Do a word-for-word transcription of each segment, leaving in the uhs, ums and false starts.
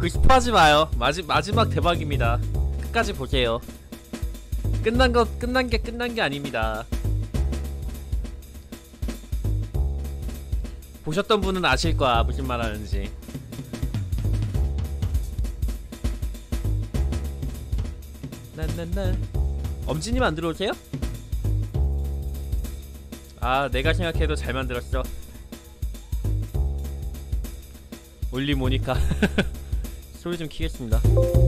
그 스포하지 마요. 마지, 마지막 대박입니다. 끝까지 보세요. 끝난 거 끝난 게 끝난 게 아닙니다. 보셨던 분은 아실 거야 무슨 말 하는지. 난난난 엄지님 안 들어오세요? 아 내가 생각해도 잘 만들었어. 올리 모니카. 소리 좀 키겠습니다.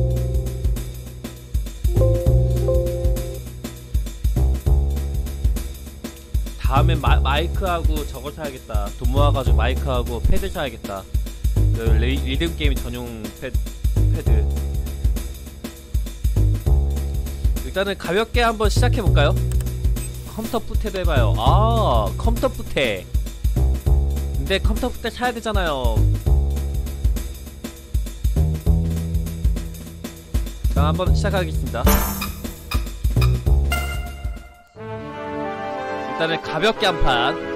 다음엔 마, 마이크하고 저거 사야겠다. 돈 모아가지고 마이크하고 패드 사야겠다. 그 리, 리듬 게임 전용 패, 패드. 일단은 가볍게 한번 시작해볼까요? 컴퓨터 푸테도 해봐요. 아 컴퓨터 푸테. 근데 컴퓨터 푸테 사야 되잖아요. 자 한번 시작하겠습니다. 일단은 가볍게 한 판.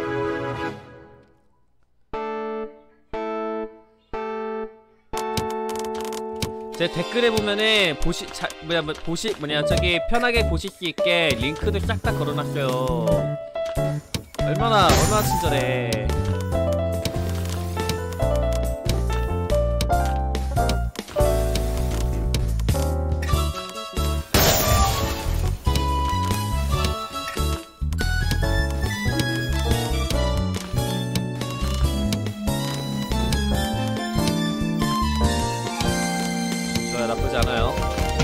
제 댓글에 보면은 보시 자 뭐야 뭐 보시 뭐냐 저기 편하게 보실 수 있게 링크도 싹 다 걸어놨어요. 얼마나 얼마나 친절해. 나쁘지 않아요.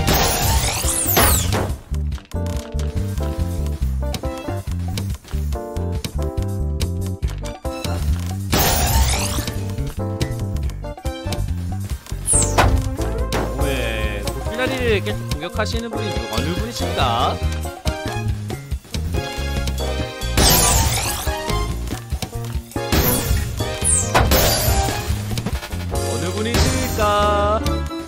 왜 도끼다리를 계속 공격하시는 분이 어느 분이실까? 어느 분이실까?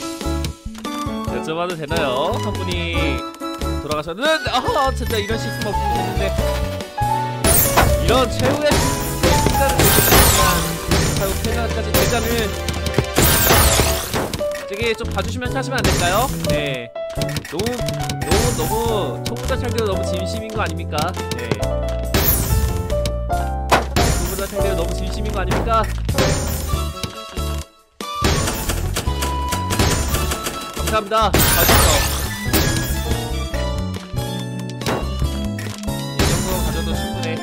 여쭤봐도 되나요? 한 분이 돌아가셨는데 아 진짜 이런 시스템 없으면 됐는데 이런 최후의 시스템을 결국 패자까지 대전을 저기 좀 봐주시면서 하시면 안 될까요? 네 너무 너무 너무 초보자 상대로 너무 진심인 거 아닙니까? 네 초보자 상대로 너무 진심인 거 아닙니까? 감사합니다. 맛있어. 이 정도 가져도 충분해.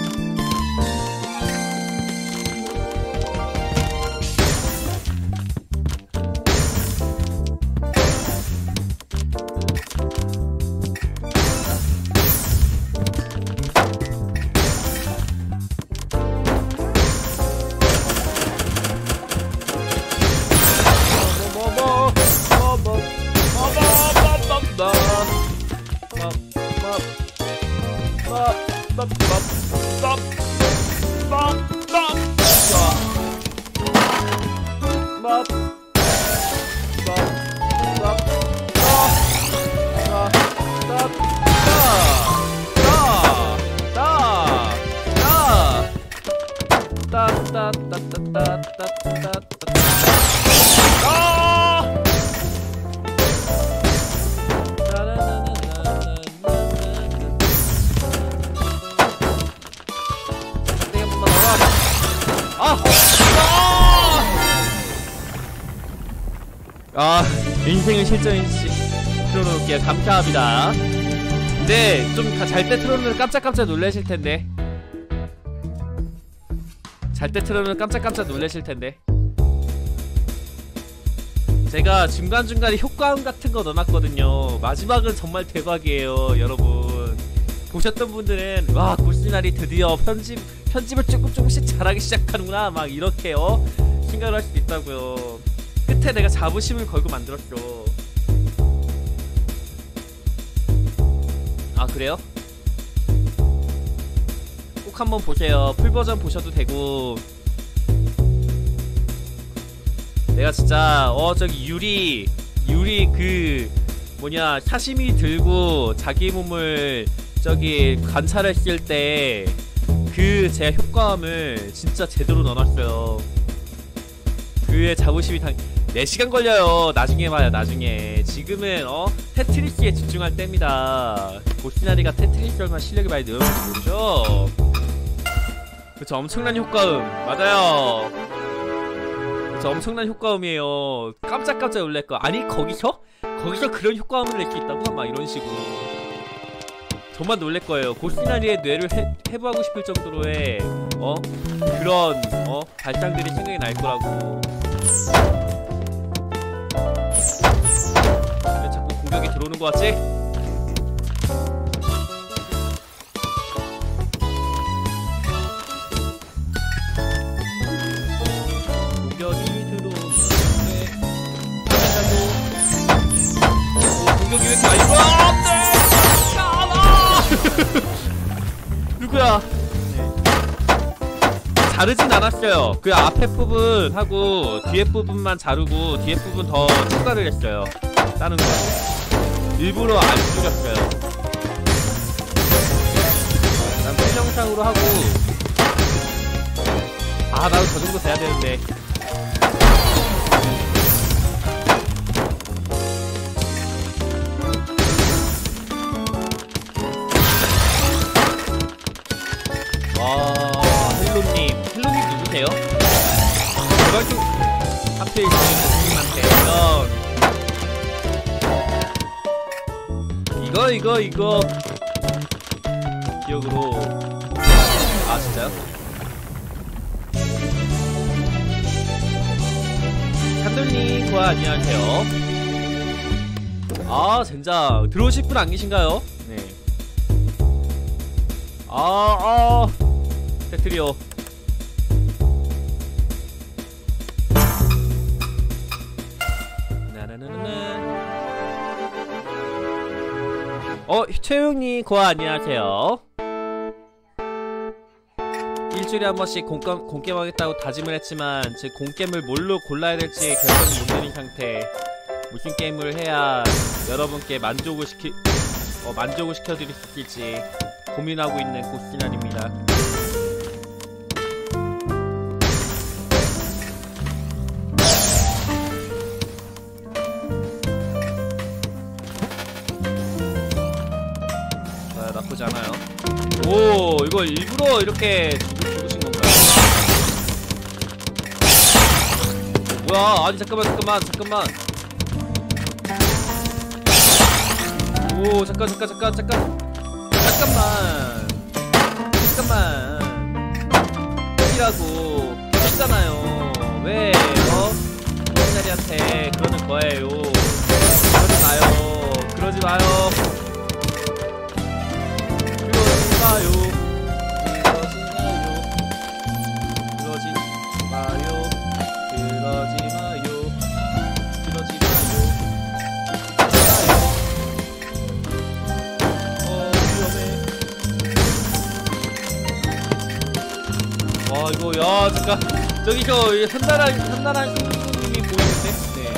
아 인생은 실전인지 틀어놓을게요. 감사합니다. 근데 좀 잘 때 틀어놓으면 깜짝깜짝 놀라실텐데 잘 때 틀어놓으면 깜짝깜짝 놀라실텐데 제가 중간중간에 효과음 같은 거 넣어놨거든요. 마지막은 정말 대박이에요. 여러분 보셨던 분들은 와 고시나리 드디어 편집 편집을 조금 조금씩 잘하기 시작하는구나 막 이렇게요 생각을 할 수도 있다고요. 끝에 내가 자부심을 걸고 만들었죠. 아 그래요? 꼭 한번 보세요. 풀버전 보셔도 되고. 내가 진짜 어 저기 유리 유리 그 뭐냐 사시미 들고 자기 몸을 저기 관찰했을 때 그 제 효과음을 진짜 제대로 넣어놨어요. 그의 자부심이 당 네 시간 걸려요. 나중에 봐요, 나중에. 지금은 어 테트리스에 집중할 때입니다. 고시나리가 테트리스 얼마나 실력이 많이 늘었는지 모르죠? 그쵸, 엄청난 효과음. 맞아요. 그쵸, 엄청난 효과음이에요. 깜짝깜짝 놀랄거. 아니 거기서? 거기서 그런 효과음을 낼 수 있다고? 막 이런 식으로 정말 놀랄거예요. 고시나리의 뇌를 해, 해부하고 싶을 정도로의 어? 그런 어? 발상들이 생각이 날 거라고. 왜 자꾸 공격이 들어오는 거 같지? 공격이 들어오는데 공격이 왜 이렇게 많이 들어와? 누구야? 네. 자르진 않았어요. 그 앞에 부분하고 뒤에 부분만 자르고 뒤에 부분 더 추가를 했어요. 다른 거 일부러 안 줄였어요. 난 풀영상으로 하고. 아 나도 저 정도 돼야 되는데. 와, 헬로님. 헬로님 누구세요? 제발 좀 하필 지금 이거 이거 이거 기억으로. 아 진짜요? 한돌님 고아 안녕하세요. 아 젠장 들어오실 분 안 계신가요? 네. 아 아. 테트리오. 어 최용님 고아 안녕하세요. 일주일에 한 번씩 공감, 공게임 하겠다고 다짐을 했지만 제 공게임을 뭘로 골라야 될지 결정을 못 내린 상태. 무슨 게임을 해야 여러분께 만족을 시키 어, 만족을 시켜드릴 수 있을지 고민하고 있는 고시난입니다. 자, 나쁘지 않아요. 오, 이거 일부러 이렇게 죽으신 건가요? 뭐야? 아니 잠깐만, 잠깐만, 잠깐만. 오, 잠깐, 잠깐, 잠깐, 잠깐. 잠깐만 잠깐만 이라고 했잖아요. 왜 어? 고시나리한테 그러는 거예요. 그러지 마요. 그러지 마요. 그러지 마요. 그러지 마요. 그러지 마요. 그러지 마요. 와 이거 야 잠깐 저기 저 한나란 한나란 신부님이 보이는데. 네.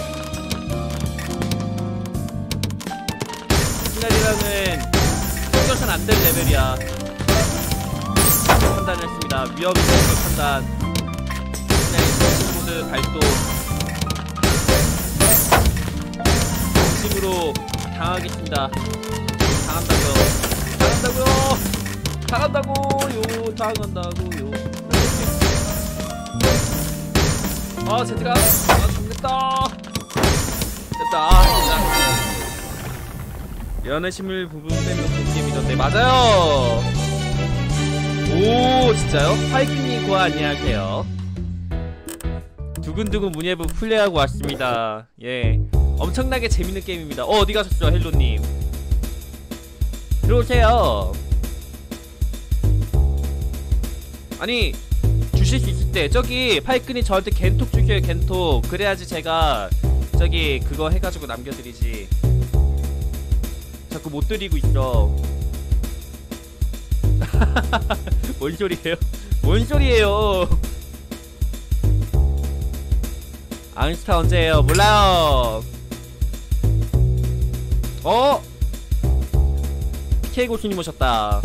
시나리랑은 성적은 안 될 레벨이야. 판단했습니다. 위험이 있는 판단. 시나리 모드 발동. 중심으로 당하겠습니다. 당한다고요. 당한다고요. 당한다고요. 당한다고요. 아 제트가 아 죽겠다. 됐다. 아 진짜 연애심을 부분 빼는 게임이던데. 맞아요. 오 진짜요? 파이크님 고아 안녕하세요. 두근두근 문예부 플레이하고 왔습니다. 예 엄청나게 재밌는 게임입니다. 어 어디 가셨죠 헬로님? 들어오세요. 아니 주실 수 있을 때 저기 파이크니 저한테 겐톡 주세요. 겐톡. 그래야지 제가 저기 그거 해가지고 남겨드리지. 자꾸 못 드리고 있어. 뭔 소리예요? 뭔 소리예요? 앙스타 언제예요? 몰라요. 어? 피케이 고수님 오셨다.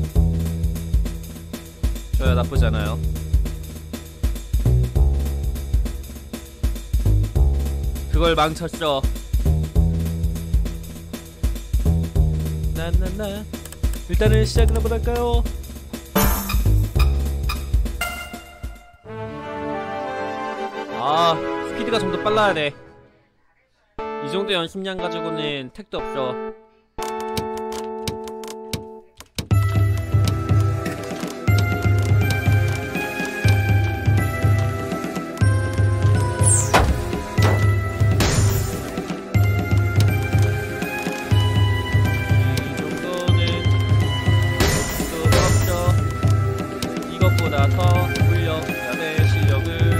저야 나쁘지 않아요. 그걸 망쳤죠. 나나나. 일단은 시작을 한번 할까요? 아, 스피드가 좀 더 빨라야 돼. 이 정도 연습량 가지고는 택도 없죠. 이 정도는 또 어렵죠. 이것보다 더 올려야 돼, 실력을.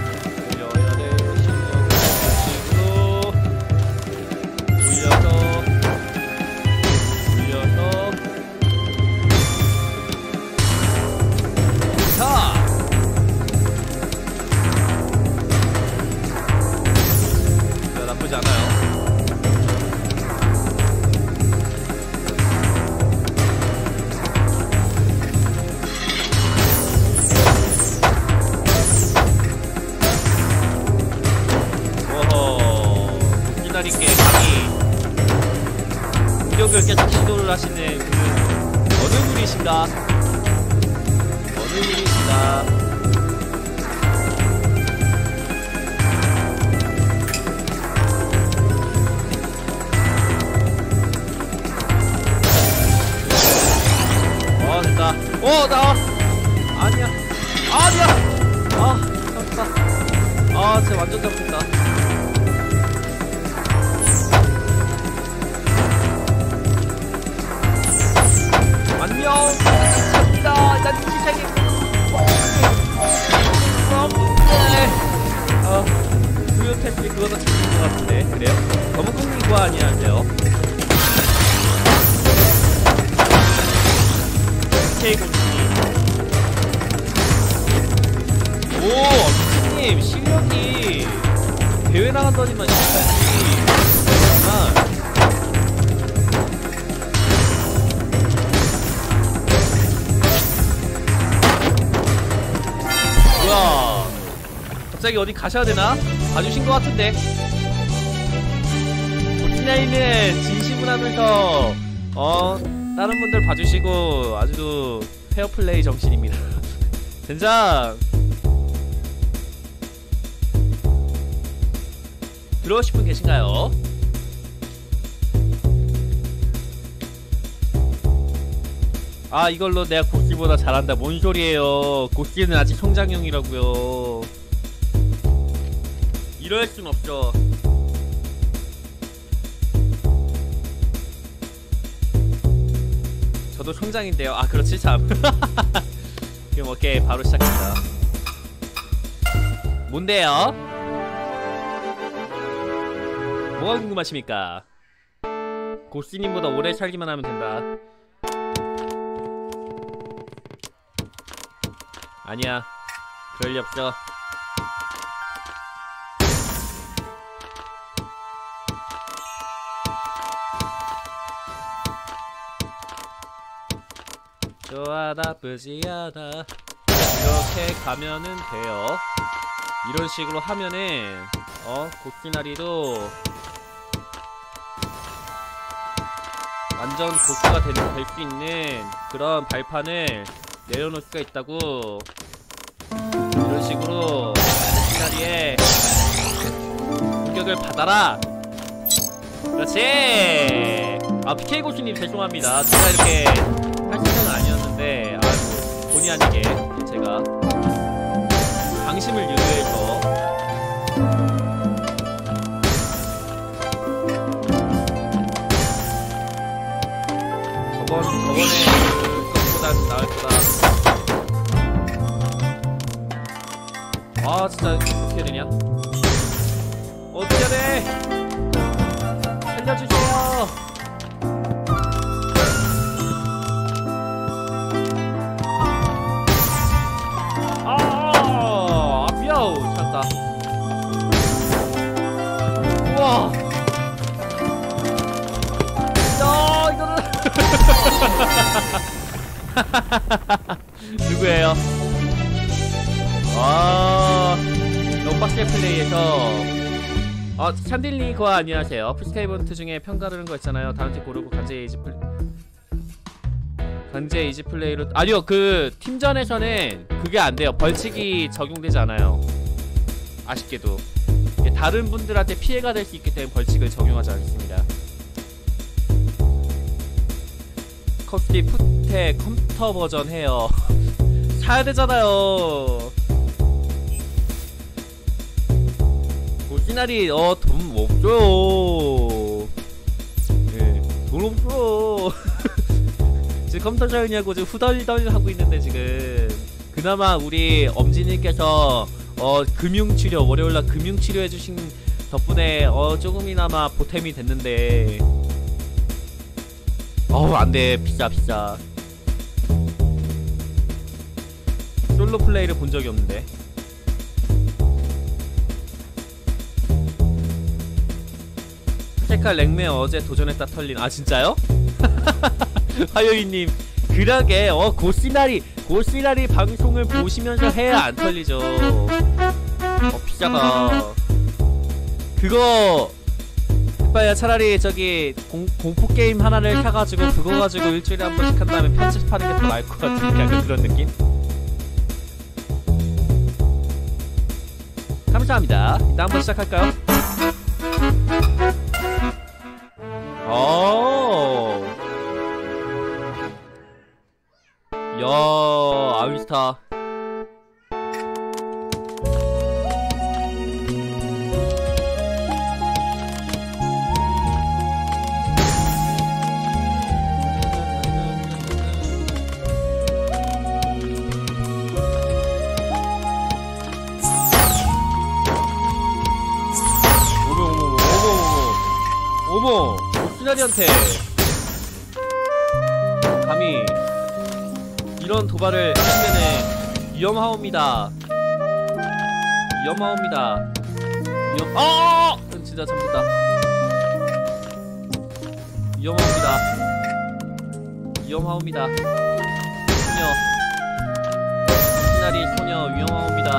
공격을 계속 시도를 하시는 그 어느 분이신가? 어느 분이신가? 어 됐다. 어 나 아니야 아니야 아 잡았다. 아 진짜 완전 잡혔다. 안녕. 간다. 난 시장에. 어, 두요 템플이 그거도 죽는 것 같은데. 그래요? 너무 끊긴 거 아니야, 안돼요? 오케이, 공주님. 오, 공주님, 실력이 대회 나간다니만 실력이. 아. 뭐야, 갑자기 어디 가셔야 되나? 봐주신 것 같은데. 오키나이는 진심을 하면서 어 다른 분들 봐주시고 아주 페어플레이 정신입니다. 젠장. 들어오실 분 계신가요? 아 이걸로 내가 고씨보다 잘한다. 뭔 소리예요. 고씨는 아직 성장형이라고요. 이럴 순 없죠. 저도 성장인데요. 아 그렇지 참. 그럼 오케이 바로 시작합니다. 뭔데요? 뭐가 궁금하십니까? 고씨님보다 오래 살기만 하면 된다. 아니야 그럴 리 없죠. 좋아 나쁘지 않아. 이렇게 가면은 돼요. 이런 식으로 하면은 어 고키나리도 완전 고수가 될 수 있는 그런 발판을 내려놓을 수가 있다고. 이런 식으로 고키나리의 공격을 받아라. 그렇지. 아 피케이 고수님 죄송합니다. 제가 이렇게 할 생각은 아니었는데 아이고 본의 아니게 제가 방심을 유도해서 저번 저번에 것보다는 나을 거다. 아 진짜 어떻게 해야 되냐? 어떻게 해야 돼? 살려주세요. 우와. 야 이거는 누구예요? 와 너무 빡세 플레이해서 어 샨딜리과 안녕하세요. 프리스타일 이벤트 중에 평가르는 거 있잖아요. 다른 팀 고르고 간제 이지 플레이 간제 이지 플레이로 아니요 그 팀전에서는 그게 안 돼요. 벌칙이 적용되지 않아요. 아쉽게도 다른 분들한테 피해가 될 수 있기 때문에 벌칙을 적용하지 않습니다. 커스티 푸테 컴퓨터 버전 해요. 사야 되잖아요. 골시나리 어 돈 없어요. 네, 돈 없어. 지금 컴퓨터 사용하고 지금 후덜덜 하고 있는데 지금 그나마 우리 엄지님께서 어 금융치료 월요일날 금융치료 해주신 덕분에 어 조금이나마 보탬이 됐는데 어우 안돼 비싸 비싸. 솔로 플레이를 본 적이 없는데. 체칼 랭메 어제 도전했다 털린. 아 진짜요? 화요일님 그러게 어 고시나리 고시나리 방송을 보시면서 해야 안 털리죠. 어 비싸다. 그거 빨리 차라리 저기 공, 공포게임 하나를 사가지고 그거 가지고 일주일에 한 번씩 한 다음에 편집하는 게 더 나을 것 같은 약간 그런 느낌? 감사합니다. 일단 한번 시작할까요? 오. 야, 아위스타. 어머! 시나리한테 감히 이런 도발을 하면은 위험하옵니다. 위험하옵니다. 위험.. 아! 진짜 잘못했다. 위험하옵니다. 위험하옵니다. 소녀 시나리 소녀 위험하옵니다.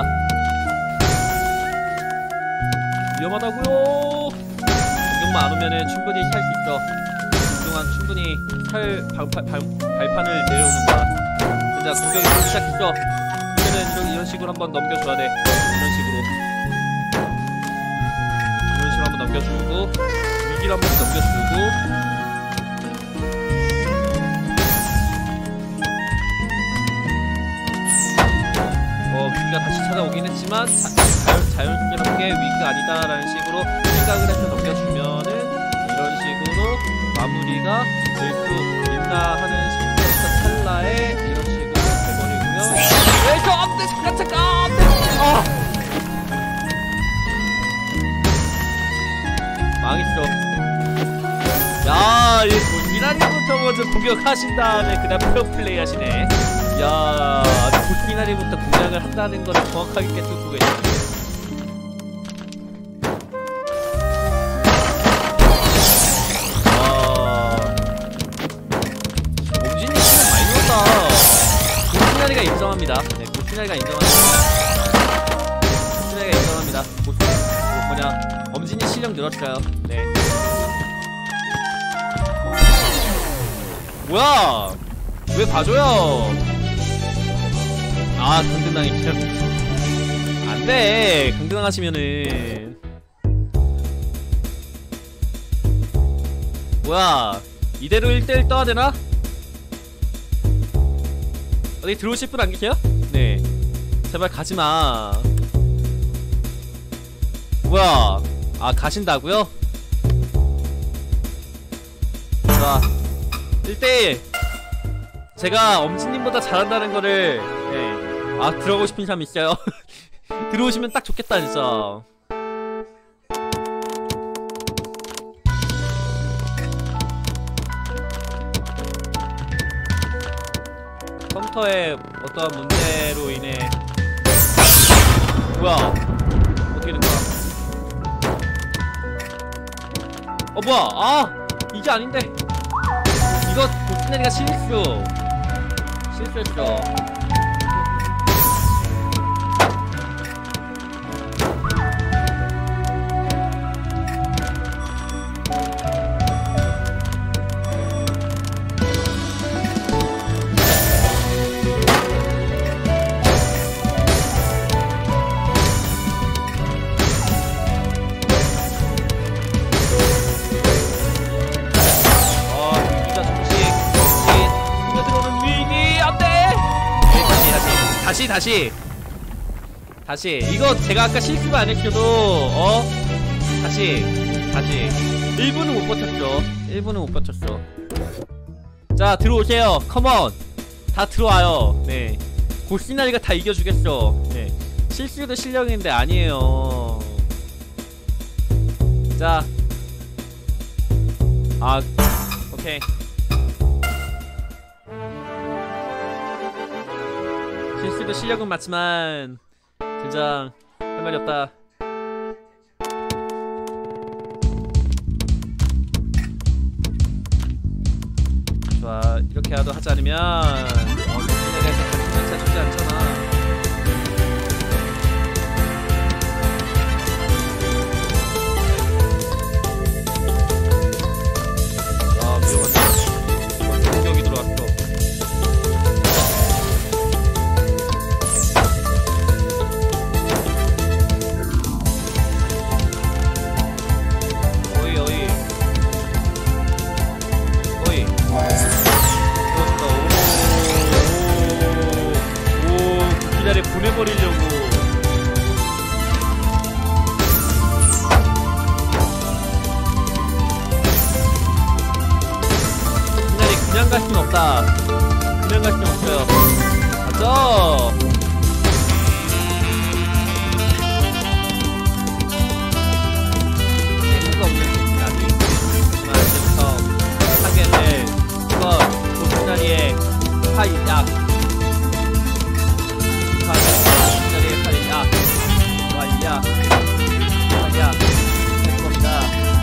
위험하다고요. 안 오면은 충분히 살 수 있어. 그동안 충분히 살 발, 발, 발, 발판을 내려오는 거야. 진짜 공격이 좀 시작했어. 이제는 이런, 이런 식으로 한번 넘겨줘야 돼. 이런 식으로. 이런 식으로 한번 넘겨주고, 위기를 한번 넘겨주고. 어, 위기가 다시 찾아오긴 했지만, 자, 자연, 자연스럽게 위기가 아니다라는 식으로 생각을 해서 넘겨주면은 이런 식으로 마무리가 될 수 있나 하는 싶어서 찰나에 이런 식으로 돼버리고요. 왜 저 안돼 잠깐 잠깐 안돼. 아 망했어. 야, 이 고시나리부터 먼저 공격하신 다음에 그 다음 프로플레이 하시네. 야, 아주 고시나리부터 공략을 한다는 걸 정확하게 깨뚫고 계시네. 고시나리가 인정합니다. 네, 고시나리가 인정합니다. 고시나리가 인정합니다. 고시, 뭐, 뭐냐, 엄진이 실력 늘었어요. 네. 뭐야? 왜 봐줘요? 아, 강등당했죠. 안 돼. 강등당하시면은. 뭐야? 이대로 일 대 일 떠야 되나? 어디 들어오실 분 안 계세요? 네. 제발 가지마. 뭐야. 아, 가신다고요? 자, 일 대 일. 제가 엄지님보다 잘한다는 거를, 네. 아, 들어오고 싶은 사람 있어요? 들어오시면 딱 좋겠다, 진짜. 컴퓨터에 어떠한 문제로 인해 뭐야 어떻게 된 거야? 어 뭐야 아 이게 아닌데 이거 고시나리가 실수 실수했어. 다시 다시 다시 이거 제가 아까 실수가 안 했어도 어 다시 다시 일 분은 못 버텼죠. 일 분은 못 버텼어. 자 들어오세요. 컴온 다 들어와요. 네 고시나리가 다 이겨주겠어. 네 실수도 실력인데 아니에요. 자 아 오케이 실수도 실력은 맞지만 진짜 할 말이 없다. 좋아 이렇게라도 하지 않으면 어 고시나리가 진짜 좋지 않잖아. 공격이 들어왔어. 오이 오이 오이 들어왔다. 오오오 기다려 보내버리려고. 그냥 갈 순 없다. 그냥 갈 순 없어요. 가죠. 재수가 없는 고시나리. 하지만 이제부터 하게 될 이건 고시나리의 파이약. 고시나리의 파이약. 파이약. 파이약. 될 겁니다.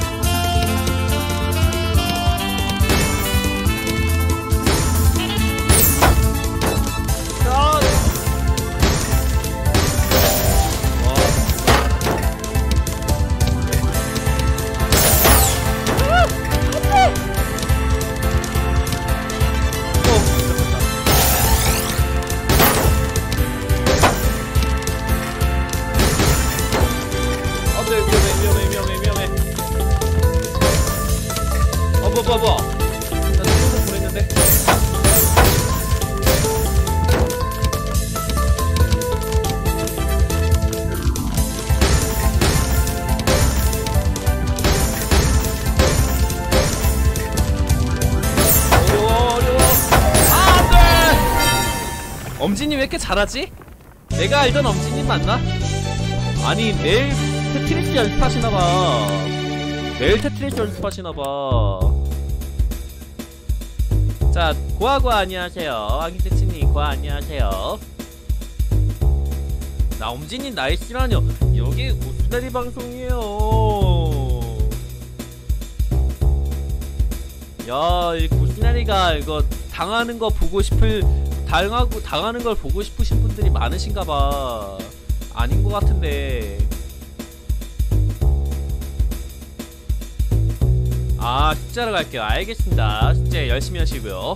뭐, 뭐, 나 조금 보냈는데? 어려워, 어려워. 아, 안 돼! 엄지님 왜 이렇게 잘하지? 내가 알던 엄지님 맞나? 아니, 매일 테트리스 연습하시나봐. 매일 테트리스 연습하시나봐. 자, 고아고아 안녕하세요. 아기대치님 고아 안녕하세요. 나 엄지님 나이스라뇨. 여기 고시나리 방송이에요. 야, 이 고시나리가 이거 당하는 거 보고 싶을 당하고 당하는 걸 보고 싶으신 분들이 많으신가봐. 아닌 것 같은데. 아, 숙제하러 갈게요. 알겠습니다. 숙제 열심히 하시고요.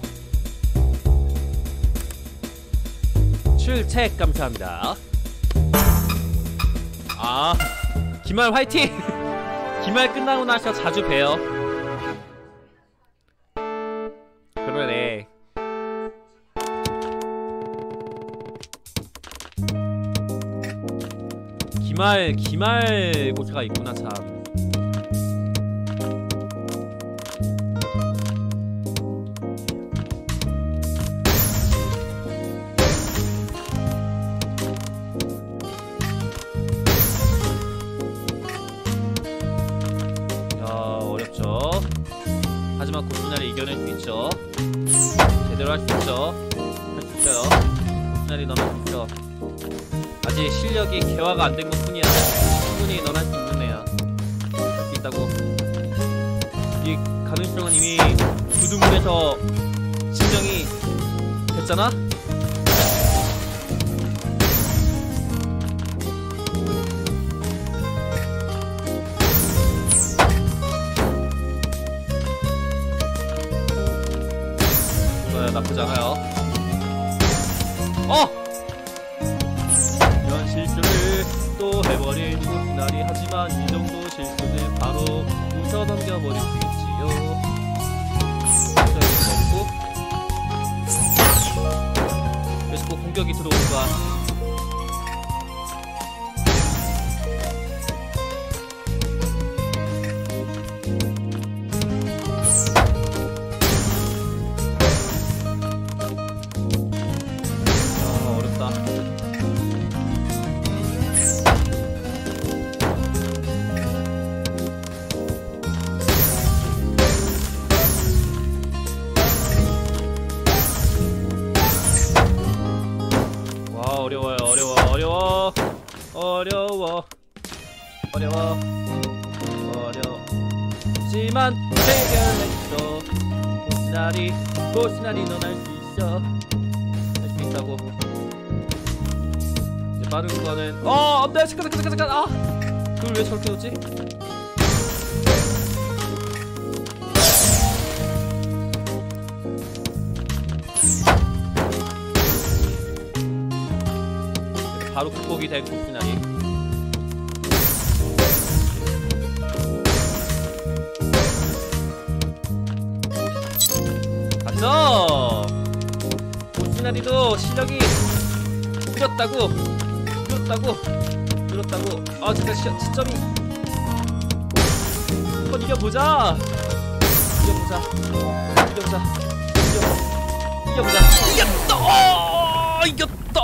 출첵 감사합니다. 아, 기말 화이팅! 기말 끝나고 나서 자주 봬요. 그러네. 기말, 기말 고사가 있구나, 참. 하지만 고시나리 이겨낼 수 있죠. 제대로 할 수 있죠. 할 수 있어요. 고시나리 넌 할 수 있어. 아직 실력이 개화가 안 된 것 뿐이야. 충분히 넌 할 수 있는 애야. 할 수 있다고. 이 가능성은 이미 두둥근에서 증명이 됐잖아? 나쁘지 않아요. 어! 이런 실수를 또 해버린 고시나리. 하지만 이 정도 실수는 바로 웃어 넘겨버릴 수 있지요. 넣고 그래서 자꾸 공격이 들어오는 거야. 어려워요. 어려워 어려워 어려워 어려워 어렵지만 해결했어. 고스나리 고스나리 넌 할 수 있어. 할 수 있다고. 이제 빠른 거는 어 안돼. 잠깐 잠깐 잠깐 잠깐. 아 그걸 왜 저렇게 놓지? 바로 극복이 된 고스나리. 갔어. 고스나리도 실력이 늘었다고 늘었다고 늘었다고. 아 잠깐 시, 시점이 한번 이겨보자. 이겨보자 이겨보자 이겨, 이겨보자. 이겼다. 어, 이겼다.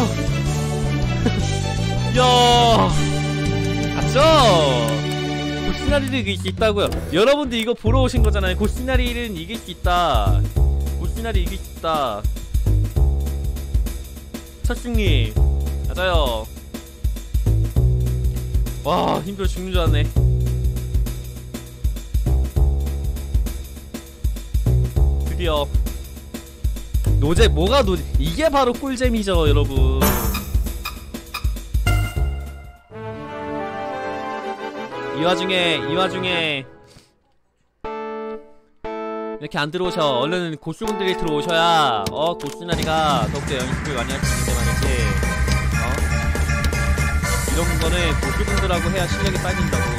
야, 봤죠? 고스나리를 이길 수 있다고요. 여러분들 이거 보러 오신 거잖아요. 고스나리는 이길 수 있다. 고스나리 이길 수 있다. 첫 승리. 맞아요. 와, 힘들어 죽는 줄 알았네. 드디어 노제. 뭐가 노제? 이게 바로 꿀잼이죠, 여러분. 이 와중에 이 와중에 이렇게 안 들어오셔. 얼른 고수분들이 들어오셔야 어 고스나리가 더욱더 연습을 많이 할 수 있는데 말이지. 어 이런 거는 고수분들하고 해야 실력이 빨린다고.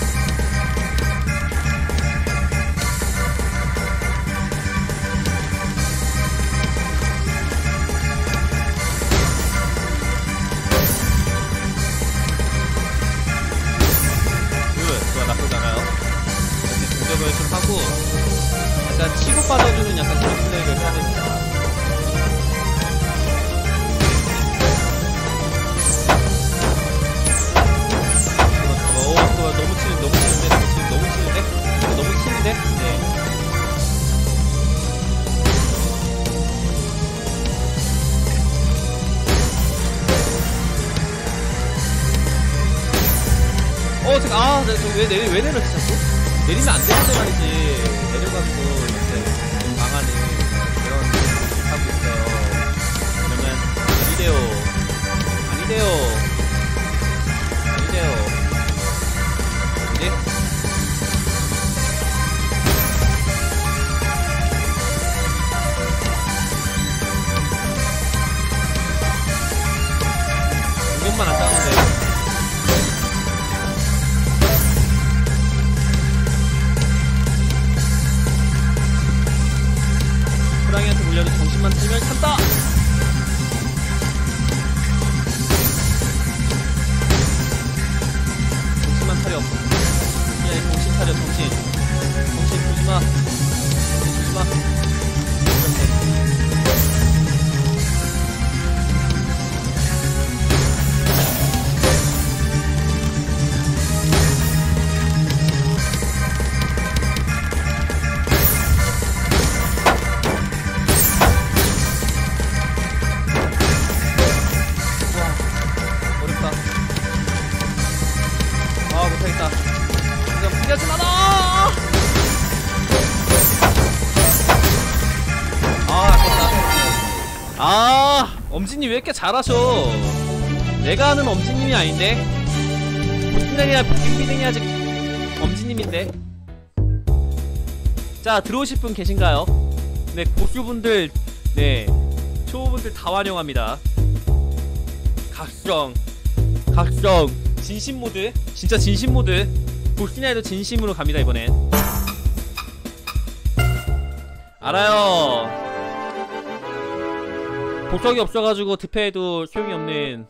공격을 좀 하고 약간 치고 빠져주는 약간 그런 플레이를 해야 됩니다. 오, 잠깐만. 너무 치는, 너무 치는데, 너무 치는, 너무 치는데, 이거 너무 치는데, 네. 어, 잠깐, 아, 나, 저 왜, 왜, 왜 내렸지, 자꾸? 내리면 안 되는데 말이지. 내려가지고 이제 망하는 그런 짓을 하고 있어요. 그러면 아니래요. 아니래요. 아니래요. 네? 공격만 안 따는데. 호랑이한테 물려도 정신만 차리면 찬다! 정신만 차려. 그냥 정신 차려, 정신. 정신 보지마. 보지마. 이렇게. 아, 엄지님 왜 이렇게 잘하셔? 내가 아는 엄지님이 아닌데? 고스나리나 빅빅비등이 아직 엄지님인데? 자, 들어오실 분 계신가요? 네, 고수분들, 네, 초보분들 다 환영합니다. 각성, 각성, 진심 모드, 진짜 진심 모드. 고스나리도 진심으로 갑니다 이번엔. 알아요. 보석이 없어가지고 득패해도 소용이 없는,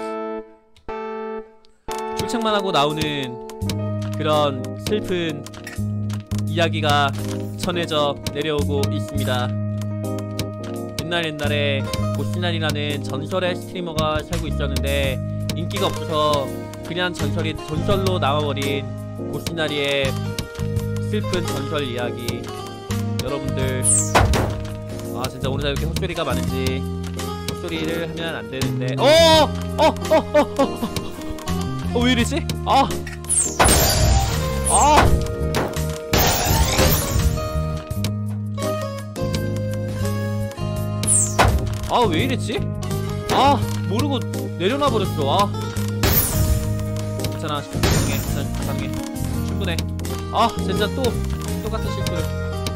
출첵만 하고 나오는 그런 슬픈 이야기가 전해져 내려오고 있습니다. 옛날 옛날에 고시날이라는 전설의 스트리머가 살고 있었는데 인기가 없어서 그냥 전설이 전설로 남아버린 고시나리의 슬픈 전설 이야기. 여러분들, 아 진짜 오늘 다 이렇게 헛소리가 많은지. 헛소리를 하면 안 되는데. 어! 어! 어! 어! 어! 어! 왜 이러지? 아! 아! 아 왜 이랬지? 아 모르고 내려놔 버렸어. 아 괜찮아, 가능해, 괜찮아, 가능해, 충분해. 아 진짜 또 똑같은 실수를.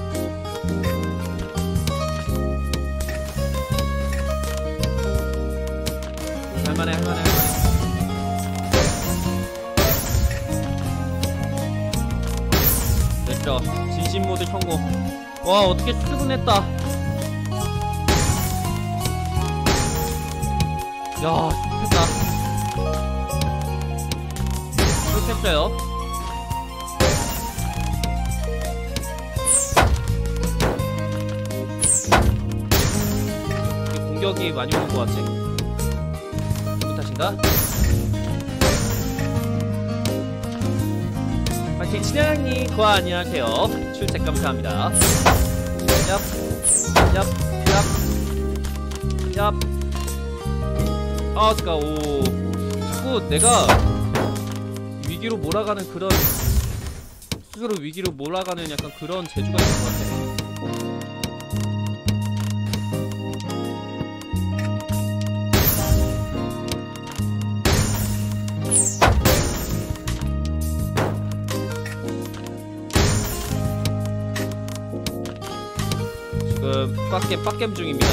할만해, 할만해, 할만해. 됐죠. 진심 모드 성공. 와 어떻게 수분했다. 야, 실패했다. 실패했어요. 공격이 많이 오는 것 같지? 누구 탓인가? 파이팅 친양님, 고아 안녕하세요. 출첵 감사합니다. 얍, 얍, 얍, 얍. 아 잠깐, 오 자꾸 내가 위기로 몰아가는 그런, 스스로 위기로 몰아가는 약간 그런 재주가 있는 것 같아. 지금 빡겜 빡겜 중입니다.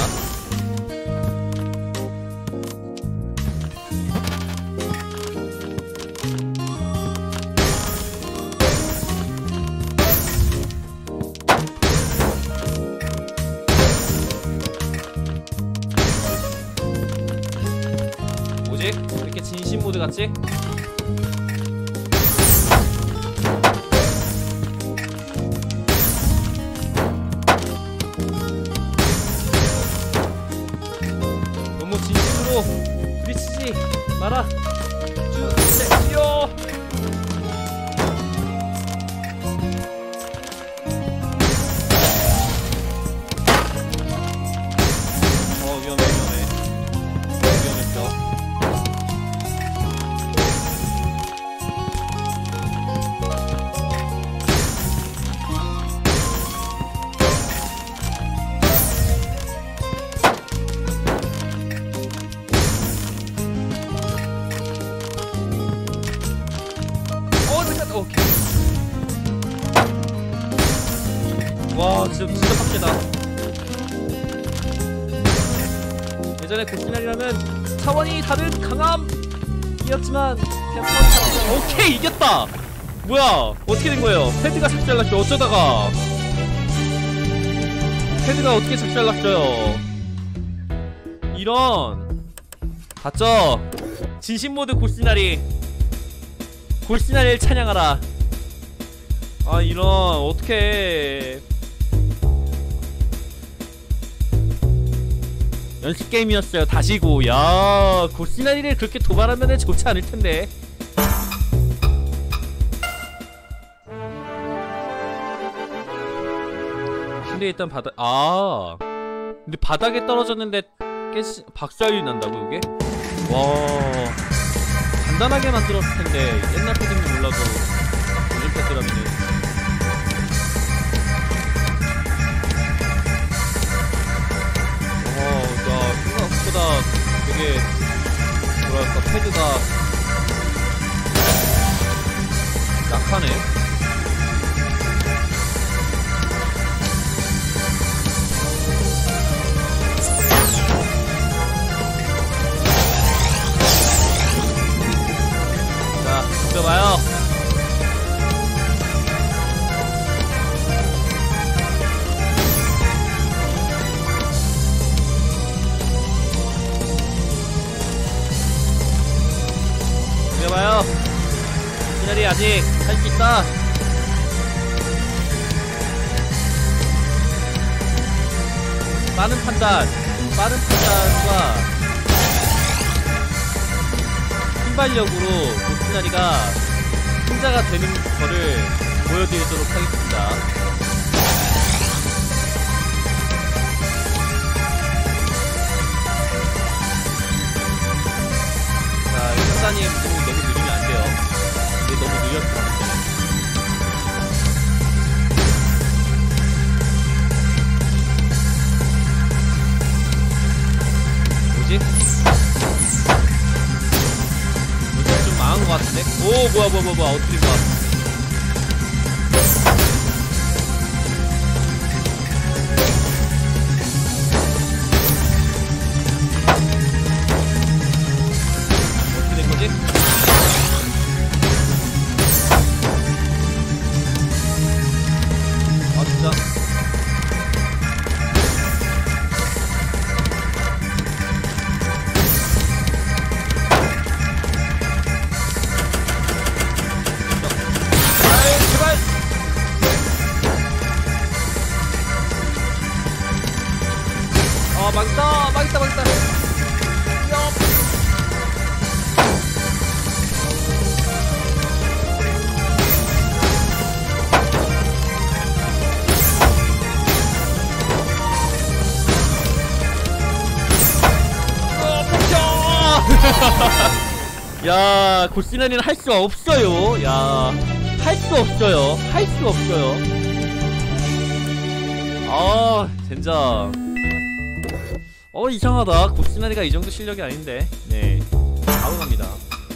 뭐지? 왜 이렇게 진심 모드 같지? 너무 진심으로 부딪히지 마라 주세요. 어 위험해, 위험해, 위험했죠. 오케이. 와 진짜 진짜 빡세다. 예전에 고시날이라는 차원이 다른 강함이었지만 그냥 차원이. 오케이 이겼다. 뭐야 어떻게 된 거예요? 헤드가 작살났죠. 어쩌다가 헤드가 어떻게 작살났어요? 이런. 봤죠? 진심 모드 고시나리. 골시나리를 찬양하라. 아 이런 어떡해. 연습 게임이었어요. 다시고. 야 골시나리를 그렇게 도발하면은 좋지 않을텐데. 근데 일단 바닥, 아 근데 바닥에 떨어졌는데 깨시, 박살이 난다고 이게? 와 간단하게 만들었을 텐데 옛날 패드는 몰라도 요즘 패드라면은. 어, 야 생각보다 되게 뭐랄까 패드가 약하네. 봐요. 골스나리 아직 할 수 있다. 빠른 판단, 빠른 판단과 순발력으로 골스나리가 승자가 되는 거를 보여드리도록 하겠습니다. 자, 상사님 너무, 너무 느리면 안 돼요. 근데 너무 느려서 안 되네. 뭐지? 뭐지? 좀 망한 것 같은데? 오, 뭐야, 뭐야, 뭐야, 뭐야. 어떻게 봐. 어떻게 된 거지? 아, 진짜. 아, 망했다, 망했다, 망했다. 야. 어, 폭격! 야, 골스나리는 할 수 없어요. 야, 할 수 없어요. 할 수 없어요. 아, 젠장. 어, 이상하다. 골스나리가 이 정도 실력이 아닌데. 네, 바로 갑니다.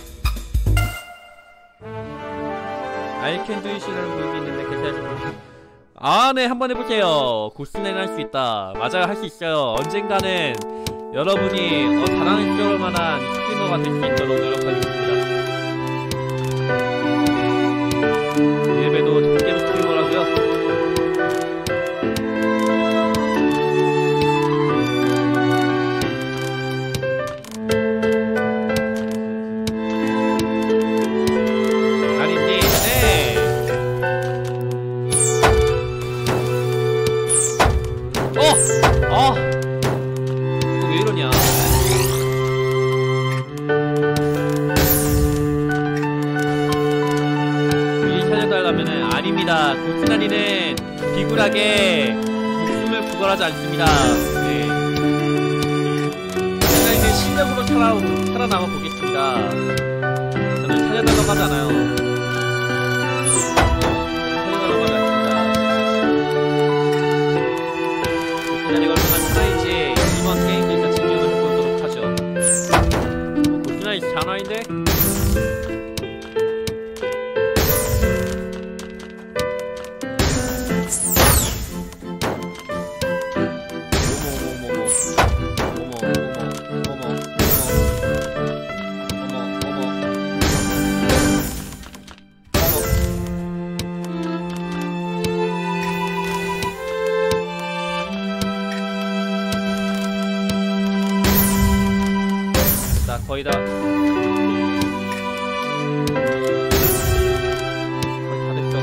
I can do it이라는 그룹이 있는데 괜찮으세요? 아, 네, 한번 해볼게요. 골스나리는 할 수 있다. 맞아요, 할 수 있어요. 언젠가는 여러분이 어, 잘하는 시절을 만한 스트리머가 될 수 있도록 노력하겠습니다. 예배도 적게로 스트리머라고요? 아! 왜 이러냐. 미리 살려달라면은 아닙니다. 골스나리는 비굴하게 목숨을 구걸하지 않습니다. 네. 골스나리는 실력으로 살아, 살아남아 보겠습니다. 저는 살려달라고 하지 않아요. 살려달라고 하지 않습니다. 골스나리가 얼마나 차이지 이번 게임에서 증명을 해보도록 하죠. 어, 골스나리 장난인데? 거의 다 거의 다 됐어.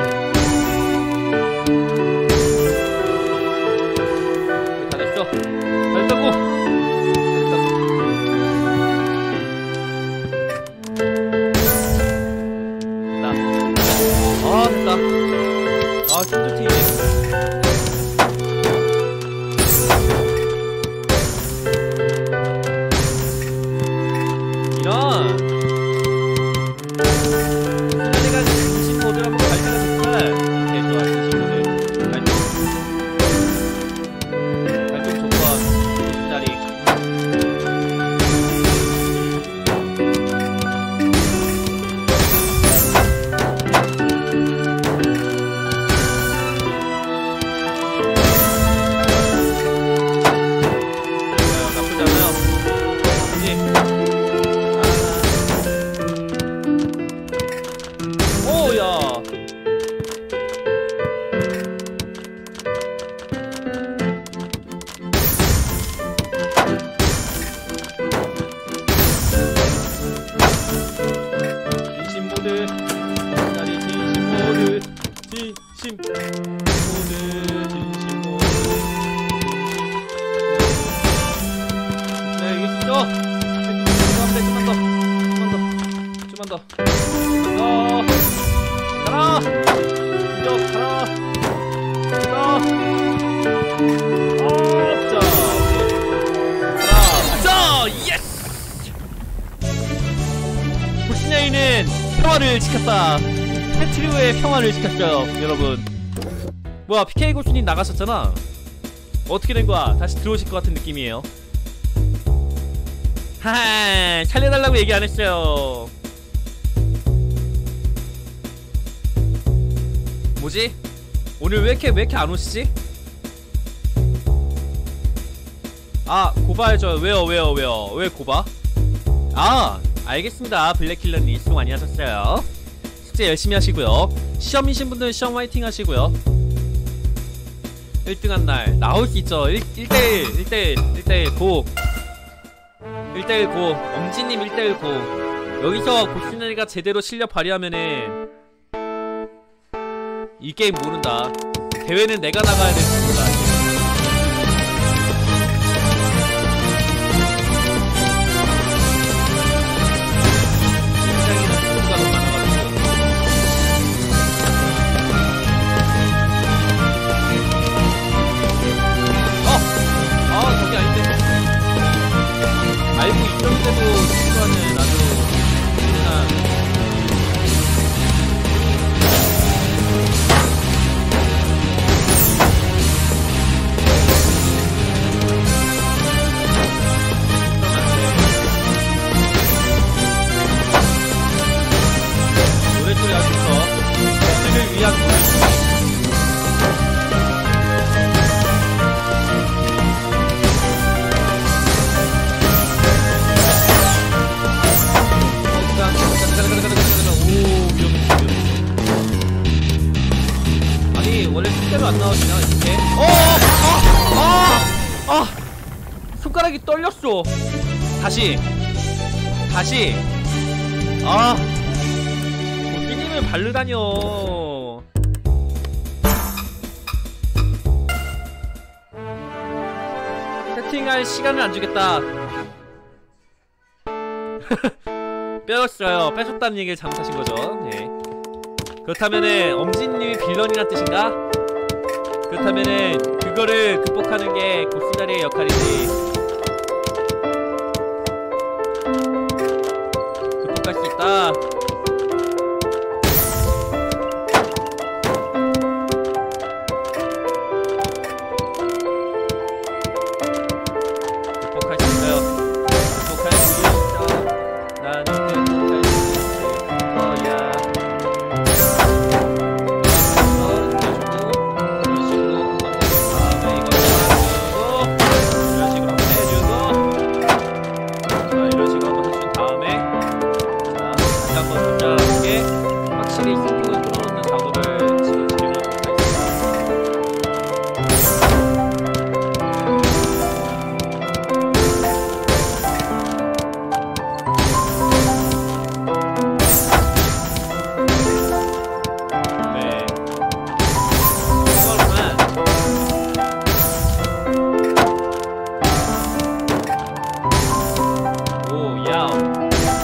거의 다 됐어. 다 됐다고. 다 됐다. 됐다. 아, 됐다. 아, 진짜 튀네. 골스나리가 진심 모드를 한번 발견을 했지만 오케이, 좋아. 진심 모드 발견 발견 좋아. 골스나리 나쁘지 않아요. 그치? 오야. 진심 모드 진심 모드 진심 모드. 네, 이겼죠? 좀만 더, 좀만 더, 좀만 더, 좀만 더. 가라! 공격 가라! 가라! 아, 자, 가라! 자, 예스! 불신야이는 평화를 지켰다. 패트리오의 평화를 지켰어요, 여러분. 뭐야, 피케이 고수님 나가셨잖아. 어떻게 된 거야? 다시 들어오실 것 같은 느낌이에요. 하하, 살려달라고 얘기 안 했어요. 뭐지? 오늘 왜 이렇게 왜 이렇게 안 오시지? 아, 고바해줘. 왜요, 왜요, 왜요? 왜 고바? 아, 알겠습니다. 블랙킬러님 수고 많이 하셨어요. 숙제 열심히 하시고요. 시험이신 분들은 시험 화이팅 하시고요. 일 등 한 날 나올 수 있죠. 일 대일, 일 대일, 일 대일 고. 일 대일 고. 엄지님 일 대일 고. 여기서 고시나리가 제대로 실력 발휘하면은 이 게임 모른다. 대회는 내가 나가야 될지 몰라. 알고 있었는데도 친구하는 아주 흔한 노래소리 아주 커. 을 위한 노래소리. 원래 실제로 안 나오시냐 이렇게? 어! 아! 아! 아! 손가락이 떨렸어. 다시 다시. 아, 고기님을 바르다뇨. 세팅할 시간을 안 주겠다. 뺏었어요. 뺏었다는 얘기를 잘못하신 거죠. 네. 그렇다면은 엄지님이 빌런이란 뜻인가? 그렇다면은 그거를 극복하는 게 고시나리의 역할이지. 극복할 수 있다. 극복할 수 있어요. 극복할 수 있다. 나는 극복할 수 있을 거야. 확실히 승부를 끌어놓는 작업을 지금 진행하고 네. 이거로만 오, 야오.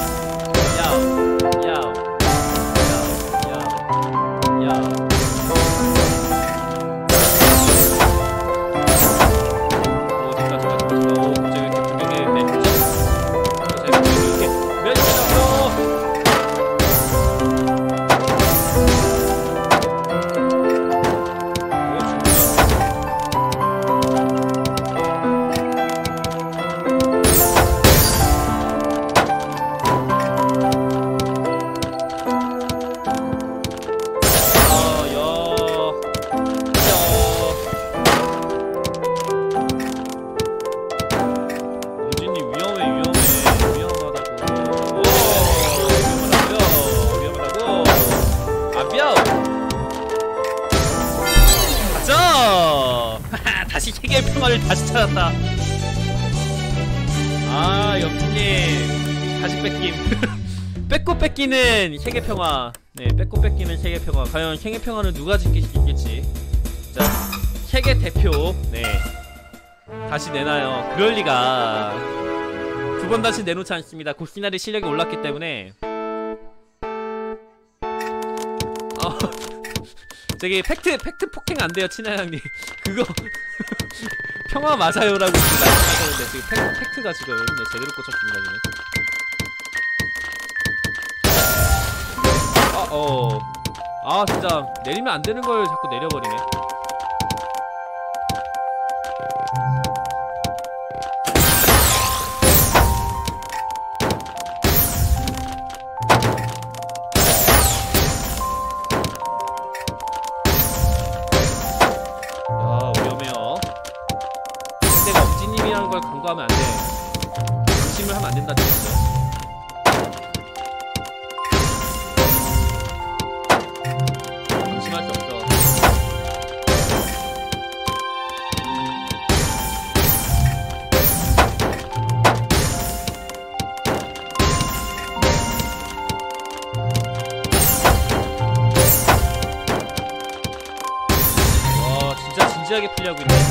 다시 세계의 평화를 다시 찾았다. 아, 염치님 다시 뺏김. 뺏고 뺏기는 세계평화. 네, 뺏고 뺏기는 세계평화. 과연 세계평화는 누가 지킬 수 있겠지? 자, 세계 대표. 네, 다시 내놔요. 그럴리가. 두 번 다시 내놓지 않습니다. 고시나리 실력이 올랐기 때문에. 어, 저기 팩트 팩트 폭행 안 돼요, 친하양님. 그거 평화 맞아요라고 지금 말씀하셨는데 지금 팩, 팩트가 지금 네, 제대로 꽂혔습니다 지금. 아, 어, 아 진짜 내리면 안 되는 걸 자꾸 내려버리네. 걸 간과하면 안 돼. 방심을 하면 안 된다 뜻이죠. 방심할 수 없어. 와, 진짜 진지하게 플레이하고 있네.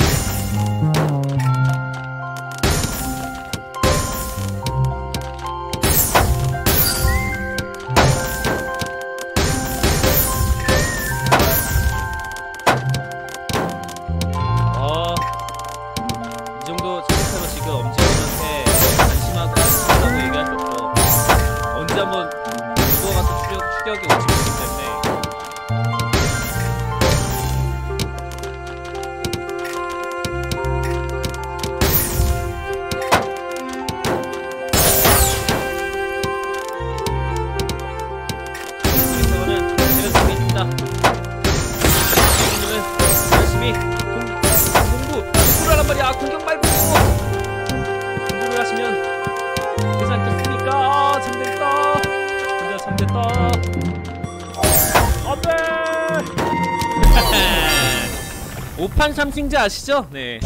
오판 삼승자 아시죠? 네.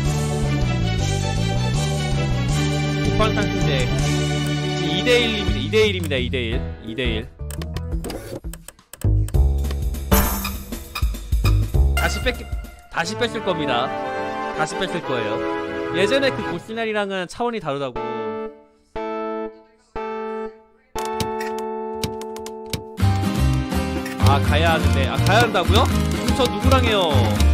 오판 삼승제. 이 대 일입니다. 이 대 일입니다. 이 대 일. 이 대 일. 다시 뺏 다시 뺐을 겁니다. 다시 뺐을 거예요. 예전에 그 고시나리랑은 차원이 다르다고. 아, 가야 하는데. 아, 가야 한다고요? 그럼 저 누구랑 해요?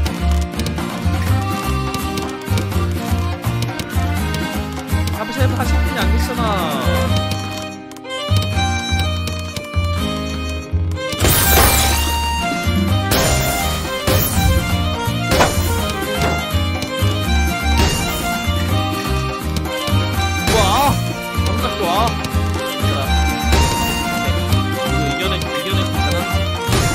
샤브샤브 하실 분이 안 계시잖아. 좋아, 감각 좋아. 이거 이겨내, 이겨내 괜찮아?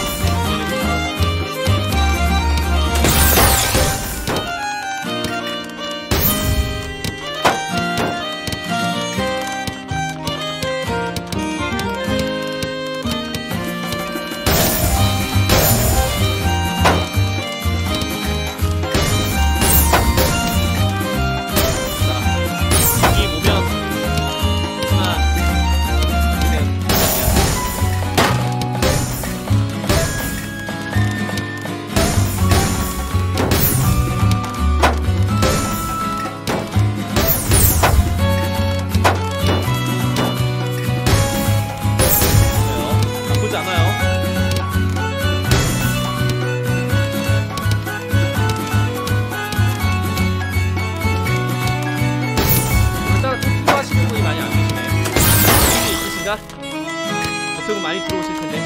보통은 많이 들어오실 텐데.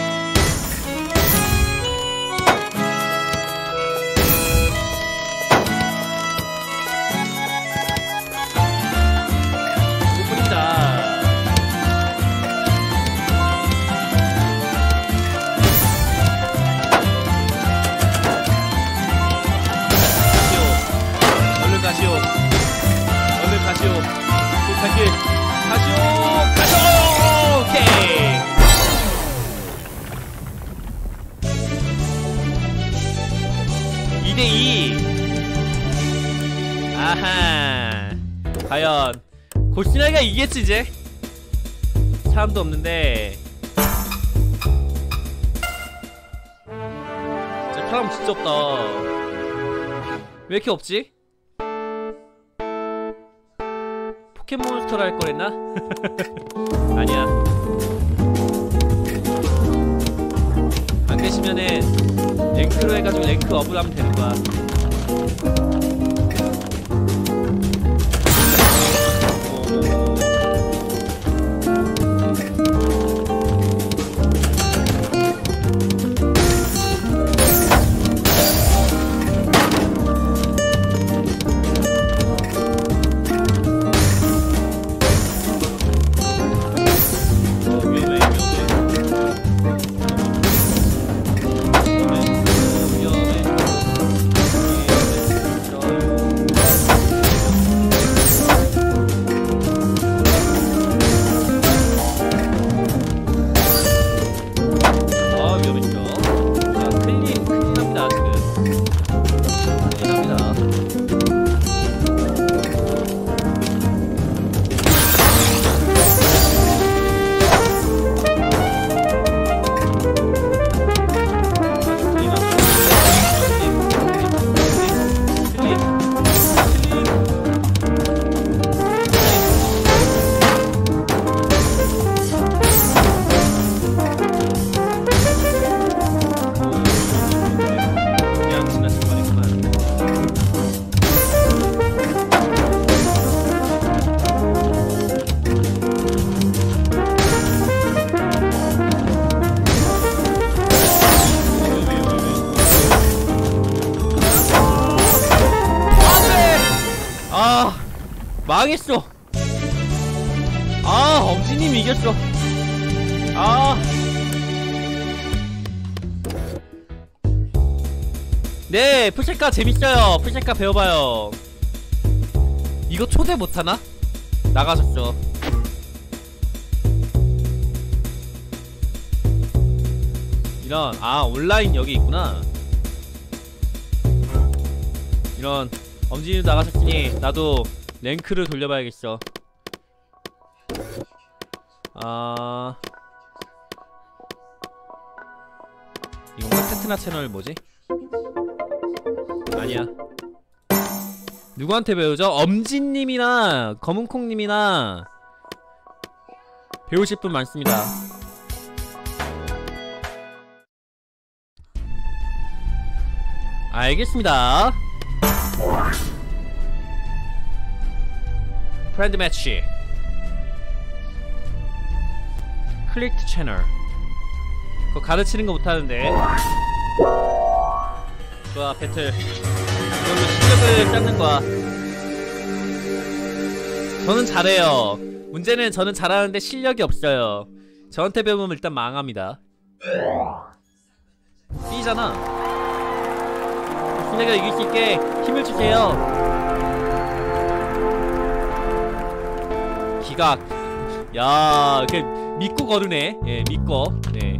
못 보린다. 가시오. 얼른 가시오. 얼른 가시오. 도착길. 가시오. 가시오. 오케이. 이 대 이. 아하. 과연 고시나리가 이겼지 이제. 사람도 없는데. 진짜 사람 진짜 없다. 왜 이렇게 없지? 포켓몬스터를 할 거랬나? 아니야. 안 되시면은 랭크로 해가지고 랭크 업을 하면 되는 거야. 망했어. 아, 엄지님 이겼어. 아. 네, 푸실카 재밌어요. 푸실카 배워봐요. 이거 초대 못하나? 나가셨죠. 이런, 아, 온라인 여기 있구나. 이런, 엄지님도 나가셨으니 나도 랭크를 돌려봐야겠어. 아... 이건가? 테트나 채널 뭐지? 아니야. 누구한테 배우죠? 엄지님이나 검은콩님이나 배우실 분 많습니다. 알겠습니다. 프렌드 매치 클릭트 채널. 그거 가르치는 거 못하는데. 좋아, 배틀. 이걸로 실력을 쌓는 거야. 저는 잘해요. 문제는 저는 잘하는데 실력이 없어요. 저한테 배우면 일단 망합니다. B잖아. 내가 이길 수 있게 힘을 주세요. 기각. 야, 그 믿고 거르네. 예, 믿고. 네.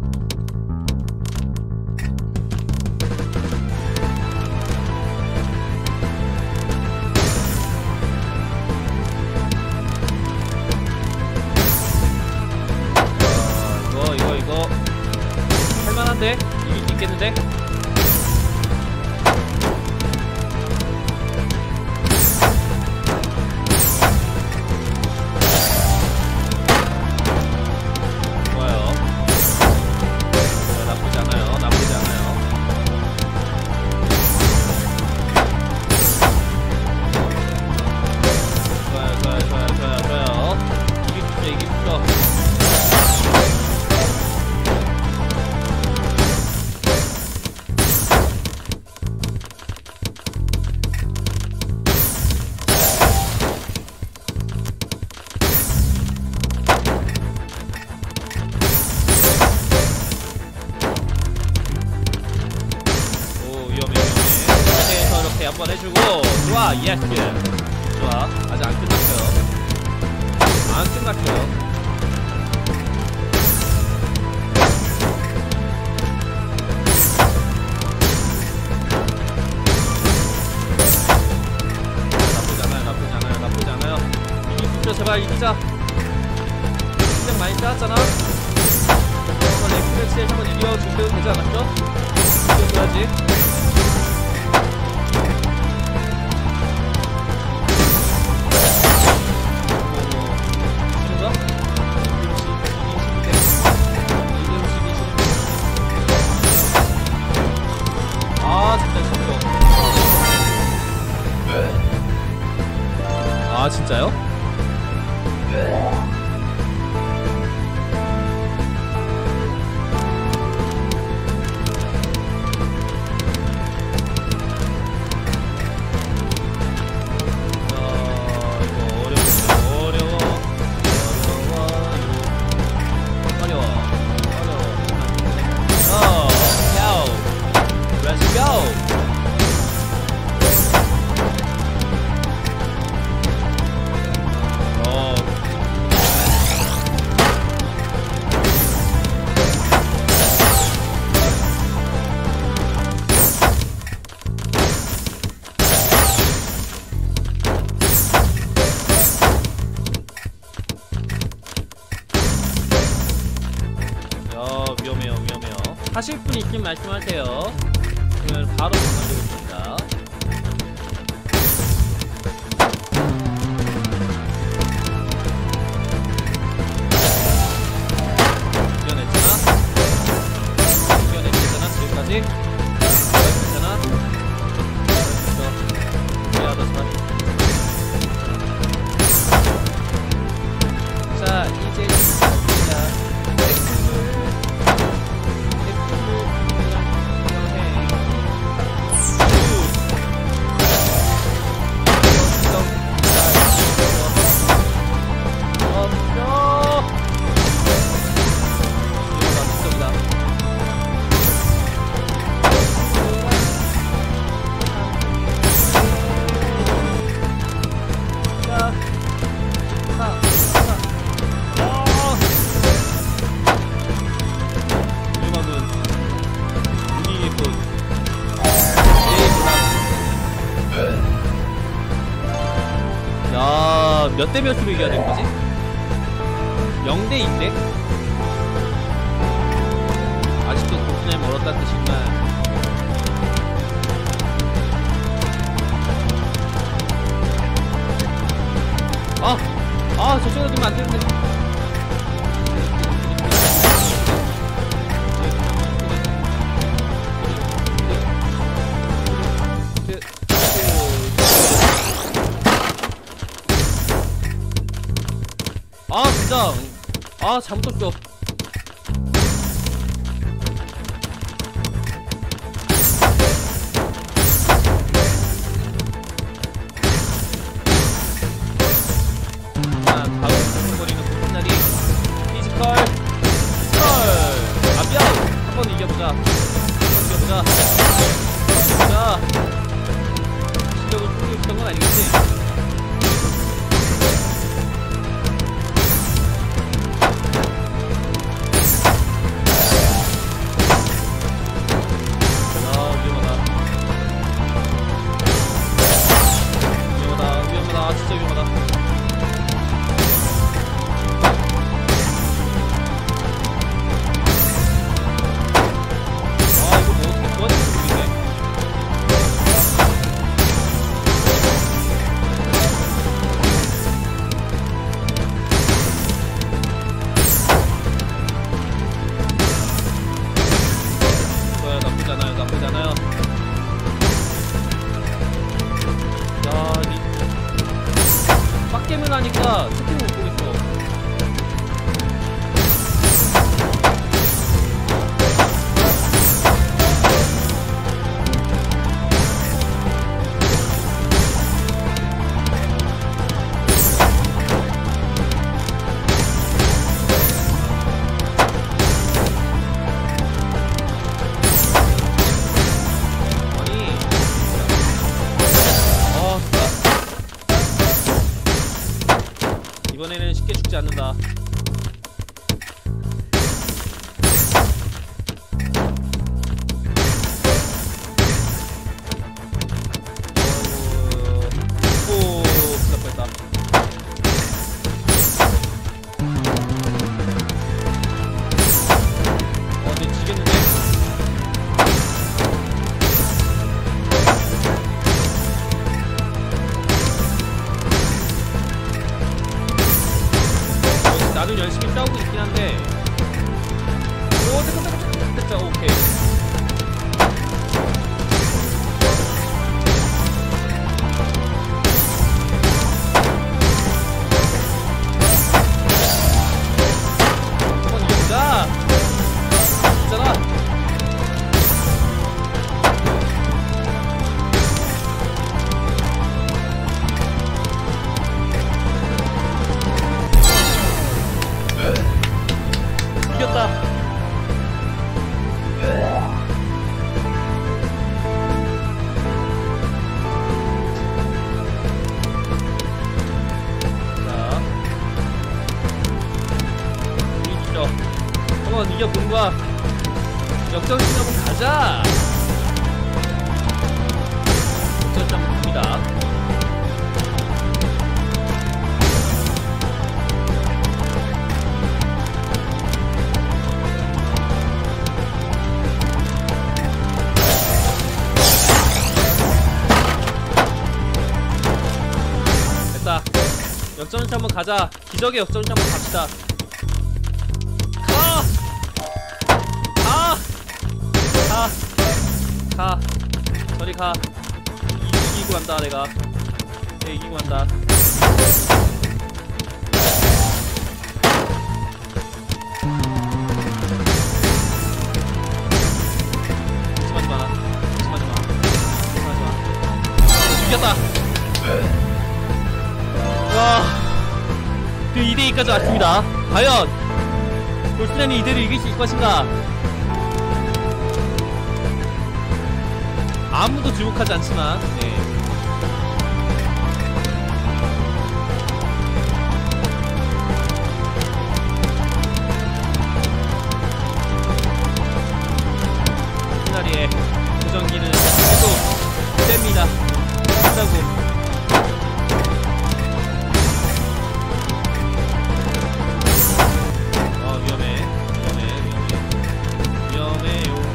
어, 이거 이거 이거 할만한데? 이길 수 있겠는데? 한번 해주고. 좋아, 예스. 좋아, 아직 안 끝났어요. 안 끝났어요. 나쁘지 않아요, 나쁘지 않아요, 나쁘지 않아요. 이기자, 제발 이기자. 시작 끝났잖아. 한번 엑스매치에서 한번 이겨주면 되지 않았죠? 이겨줘야지. 아 진짜요? 위험해요 위험해요. 하실 분 있으면 말씀하세요. 그러면 바로 만들겠습니다. 이겨냈잖아 이겨냈잖아 지금까지 이겨냈잖아. 그래서 미안하다 정말. 자 이제 시작이야. 야, 몇 대 몇으로 이겨야 되는 거지? 영 대 이인데? 아직도 고순에 멀었다는 뜻이구나. 아! 아, 저쪽으로 두면 안 되는데. 아 진짜 아 잘못했어. 자 다음 거리는 고순날이 피지컬 피지컬 아비아 한번 이겨보자. 한번 이겨보자. 자 실력을 풍기했던 건 아니겠지? 나쁘잖아요 나쁘잖아요. 야, 이 빡게임을 하니까 스킨 못 보겠어. 이번에는 쉽게 죽지 않는다. 오, 큰일 날 뻔했다. 역전승 한번 가자. 역전승 한번 갑니다. 됐다. 역전승 한번 가자. 기적의 역전승 한번 갑시다. 가! 가! 저리 가. 이, 이기고 간다 내가. 내 이기고 간다. 조심하지마. 조심하지마. 조심하지마. 이겼다. 와, 그 이 대 이까지 왔습니다. 과연 골스난이 이대로 이길 수 있을 것인가? 아무도 주목하지 않지만, 네. 시나리의 도전기는 계속 셉니다. 한다고. 어, 위험해. 위험해. 위험해. 위험해요.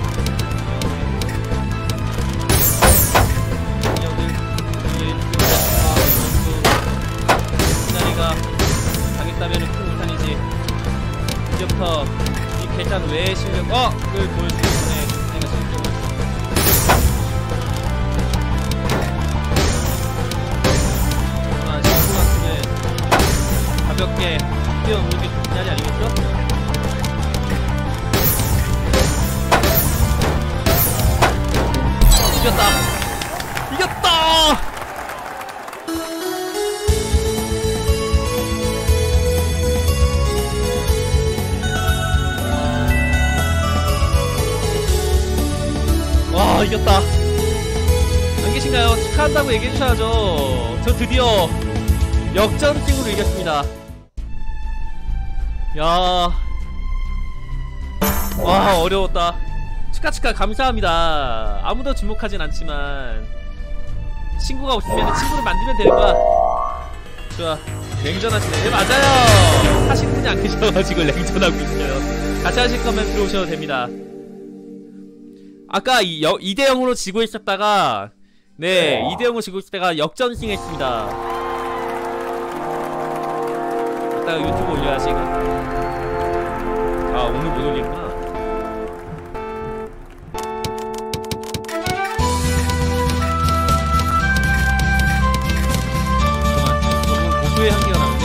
가겠다면 큰 우산이지. 이제부터 이 계산 외의 실력을 보여주기 전에 내가 실력을 하지만 신부만큼은 가볍게 뛰어오는 게 자리 아니겠죠? 이겼다! 이겼다! 와, 이겼다. 안 계신가요? 축하한다고 얘기해주셔야죠. 저 드디어 역전승으로 이겼습니다. 야, 와, 어려웠다. 축하 축하 감사합니다. 아무도 주목하진 않지만 친구가 없으면 친구를 만들면 되는 거야. 좋아, 냉전하시네. 네, 맞아요. 하시는 분이 안 계셔가지고 냉전하고 있어요. 같이 하실 거면 들어오셔도 됩니다. 아까 이 대 영으로 지고 있었다가, 네, 이 대 영으로 지고 있었다가 역전승 했습니다. 이따가 유튜브 올려야지, 이거. 아, 오늘 못 올리구나. 잠깐만, 너무 고수의 한계가 나는데?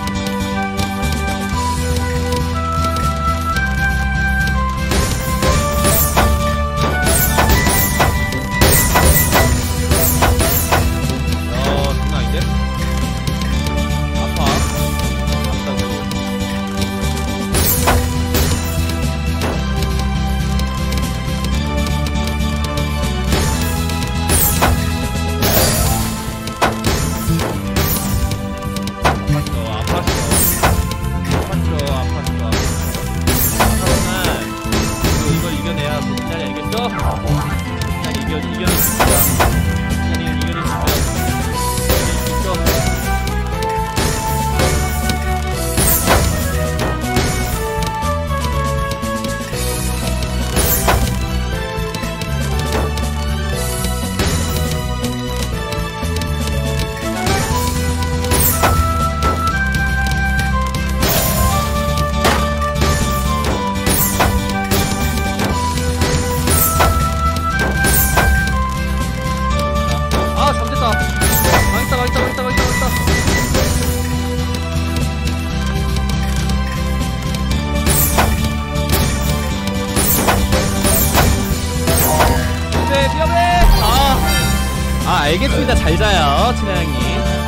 알겠습니다. 잘 자요, 친아양님.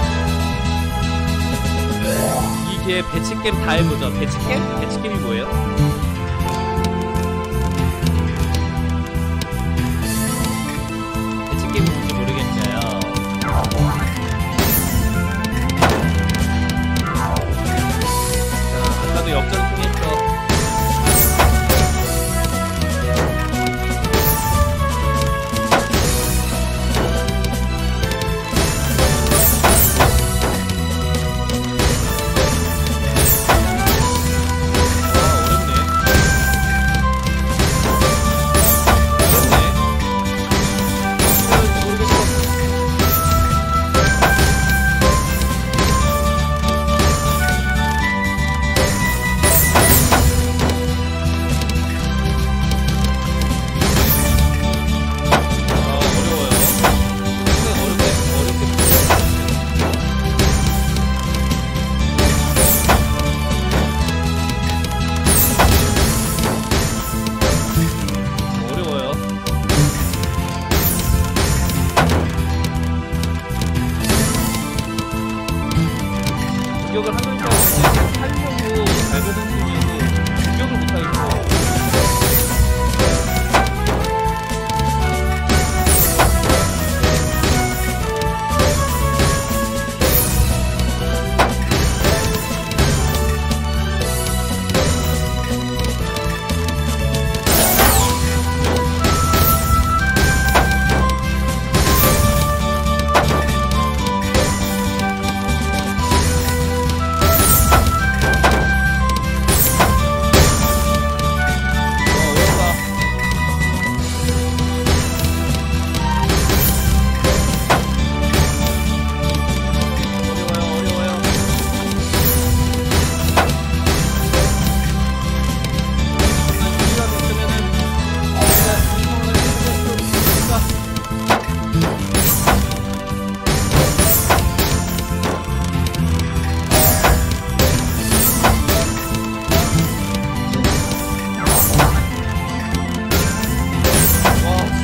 이 기회에 배치게임 다 해보죠. 배치게임? 배치게임이 뭐예요? 배치게임이 뭔지 모르겠어요. 자, 아까도 역전승 했어.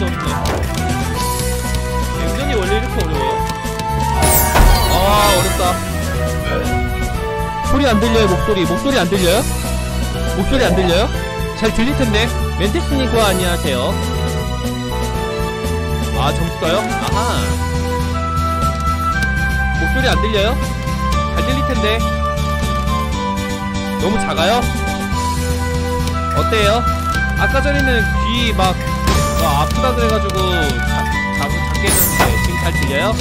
진짜 어렵네. 앵전이 원래 이렇게 어려워요? 아 어렵다. 소리 안 들려요. 목소리 목소리 안 들려요? 목소리 안 들려요? 잘 들릴텐데. 멘테스님 그거 안녕하세요. 아 점수가요? 아하. 목소리 안 들려요? 잘 들릴텐데. 너무 작아요? 어때요? 아까 전에는 귀 막 어, 아프다 그래가지고 자, 자, 작게 했는데 지금 잘 들려요?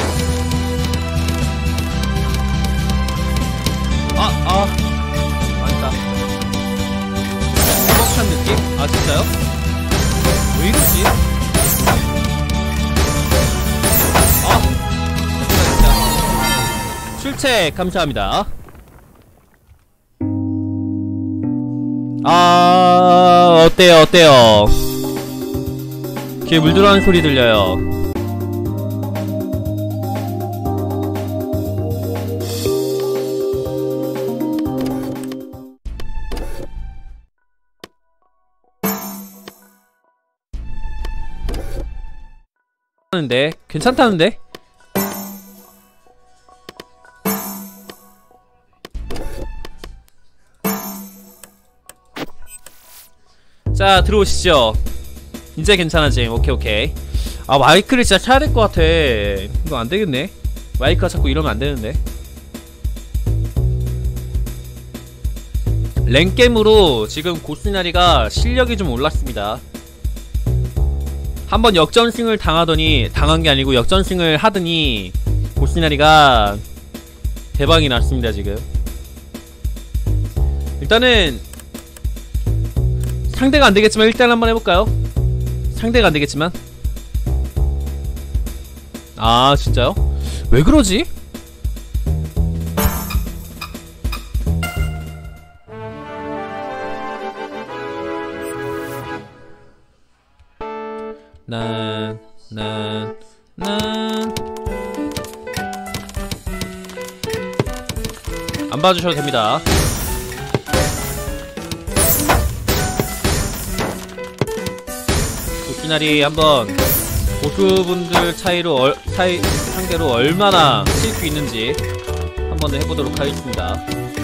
아, 아 망했다. 먹찬 느낌? 아 진짜요? 왜 이러지? 아 진짜 진짜 출첵 감사합니다. 아 어때요 어때요? 귀에 물 들어가는 소리 들려요. 하는데 괜찮다는데? 자 들어오시죠. 이제 괜찮아지. 오케이 오케이. 아 마이크를 진짜 켜야 될 것 같아. 이거 안되겠네. 마이크가 자꾸 이러면 안되는데. 랭겜으로 지금 고스나리가 실력이 좀 올랐습니다. 한번 역전승을 당하더니, 당한게 아니고 역전승을 하더니 고스나리가 대박이 났습니다 지금. 일단은 상대가 안되겠지만 일단 한번 해볼까요? 상대가 안되겠지만. 아 진짜요? 왜 그러지? 난, 난, 난 안 봐주셔도 됩니다. 고스나리 한번 고수분들 차이로 얼, 차이 상대로 얼마나 칠 수 있는지 한번 해보도록 하겠습니다.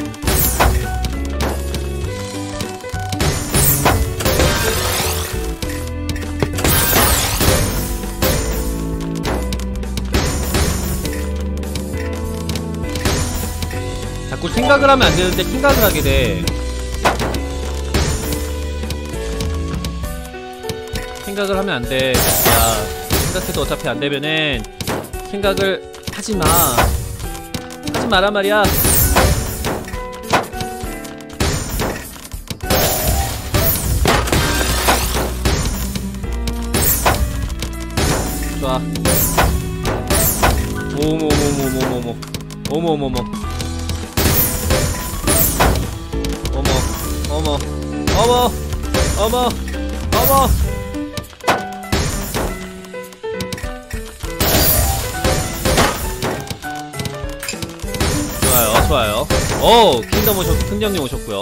자꾸 생각을 하면 안 되는데 생각을 하게 돼. 생각을 하면 안 돼. 야, 생각해도 어차피 안 되면은 생각을 하지 마. 하지 마란 말이야. 좋아. 오모모모모모모. 오모모모. 어머, 어머, 어머, 어머, 어머. 좋아요, 좋아요. 오, 킹덤 오셨, 킹덤님 오셨고요.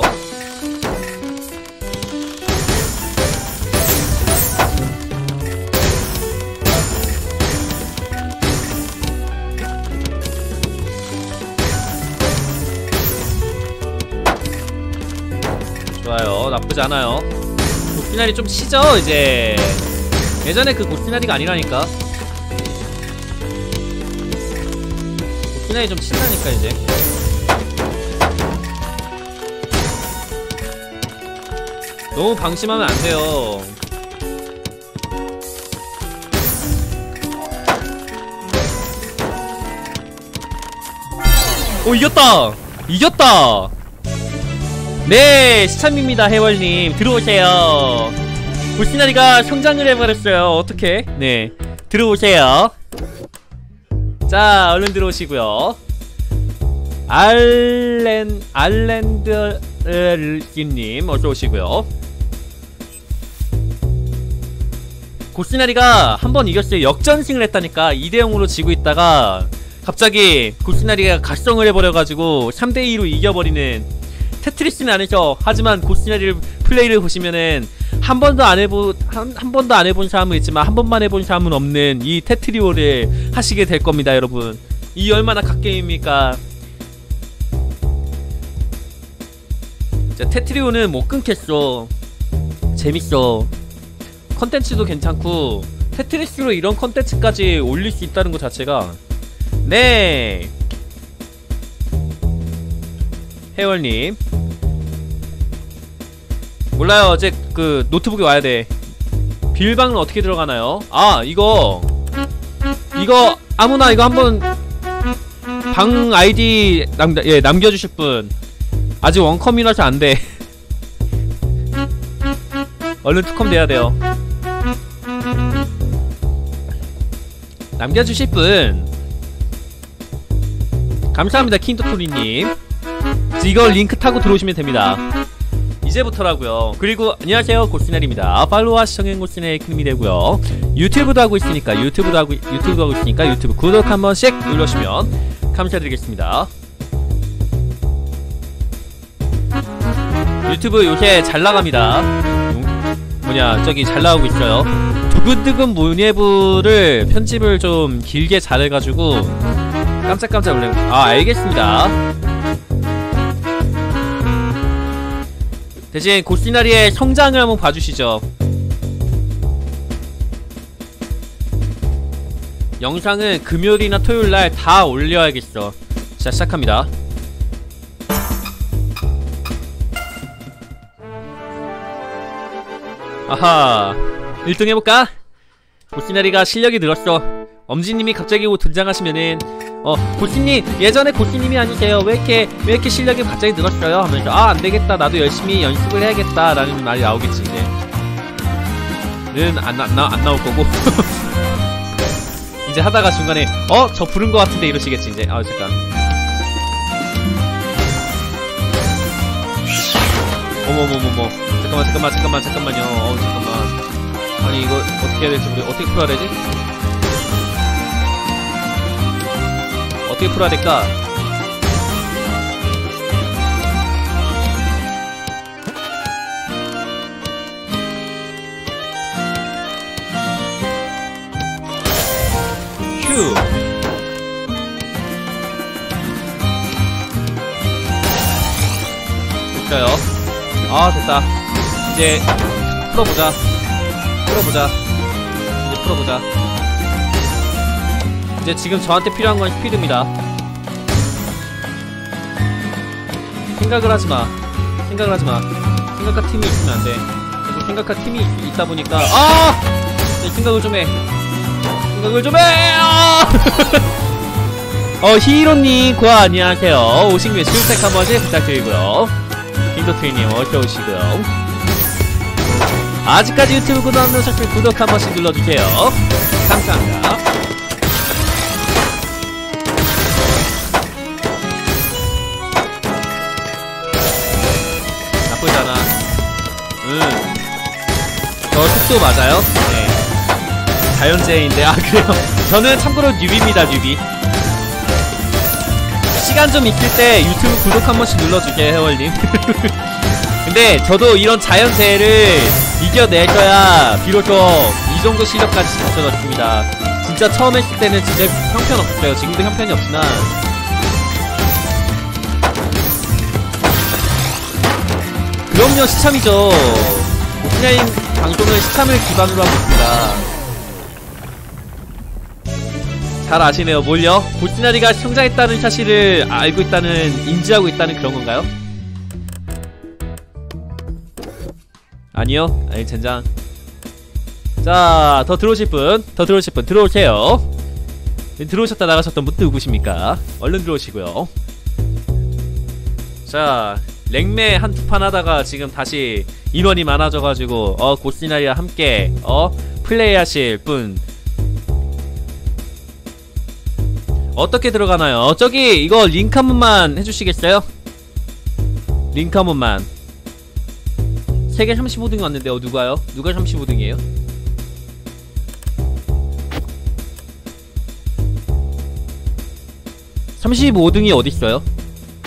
좋아요, 나쁘지 않아요. 고스나리 좀 치죠, 이제. 예전에 그 고스나리가 아니라니까. 고스나리 좀 친다니까, 이제. 너무 방심하면 안 돼요. 오, 이겼다! 이겼다! 네, 시참입니다, 해월님. 들어오세요. 고스나리가 성장을 해버렸어요. 어떡해? 네, 들어오세요. 자, 얼른 들어오시고요. 알렌, 알렌드님, 어서오시고요. 고스나리가 한 번 이겼어요. 역전승을 했다니까. 이 대 영으로 지고 있다가 갑자기 고스나리가 각성을 해버려가지고 삼 대 이로 이겨버리는 테트리스는 아니죠. 하지만 고스나리를 플레이를 보시면은 한 번도 안 해본 한, 한 번도 안 해본 사람은 있지만 한 번만 해본 사람은 없는 이 테트리오를 하시게 될 겁니다, 여러분. 이 얼마나 갓게임입니까? 자, 테트리오는 못 끊겠어. 재밌어. 컨텐츠도 괜찮고 테트리스로 이런 컨텐츠까지 올릴 수 있다는 것 자체가. 네, 해월님 몰라요. 어제 그 노트북이 와야돼. 비밀방은 어떻게 들어가나요? 아, 이거 이거 아무나 이거 한번 방 아이디 남, 예, 남겨주실 분. 아직 원컴이라서 안돼. 얼른 투컴 돼야 돼요. 남겨주실 분 감사합니다, 킨토토리님. 이거 링크 타고 들어오시면 됩니다. 이제부터라고요. 그리고 안녕하세요, 고스날입니다. 팔로우와 시청해 고스날의 큰 힘이 되고요. 유튜브도 하고 있으니까 유튜브도 하고 유튜브도 하고 있으니까 유튜브 구독 한 번씩 눌러주시면 감사드리겠습니다. 유튜브 요새 잘 나갑니다. 뭐냐, 저기 잘 나오고 있어요. 두근두근 문예부를 편집을 좀 길게 잘해가지고 깜짝깜짝 놀래요. 아, 알겠습니다. 대신 고시나리의 성장을 한번 봐주시죠. 영상은 금요일이나 토요일날 다 올려야겠어. 자, 시작합니다. 아하, 일 등 해볼까? 고시나리가 실력이 늘었어. 엄지님이 갑자기 등장하시면은 어, 고시님, 예전에 고시님이 아니세요. 왜 이렇게 왜 이렇게 실력이 갑자기 늘었어요? 하면서 아, 안되겠다, 나도 열심히 연습을 해야겠다 라는 말이 나오겠지. 이제 는 안, 안, 안 나올 거고. 이제 하다가 중간에 어? 저 부른 거 같은데 이러시겠지 이제. 아, 잠깐. 어머머머머, 잠깐만 잠깐만 잠깐만 잠깐만요. 어, 잠깐만. 아니, 이거 어떻게 해야 될지 모르겠. 어떻게 풀어야 되지? 어떻게 풀어야 될까? 휴. 됐어요. 아, 됐다. 이제 풀어보자. 풀어보자. 이제 풀어보자. 이제 지금 저한테 필요한 건 스피드입니다. 생각을 하지마. 생각을 하지마. 생각과 팀이 있으면 안돼. 그리고 생각과 팀이 있, 있다 보니까 아! 네, 생각을 좀 해. 생각을 좀 해! 아! 어, 히로님, 고아 안녕하세요. 오신 김에 출첵 한 번씩 부탁드리고요. 킹도트리님 어서오시고요. 아직까지 유튜브 구독 안 누르셨으면 구독 한 번씩 눌러주세요. 감사합니다. 나쁘잖아. 응. 저 속도 맞아요? 네. 자연재해인데. 아, 그래요? 저는 참고로 뉴비입니다, 뉴비. 시간 좀 있을 때 유튜브 구독 한 번씩 눌러주게, 해월님. 근데 저도 이런 자연재해를 이겨내줘야 비로소 이 정도 실력까지 갖춰졌습니다. 진짜 처음 했을 때는 진짜 형편없었어요. 지금도 형편이 없으나 그럼요, 시참이죠. 오프라인 방송은 시참을 기반으로 하고 있습니다. 잘 아시네요. 뭘요? 고시나리가 성장했다는 사실을 알고 있다는, 인지하고 있다는 그런 건가요? 아니요? 아니, 젠장. 자, 더 들어오실 분, 더 들어오실 분, 들어오세요. 들어오셨다 나가셨던 분 누구십니까? 얼른 들어오시고요. 자, 랭매 한 두 판 하다가 지금 다시 인원이 많아져가지고 어, 고시나리와 함께 어, 플레이하실 분 어떻게 들어가나요? 저기 이거 링크 한 번만 해주시겠어요? 링크 한 번만. 세계 삼십오 등이 왔는데 어, 누가요? 누가 삼십오 등이에요? 삼십오 등이 어딨어요?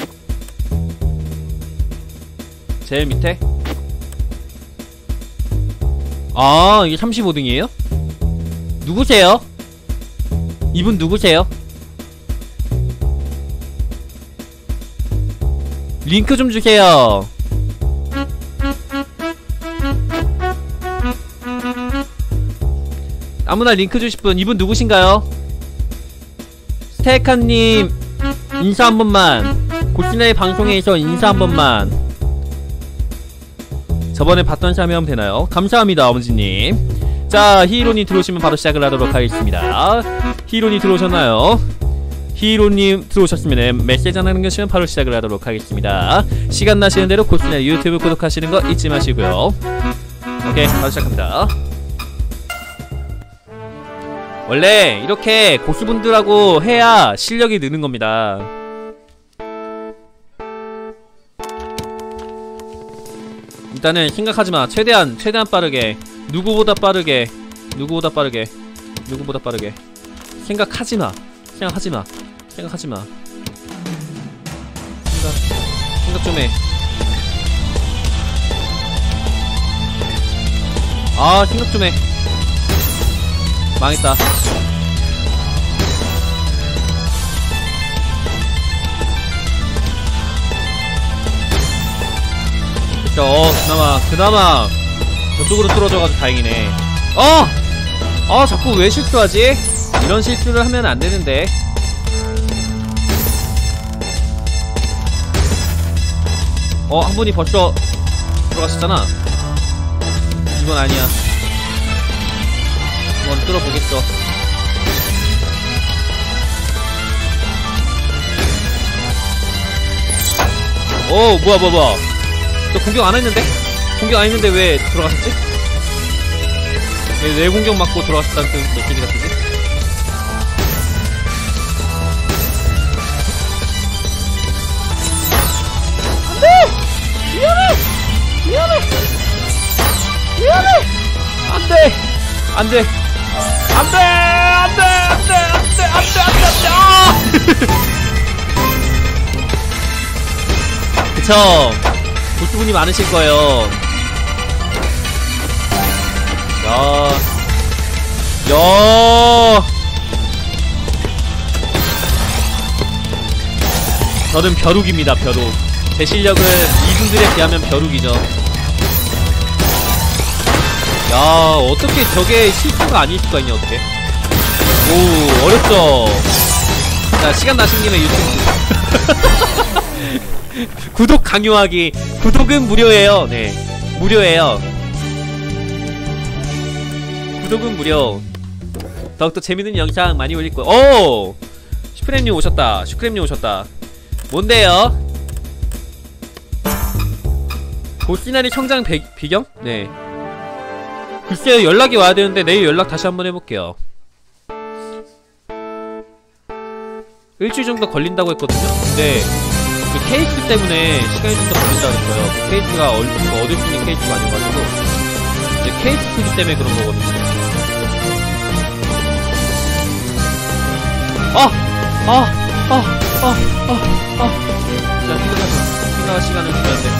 제일 밑에? 아, 이게 삼십오 등이에요? 누구세요? 이분 누구세요? 링크 좀 주세요. 아무나 링크 주실 분. 이분 누구신가요? 스테이카님 인사 한 번만. 고시나의 방송에서 인사 한 번만. 저번에 봤던 샤미 하면 되나요? 감사합니다, 엄지님. 자, 히로님 들어오시면 바로 시작을 하도록 하겠습니다. 히로님 들어오셨나요? 히로님 들어오셨으면 메시지 하나 남겨주시면 바로 시작을 하도록 하겠습니다. 시간 나시는 대로 고시나 유튜브 구독하시는 거 잊지 마시고요. 오케이, 바로 시작합니다. 원래 이렇게 고수분들하고 해야 실력이 느는 겁니다. 일단은 생각하지마. 최대한 최대한 빠르게, 누구보다 빠르게, 누구보다 빠르게, 누구보다 빠르게. 생각하지마. 생각하지마. 생각하지마. 생각 생각 좀 해. 아, 생각 좀 해. 망했다. 그쵸. 어, 그나마 그나마 저쪽으로 뚫어져가지고 다행이네. 어! 아, 자꾸 왜 실수하지? 이런 실수를 하면 안 되는데. 어, 한 분이 벌써 들어가셨잖아. 이건 아니야. 한번 뚫어보겠어. 오, 뭐야 뭐야 뭐야. 너 공격 안 했는데? 공격 안 했는데 왜 들어갔었지? 왜 내 공격 맞고 들어갔었다는 그 메시지가 뜨지? 안돼! 미안해! 미안해! 미안해! 안돼! 안돼! 안돼! 안돼! 안돼! 안돼! 안돼! 안돼! 아! 그쵸. 보스분이 많으실 거예요. 야. 야. 저는 벼룩입니다, 벼룩. 제 실력은 이분들에 비하면 벼룩이죠. 야, 어떻게 저게 실수가 아닐 수가 있냐, 어떻게. 오, 어렵죠? 자, 시간 나신 김에 유튜브. 구독 강요하기. 구독은 무료예요. 네, 무료예요. 구독은 무료. 더욱더 재밌는 영상 많이 올릴 거예요. 오! 슈크림님 오셨다. 슈크림님 오셨다. 뭔데요? 고시나리 성장 배, 비경? 네. 글쎄요, 연락이 와야 되는데 내일 연락 다시 한번 해볼게요. 일주일 정도 걸린다고 했거든요? 근데 그 케이스 때문에 시간이 좀 더 걸린다고 했어요. 그 케이스가 얻을 수 있는 케이스가 아니어가지고 이제 케이스 크기 때문에 그런 거거든요. 아! 아! 아! 아! 아! 아! 자, 생각하자. 생각할 시간을 주면 돼.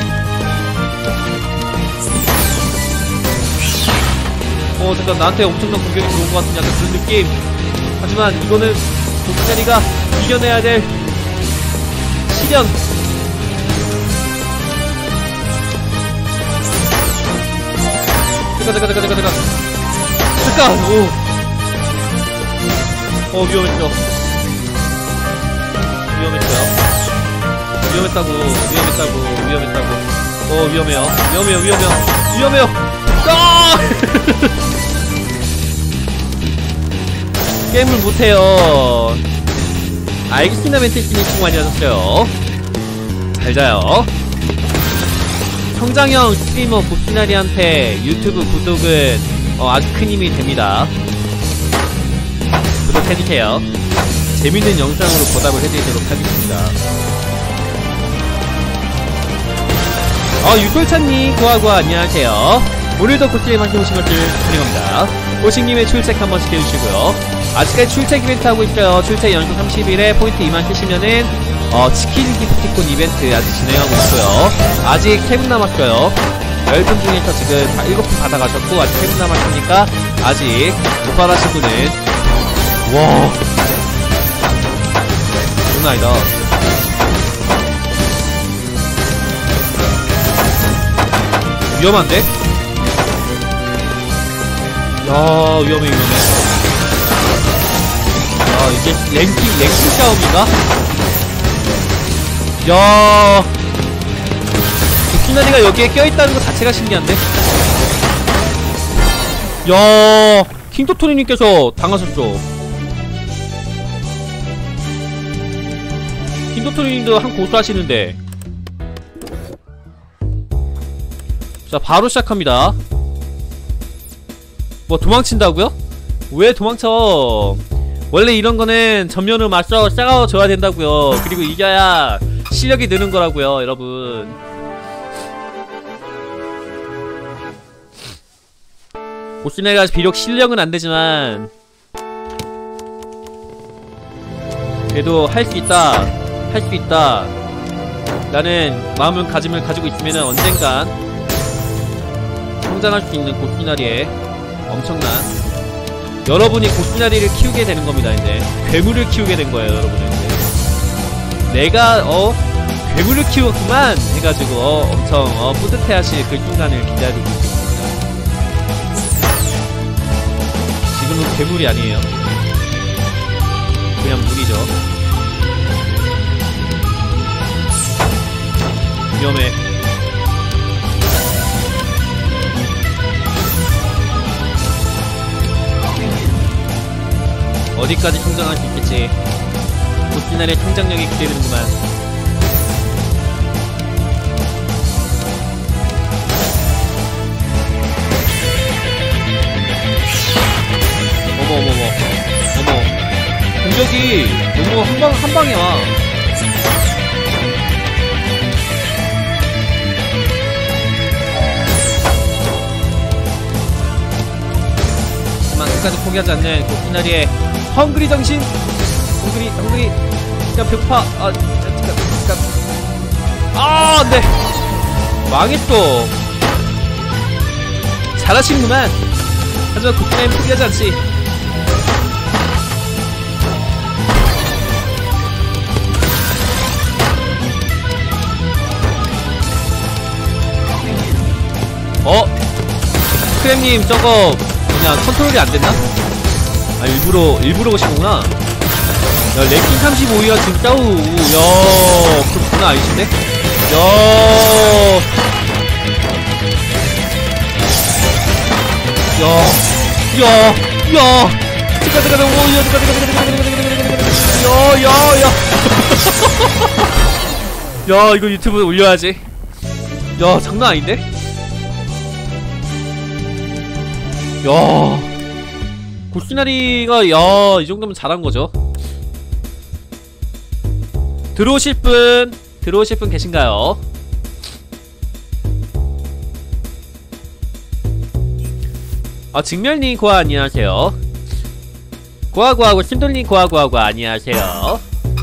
어, 잠깐 나한테 엄청난 공격이 들어온 것 같은 약간 그런 느낌. 하지만 이거는 고시나리가 이겨내야 될 시련. 잠깐 잠깐 잠깐 잠깐 잠깐. 오. 어, 위험했죠. 위험했어요. 위험했다고, 위험했다고, 위험했다고. 어, 위험해요. 위험해요, 위험해요. 위험해요. 아! 게임을 못해요. 알겠습니다, 멘트씨님 수고 많이 하셨어요. 잘 자요. 성장형 스트리머 고시나리한테 유튜브 구독은 어, 아주 큰 힘이 됩니다. 구독해주세요. 재밌는 영상으로 보답을 해드리도록 하겠습니다. 어, 유솔찬님, 고아고아 안녕하세요. 오늘도 고스트림 함께 오신 것을 환영합니다. 오식님의 출첵 한 번씩 해주시고요. 아직까지 출첵 이벤트 하고 있어요. 출첵 연속 삼십 일에 포인트 이만 쓰시면은 어, 치킨 기프티콘 이벤트 아직 진행하고 있고요. 아직 세 분 남았어요. 열 분 중에서 지금 다 일곱 분 받아가셨고 아직 세 분 남았으니까 아직 못 받으신 분은 와 장난 아니다. 위험한데? 야 위험해 위험해. 야 이게 랭킹 랭킹 싸움인가? 야 도끼나리가 여기에 껴있다는 것 자체가 신기한데? 야 킹토토니님께서 당하셨죠. 킹토토니님도 한 고수 하시는데. 자 바로 시작합니다. 뭐 도망친다고요? 왜 도망쳐? 원래 이런거는 전면으로 맞서 싸워줘야 된다고요. 그리고 이겨야 실력이 느는 거라고요 여러분. 보스네가 비록 실력은 안되지만 그래도 할 수 있다 할 수 있다 라는 마음을 가짐을 가지고 있으면 언젠간 성장할 수 있는 고스나리에 엄청난 여러분이 고스나리를 키우게 되는 겁니다. 이제 괴물을 키우게 된 거예요 여러분은. 이제 내가 어 괴물을 키웠구만 해가지고 어, 엄청 어, 뿌듯해하실 그 순간을 기다리고 있습니다. 지금은 괴물이 아니에요. 그냥 물이죠. 위험해. 어디까지 성장할 수 있겠지. 고스나리의 성장력이 기대되는구만. 어머 어머 어머 어머 공격이 너무 한방 한방에 와. 하지만 끝까지 포기하지 않는 고스나리의 헝그리 정신. 헝그리 헝그리 야 배고파. 아 잠깐 잠깐 아 안돼. 망했어. 잘하시는구만. 하지만 고스나리는 포기하지 않지. 어? 크렘님 저거 그냥 컨트롤이 안됐나? 아 일부러 일부러 오신 거구나. 야 랭킹 삼십오 위가 지금 싸우. 야 그거 장난 아니신데? 야 야 야 야 잠깐 잠깐 오야 잠깐 잠깐 잠깐 잠깐 잠깐 야야야 야 이거 유튜브에 올려야지. 야 장난 아닌데? 야 고스나리가 야 이정도면 잘한거죠. 들어오실분 들어오실분 계신가요? 아 직멸님 고아 안녕하세요. 고아고아고 신돌님 고아고아고 안녕하세요.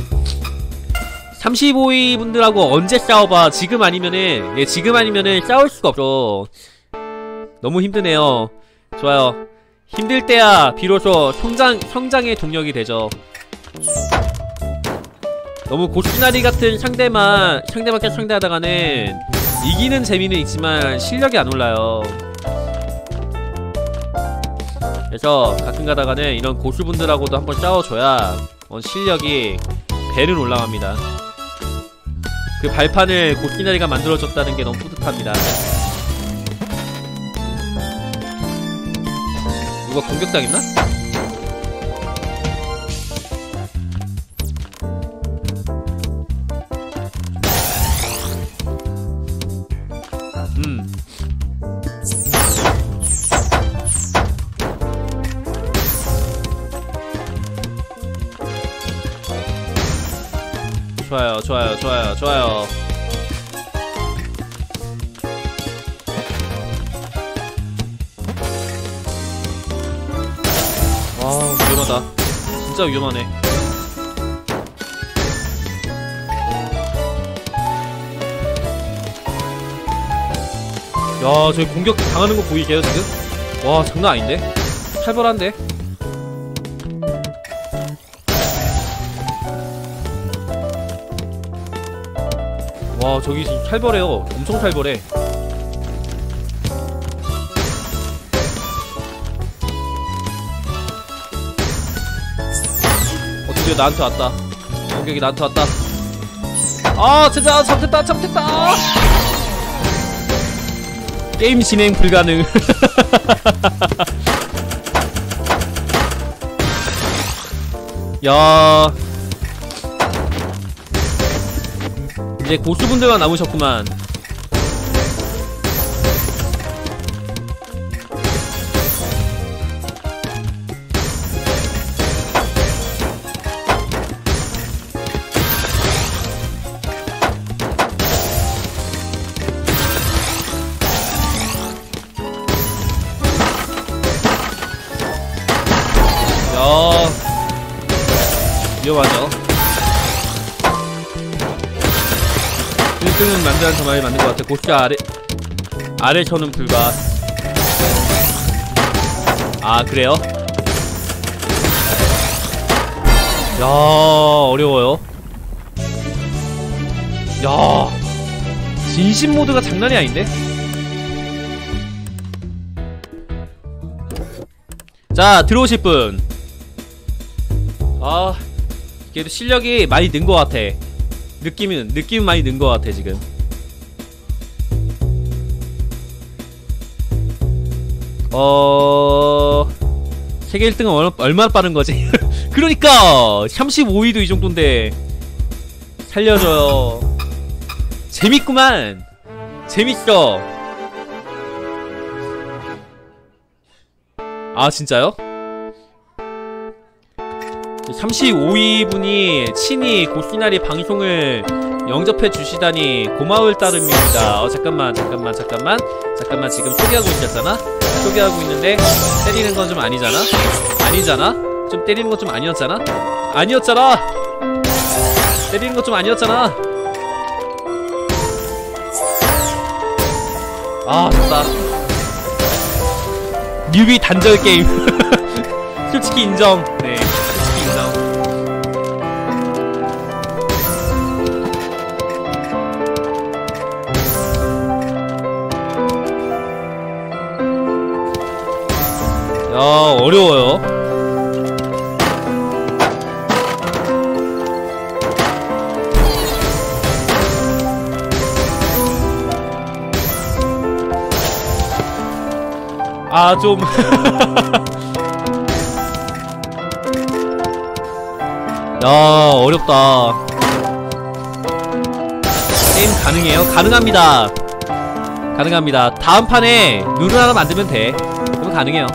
삼십오 위 분들하고 언제 싸워봐. 지금 아니면은 예 지금 아니면은 싸울 수가 없죠. 너무 힘드네요. 좋아요. 힘들 때야 비로소 성장, 성장의 동력이 되죠. 너무 고스나리 같은 상대만 상대밖에 상대하다가는 이기는 재미는 있지만 실력이 안 올라요. 그래서 가끔 가다가는 이런 고수분들하고도 한번 싸워줘야 어, 실력이 배는 올라갑니다. 그 발판을 고스나리가 만들어줬다는 게 너무 뿌듯합니다. 누가 공격당했나? 음 좋아요 좋아요 좋아요 좋아요. 와 위험하다. 진짜 위험하네. 야, 저기 공격 당하는 거 보이게요 지금? 와, 장난 아닌데? 살벌한데? 와, 저기 지금 살벌해요. 엄청 살벌해. 어, 드디어 나한테 왔다. 공격이 나한테 왔다. 아, 진짜 잡혔다, 잡혔다. 게임 진행 불가능. 야, 이제 고수분들만 남으셨구만. 야, 위험하죠. 일 등은 만드는 저 말이 맞는 것 같아. 고수 아래 아래서는 불가. 아, 그래요? 야, 어려워요. 야, 진심 모드가 장난이 아닌데? 자, 들어오실 분. 아, 그래도 실력이 많이 는 것 같아. 느낌은, 느낌은 많이 는 것 같아, 지금. 어... 세계 일 등은 얼마, 얼마나 빠른 거지? 그러니까! 삼십오 위도 이 정도인데. 살려줘요. 재밌구만! 재밌어! 아, 진짜요? 삼십오 위 분이 친히 고시나리 방송을 영접해 주시다니 고마울 따름입니다. 어, 잠깐만, 잠깐만, 잠깐만. 잠깐만, 지금 소개하고 있었잖아? 소개하고 있는데, 때리는 건 좀 아니잖아? 아니잖아? 좀 때리는 건 좀 아니었잖아? 아니었잖아! 때리는 건 좀 아니었잖아? 아, 좋다. 뉴비 단절 게임. 솔직히 인정. 네. 야, 어려워요. 아, 좀. 야, 어렵다. 게임 가능해요? 가능합니다. 가능합니다. 다음 판에 룰을 하나 만들면 돼. 그럼 가능해요.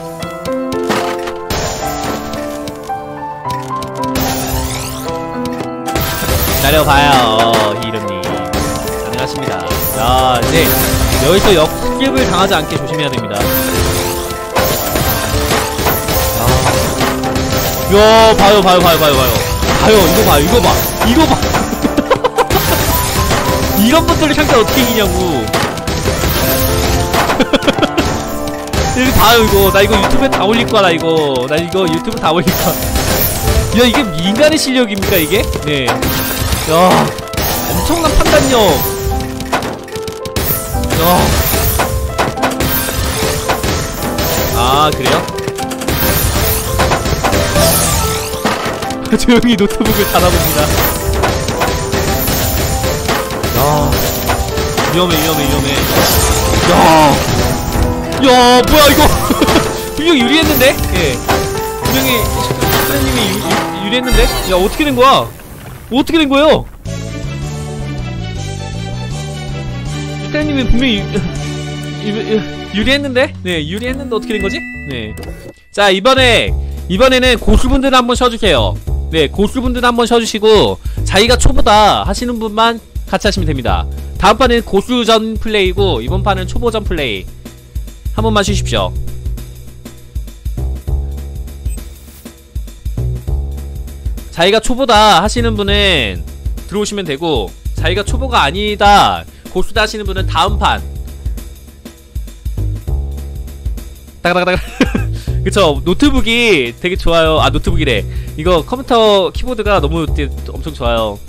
기다려봐요, 히로님. 가능하십니다. 자, 이제 여기서 역습을 당하지 않게 조심해야 됩니다. 야, 봐요, 봐요, 봐요, 봐요, 봐요. 봐요, 이거 봐, 이거 봐, 이거 봐. 이런 것들을 상대 어떻게 이기냐고. 여기 봐요, 이거. 나 이거 유튜브에 다 올릴 거야, 나 이거. 나 이거 유튜브 다 올릴 거야. 야, 이게 인간의 실력입니까, 이게? 네. 야, 엄청난 판단력. 야. 아, 그래요? 조용히 노트북을 닫아봅니다. 야, 위험해, 위험해, 위험해. 야, 야, 뭐야 이거? 분명히 유리했는데? 예, 분명히 시크님이 유리했는데? 야, 어떻게 된 거야? 어떻게 된 거예요? 시크님이 분명히 유, 유, 유리했는데? 네, 유리했는데 어떻게 된 거지? 네. 자, 이번에 이번에는 고수분들 한번 쉬어주세요. 네, 고수분들 한번 쉬어주시고 자기가 초보다 하시는 분만 같이 하시면 됩니다. 다음 판은 고수전 플레이고 이번 판은 초보전 플레이. 한 번만 쉬십시오. 자기가 초보다 하시는 분은 들어오시면 되고, 자기가 초보가 아니다 고수다 하시는 분은 다음 판 따가다가다가 그쵸. 노트북이 되게 좋아요. 아 노트북이래. 이거 컴퓨터 키보드가 너무 되게 엄청 좋아요.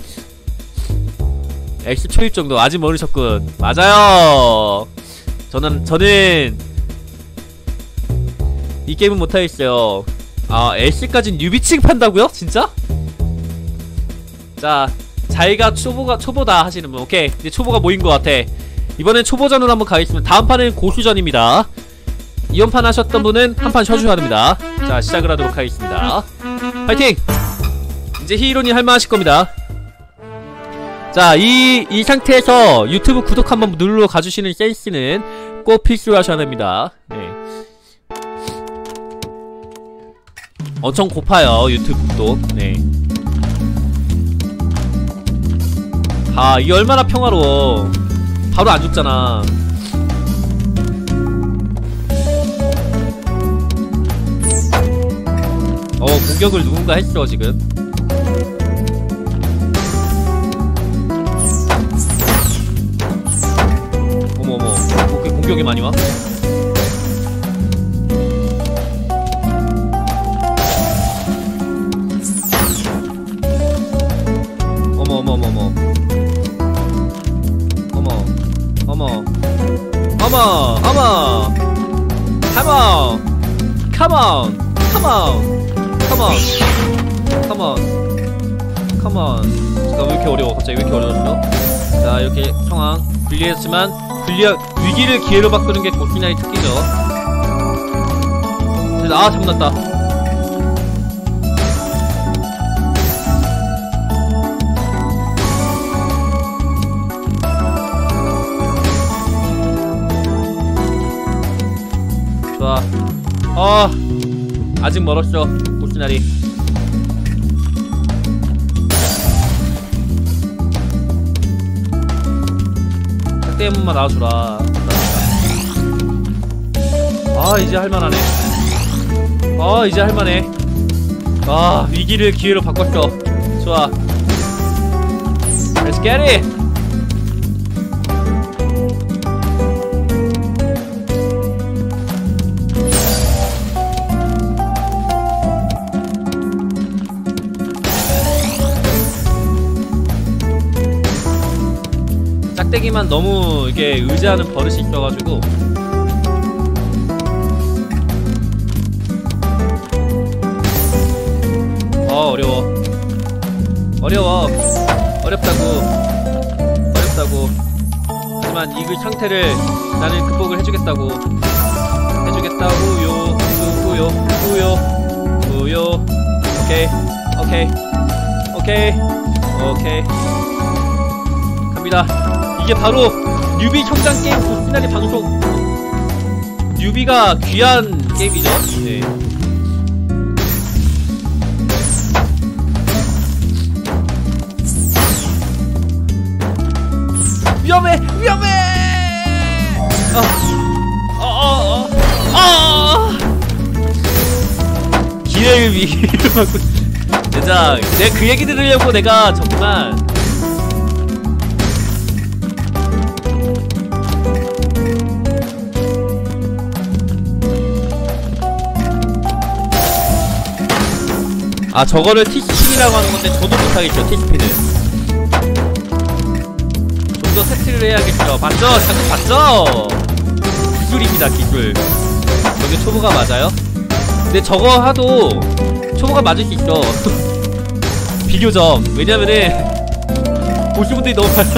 X 초입 정도. 아직 모르셨군. 맞아요. 저는 저는 이 게임은 못하겠어요. 아 S까진 뉴비 취급한다고요? 진짜? 자 자기가 초보가 초보다 하시는 분. 오케이 이제 초보가 모인 것 같아. 이번엔 초보전으로 한번 가겠습니다. 다음 판은 고수전입니다. 이연판 하셨던 분은 한 판 쉬어주셔야 됩니다. 자 시작을 하도록 하겠습니다. 파이팅! 이제 히이로님 할만하실 겁니다. 자 이 이 상태에서 유튜브 구독 한번 누르러 가주시는 센스는 꼭 필수로 하셔야 됩니다. 네. 엄청 고파요 유튜브 구독. 네. 아 이게 얼마나 평화로워. 바로 안 죽잖아. 어 공격을 누군가 했어 지금. 어머어머 그렇게 공격이 많이 와? 어머어머어머 어머 어머 어머 어머 컴온 컴온 컴온 컴온 컴온 컴온 잠깐 왜 이렇게 어려워. 갑자기 왜 이렇게 어려워졌어? 자 이렇게 상황 불리했지만 불리한 위기를 기회로 바꾸는 게 고스나의 특기죠. 아 잠났다. 좋아. 아 아직 멀었어 고스나리. 작대 한 번만 나와주라. 아 이제 할만하네. 아 이제 할만해. 아 위기를 기회로 바꿨어. 좋아. Let's get it. 짝대기만 너무 이게 의지하는 버릇이 있어가지고. 어 어려워 어려워 어렵다고 어렵다고. 하지만 이 그 상태를 나는 극복을 해주겠다고 해주겠다고요. 우요 우요 우요. 오케이 오케이 오케이 오케이 갑니다. 이게 바로 뉴비 성장 게임 고스나리 방송. 뉴비가 귀한 게임이죠. 네. 위험해 위험해. 어. 어, 어, 어, 어. 기회를 위기로 받고. 진짜 내가 그 얘기 들으려고 내가 정말. 아 저거를 티스핀이라고 하는 건데 저도 못하겠죠. 티스핀은 좀 더 세트를 해야겠죠. 봤죠? 잠깐 봤죠? 기술입니다 기술. 여기 초보가 맞아요? 근데 저거 하도 초보가 맞을 수 있어. 비교적. 왜냐면은 보시분들이 너무 많아.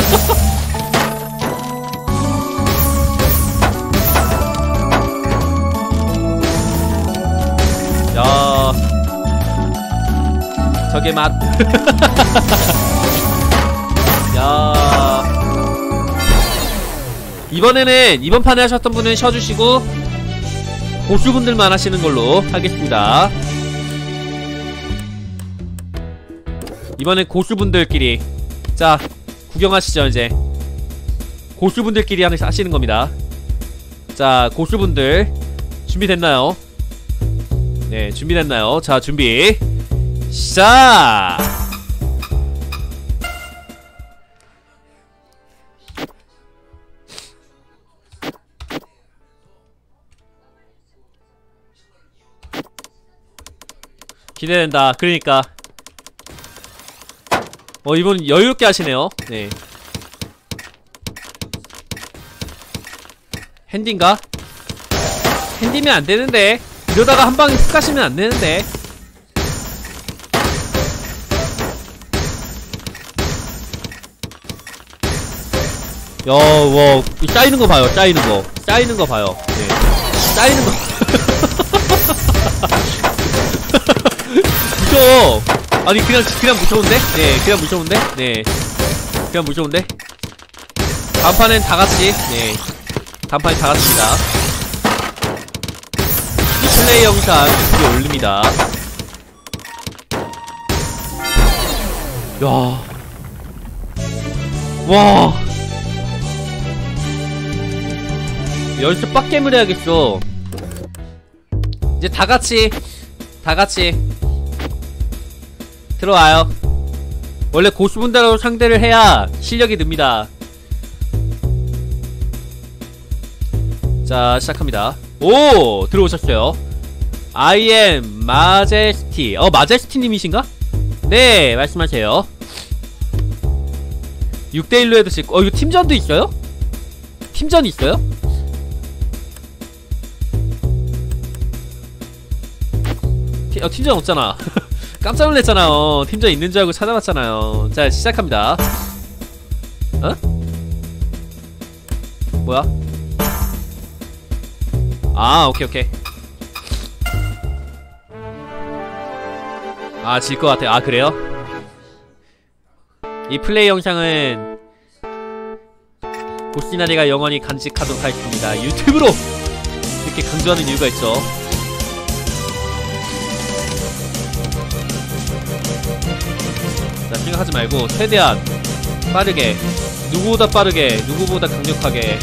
야 저게 맛. 야 이번에는 이번 판에 하셨던 분은 쉬어주시고 고수분들만 하시는 걸로 하겠습니다. 이번엔 고수분들끼리. 자 구경하시죠. 이제 고수분들끼리 하시는 겁니다. 자 고수분들 준비됐나요? 네 준비됐나요? 자 준비 시작! 기대된다. 그러니까 어 이분 여유롭게 하시네요. 네. 핸디인가? 핸디면 안 되는데. 이러다가 한 방에 훅 가시면 안 되는데. 야, 와, 쌓이는 거 봐요. 쌓이는 거. 쌓이는 거 봐요. 네. 쌓이는 거. 무서워. 아니, 그냥, 그냥 무서운데? 네, 그냥 무서운데? 네. 그냥 무서운데? 다음 판엔 다 같이, 네. 다음 판엔 다 같이입니다. 이 플레이 영상 유튜브에 올립니다. 야. 와. 연습 빡겜을 해야겠어. 이제 다같이 다같이 들어와요. 원래 고수분들하고 상대를 해야 실력이 늡니다. 자, 시작합니다. 오! 들어오셨어요. I am 마제스티. 어, 마제스티님이신가? 네, 말씀하세요. 육 대 일로 해도 질, 어, 이거 팀전도 있어요? 팀전이 있어요? 티, 어, 팀전 없잖아. 깜짝 놀랐잖아요. 팀전 있는 줄 알고 찾아봤잖아요. 자, 시작합니다. 어? 뭐야? 아, 오케이, 오케이. 아, 질 것 같아. 아, 그래요? 이 플레이 영상은 고시나리가 영원히 간직하도록 하겠습니다. 유튜브로 이렇게 강조하는 이유가 있죠. 자, 생각하지 말고 최대한 빠르게, 누구보다 빠르게, 누구보다 강력하게.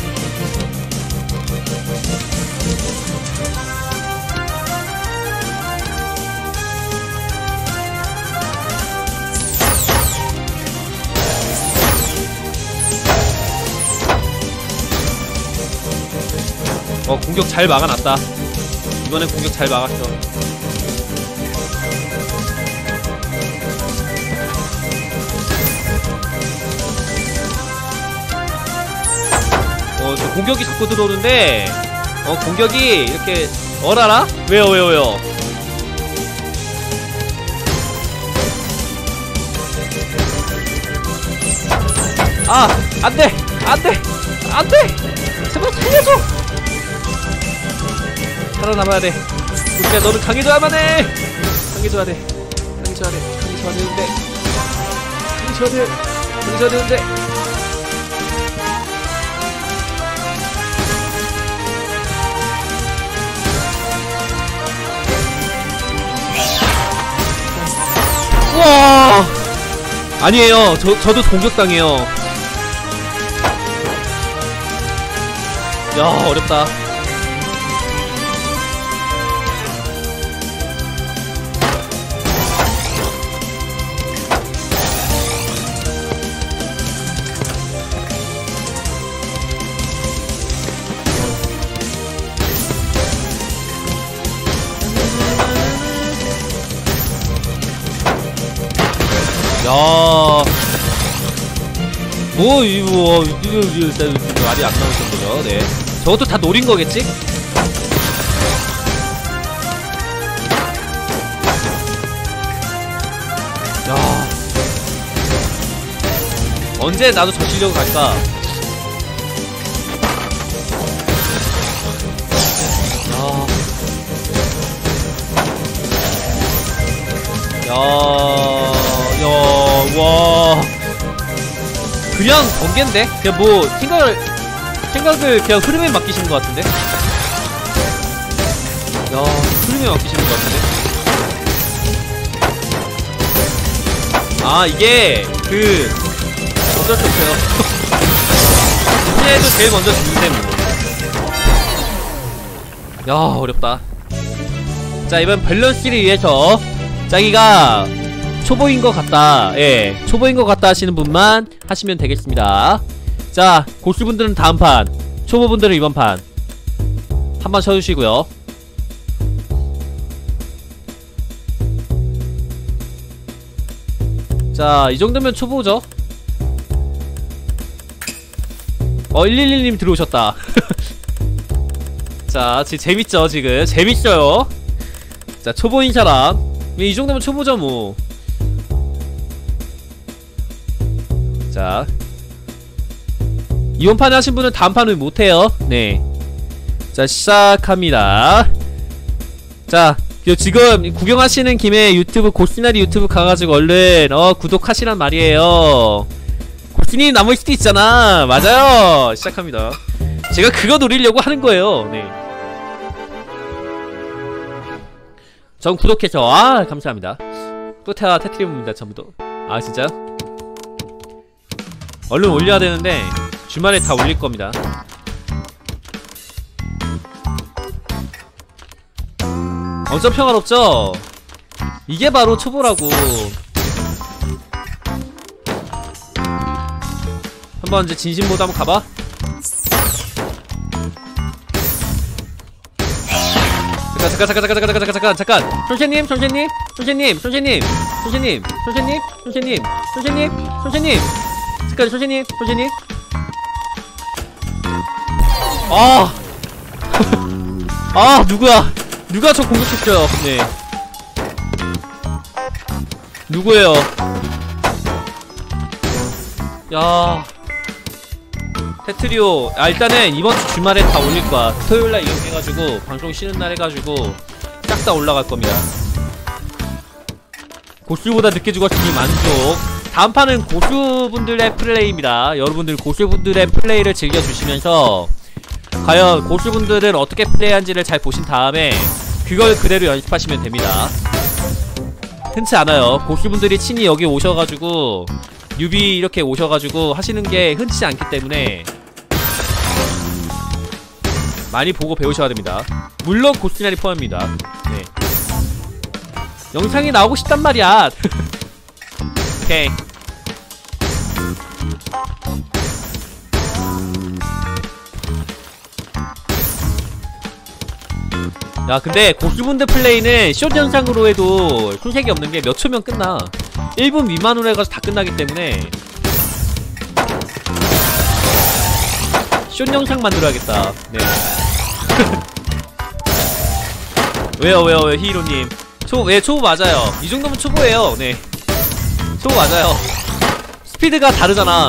어, 공격 잘 막아놨다. 이번엔 공격 잘 막았어. 어, 저 공격이 자꾸 들어오는데, 어, 공격이 이렇게, 어라라? 왜요, 왜요, 왜요? 아! 안 돼! 안 돼! 안 돼! 제발 살려줘! 살아남아야 돼. 우리가 너는 강해져야만 해! 강해져야 돼. 강해져야 돼. 강해져야 되는데. 강해져야 돼. 강해져야 되는데. 우와! 아니에요. 저, 저도 공격당해요. 야, 어렵다. 야, 뭐, 이, 뭐, 이거, 일단, 말이 안 나올 정도죠, 네. 저것도 다 노린 거겠지? 야. 언제 나도 저 실력을 갈까? 야. 야. 야, 와. 그냥 번개인데? 그냥 뭐, 생각을, 생각을 그냥 흐름에 맡기시는 것 같은데? 야, 흐름에 맡기시는 것 같은데? 아, 이게, 그, 어쩔 수 없어요. 이제도 제일 먼저 죽는데, 뭐. 야, 어렵다. 자, 이번 밸런스를 위해서, 자기가, 초보인 것 같다. 예, 초보인 것 같다 하시는 분만 하시면 되겠습니다. 자, 고수분들은 다음 판, 초보분들은 이번 판 한번 쳐주시고요. 자, 이 정도면 초보죠? 어, 일일일 님 들어오셨다. 자, 지금 재밌죠, 지금? 재밌어요. 자, 초보인 사람. 이 정도면 초보죠, 뭐. 자. 이번 판에 하신 분은 다음 판은 못해요. 네. 자, 시작합니다. 자, 지금 구경하시는 김에 유튜브 고스나리 유튜브 가가지고 얼른 어 구독하시란 말이에요. 고스님 남을 수도 있잖아. 맞아요. 시작합니다. 제가 그거 노리려고 하는 거예요. 네. 전 구독해서 아 감사합니다. 또태와 테트리움입니다. 전부도. 아 진짜요? 얼른 올려야 되는데 주말에 다 올릴 겁니다. 엄청 평화롭죠? 이게 바로 초보라고. 한번 이제 진심모드 한번 가봐. 잠깐 잠깐 잠깐 잠깐 잠깐 잠깐 잠깐 선생님 선생님 선생님 선생님 선생님 선생님 선생님 선생님 선생님 잠깐 선생님 선생님 아 아 누구야 누가 저 공격했어요. 네 누구예요? 야 테트리오 아 일단은 이번주 주말에 다 올릴거야. 토요일날 이용해가지고 방송 쉬는날 해가지고 싹 다 올라갈겁니다. 고수보다 늦게 죽었으니 만족. 다음판은 고수분들의 플레이입니다. 여러분들 고수분들의 플레이를 즐겨주시면서 과연 고수분들은 어떻게 플레이한지를 잘 보신 다음에 그걸 그대로 연습하시면 됩니다. 흔치 않아요. 고수분들이 친히 여기 오셔가지고 뉴비 이렇게 오셔가지고 하시는게 흔치 않기 때문에 많이 보고 배우셔야 됩니다. 물론 고스나리 포함입니다. 네. 영상이 나오고 싶단 말이야. 오케이. 야 근데 고수분들 플레이는 숏 영상으로 해도 손색이 없는게 몇 초면 끝나. 일 분 미만으로 해가지고 다 끝나기 때문에 숏 영상 만들어야겠다. 네. 왜요 왜요 왜요 히로님 초, 왜 초보 맞아요. 이 정도면 초보예요. 네 초보 맞아요. 스피드가 다르잖아.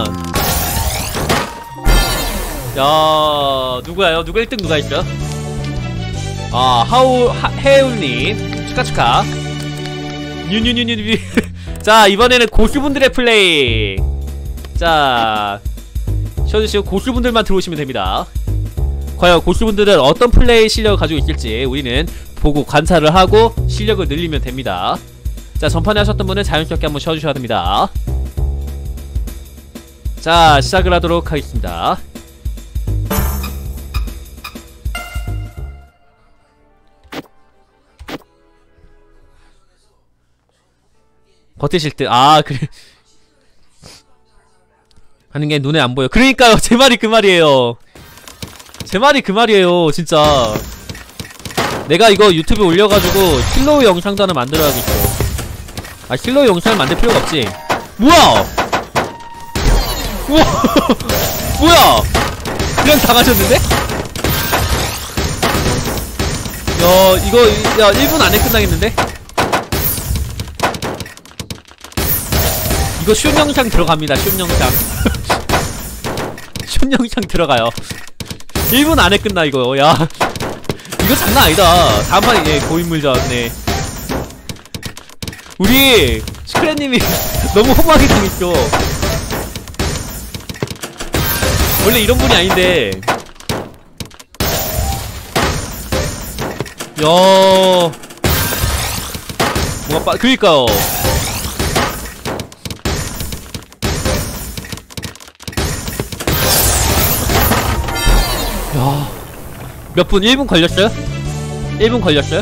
야 누구야요? 누가 일 등 누가 있죠? 아 하우 하, 해울님 축하 축하. 뉴뉴뉴뉴뉴. 자 이번에는 고수분들의 플레이. 자 쉬어주시고 고수분들만 들어오시면 됩니다. 과연 고수분들은 어떤 플레이 실력을 가지고 있을지 우리는 보고 관찰을 하고 실력을 늘리면 됩니다. 자 전판에 하셨던 분은 자연스럽게 한번 쉬어주셔야 됩니다. 자 시작을 하도록 하겠습니다. 버티실 듯. 아 그래 하는게 눈에 안 보여. 그러니까요 제 말이 그 말이에요. 제 말이 그 말이에요 진짜. 내가 이거 유튜브에 올려가지고 실로우 영상도 하나 만들어야겠어. 아 실로우 영상을 만들 필요가 없지. 뭐야 우와 뭐야 그냥 당하셨는데? 야 이거 야 일 분 안에 끝나겠는데? 이거 숏 영상 들어갑니다. 숏 영상. 숏 영상 들어가요. 일 분 안에 끝나 이거. 야 이거 장난 아니다. 다음판에 예, 고인물전. 네 우리 시크릿님이 너무 허무하게 당했죠. 원래 이런 분이 아닌데. 야 뭔가 빠 그니까요. 야, 몇 분? 일 분 걸렸어요? 일 분 걸렸어요?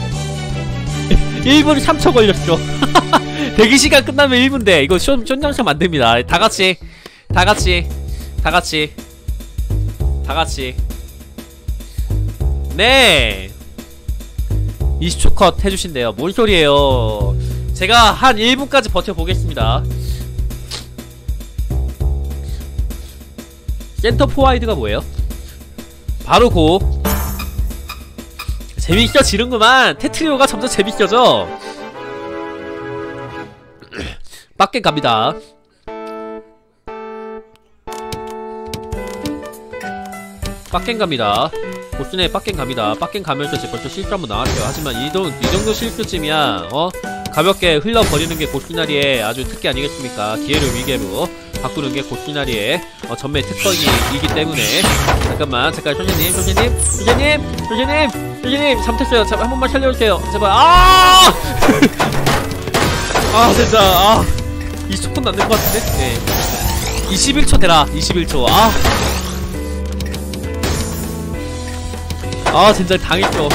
일 분 삼 초 걸렸어. 대기시간 끝나면 일 분 돼. 이거 숏, 숏 영상 만듭니다. 다같이 다같이 다같이 다같이 네 이십 초 컷 해주신대요. 뭔 소리예요. 제가 한 일 분까지 버텨보겠습니다. 센터 포와이드가 뭐예요? 바로 고 재밌어지는구만. 테트리오가 점점 재밌어져. 빡게 갑니다. 빡갱 갑니다. 보스네 빡갱 갑니다. 빡갱 가면서 이제 벌써 실수 한번 나왔어요. 하지만 이, 정, 이 정도 실수쯤이야 어? 가볍게 흘러버리는 게 고시나리의 아주 특기 아니겠습니까? 기회를 위계로 바꾸는 게 고시나리의 어, 전매 특성이기 때문에. 잠깐만 잠깐 선생님 선생님 선생님 선생님 선생님 잠됐어요. 한 번만 살려주세요 제발. 아! 아 진짜 아 이십 분 안될 것 같은데? 네. 이십일 초 되라. 이십일 초. 아. 아 진짜 당했어.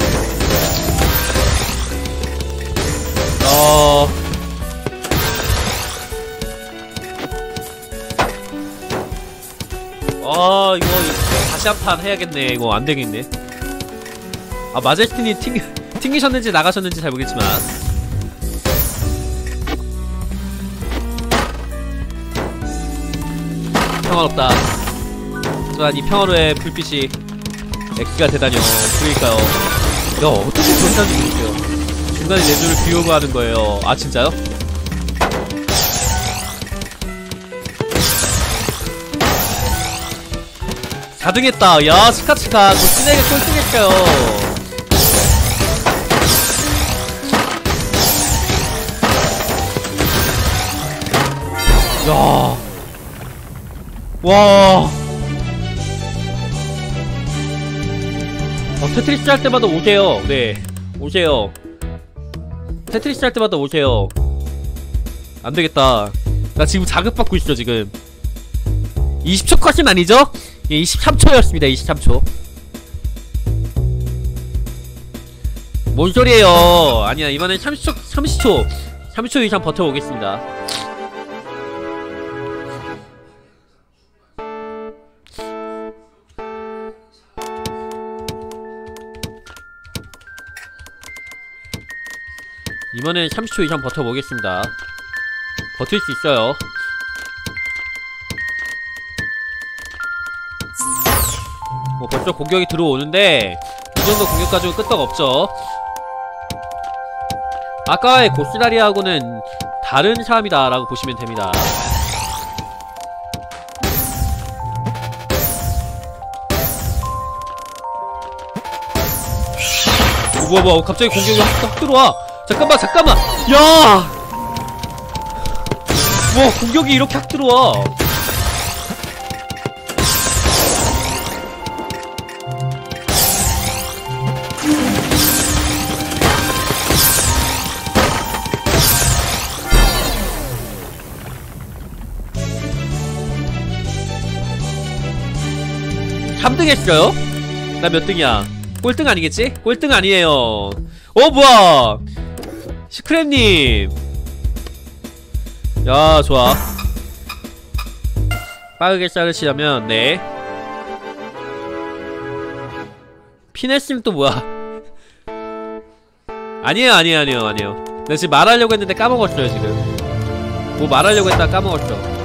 어. 아 이거 다시 한 판 해야겠네. 이거 안 되겠네. 아 마제스티님 튕기, 튕기셨는지 나가셨는지 잘 모르겠지만. 평화롭다. 하지만 이 평화로의 불빛이 X가 되다뇨. 그러니까요. 야 어떻게 그런 사람이 있어요. 중간에 내주를 비우고 하는 거예요. 아 진짜요? 사 등 했다. 야 치카치카 고치네게 꼴등했어요. 야 와. 어, 테트리스 할 때마다 오세요. 네, 오세요. 테트리스 할 때마다 오세요. 안 되겠다. 나 지금 자극받고 있어 지금. 이십 초 컷은 아니죠? 예, 이십삼 초였습니다. 이십삼 초. 뭔 소리예요? 아니야 이번엔 삼십 초, 삼십 초, 삼십 초 이상 버텨보겠습니다. 이번엔 삼십 초 이상 버텨보겠습니다. 버틸 수 있어요. 뭐 벌써 공격이 들어오는데 이 정도 공격 가지고 끄떡없죠. 아까의 고스라리하고는 다른 사람이다 라고 보시면 됩니다. 어, 뭐야 뭐야 갑자기 공격이 확, 확 들어와. 잠깐만 잠깐만. 야 뭐 공격이 이렇게 확 들어와. 삼 등 했어요? 나 몇 등이야? 꼴등 아니겠지? 꼴등 아니에요. 어 뭐야 시크랩님. 야 좋아. 빠르게 자르시려면 네. 피네스님 또 뭐야? 아니에요 아니에요 아니에요 아니에요. 나 지금 말하려고 했는데 까먹었어요 지금. 뭐 말하려고 했다가 까먹었어.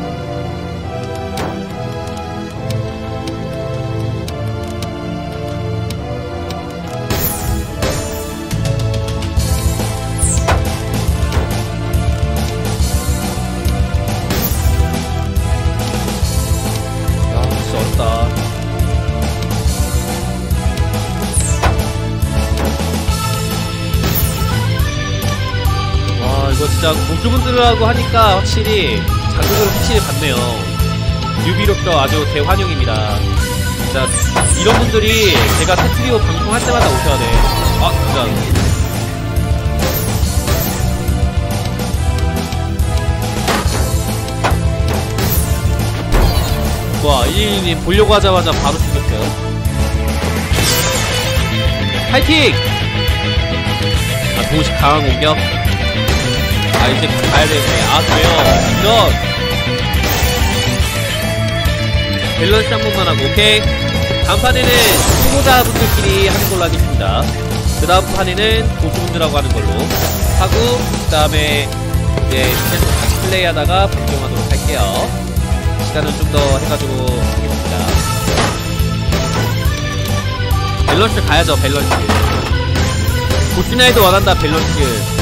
이거 진짜 고수분들하고 하니까 확실히 자극을 확실히 받네요. 뉴비로서 아주 대환영입니다. 진짜 이런 분들이 제가 테트리오 방송할 때마다 오셔야 돼. 아 진짜. 와 이일이님 보려고 하자마자 바로 죽였어요. 파이팅! 아 동시 강한 공격. 아 이제 가야 되네. 아 그래요? 이런 밸런스 한 번만 하고 오케이. 다음 판에는 후보자분들끼리 하는 걸로 하겠습니다. 그 다음 판에는 고수분들하고 하는 걸로 하고 그 다음에 이제 같이 플레이하다가 방송하도록 할게요. 일단은 좀 더 해가지고 하겠습니다. 밸런스 가야죠. 밸런스. 고스나이도 원한다. 밸런스.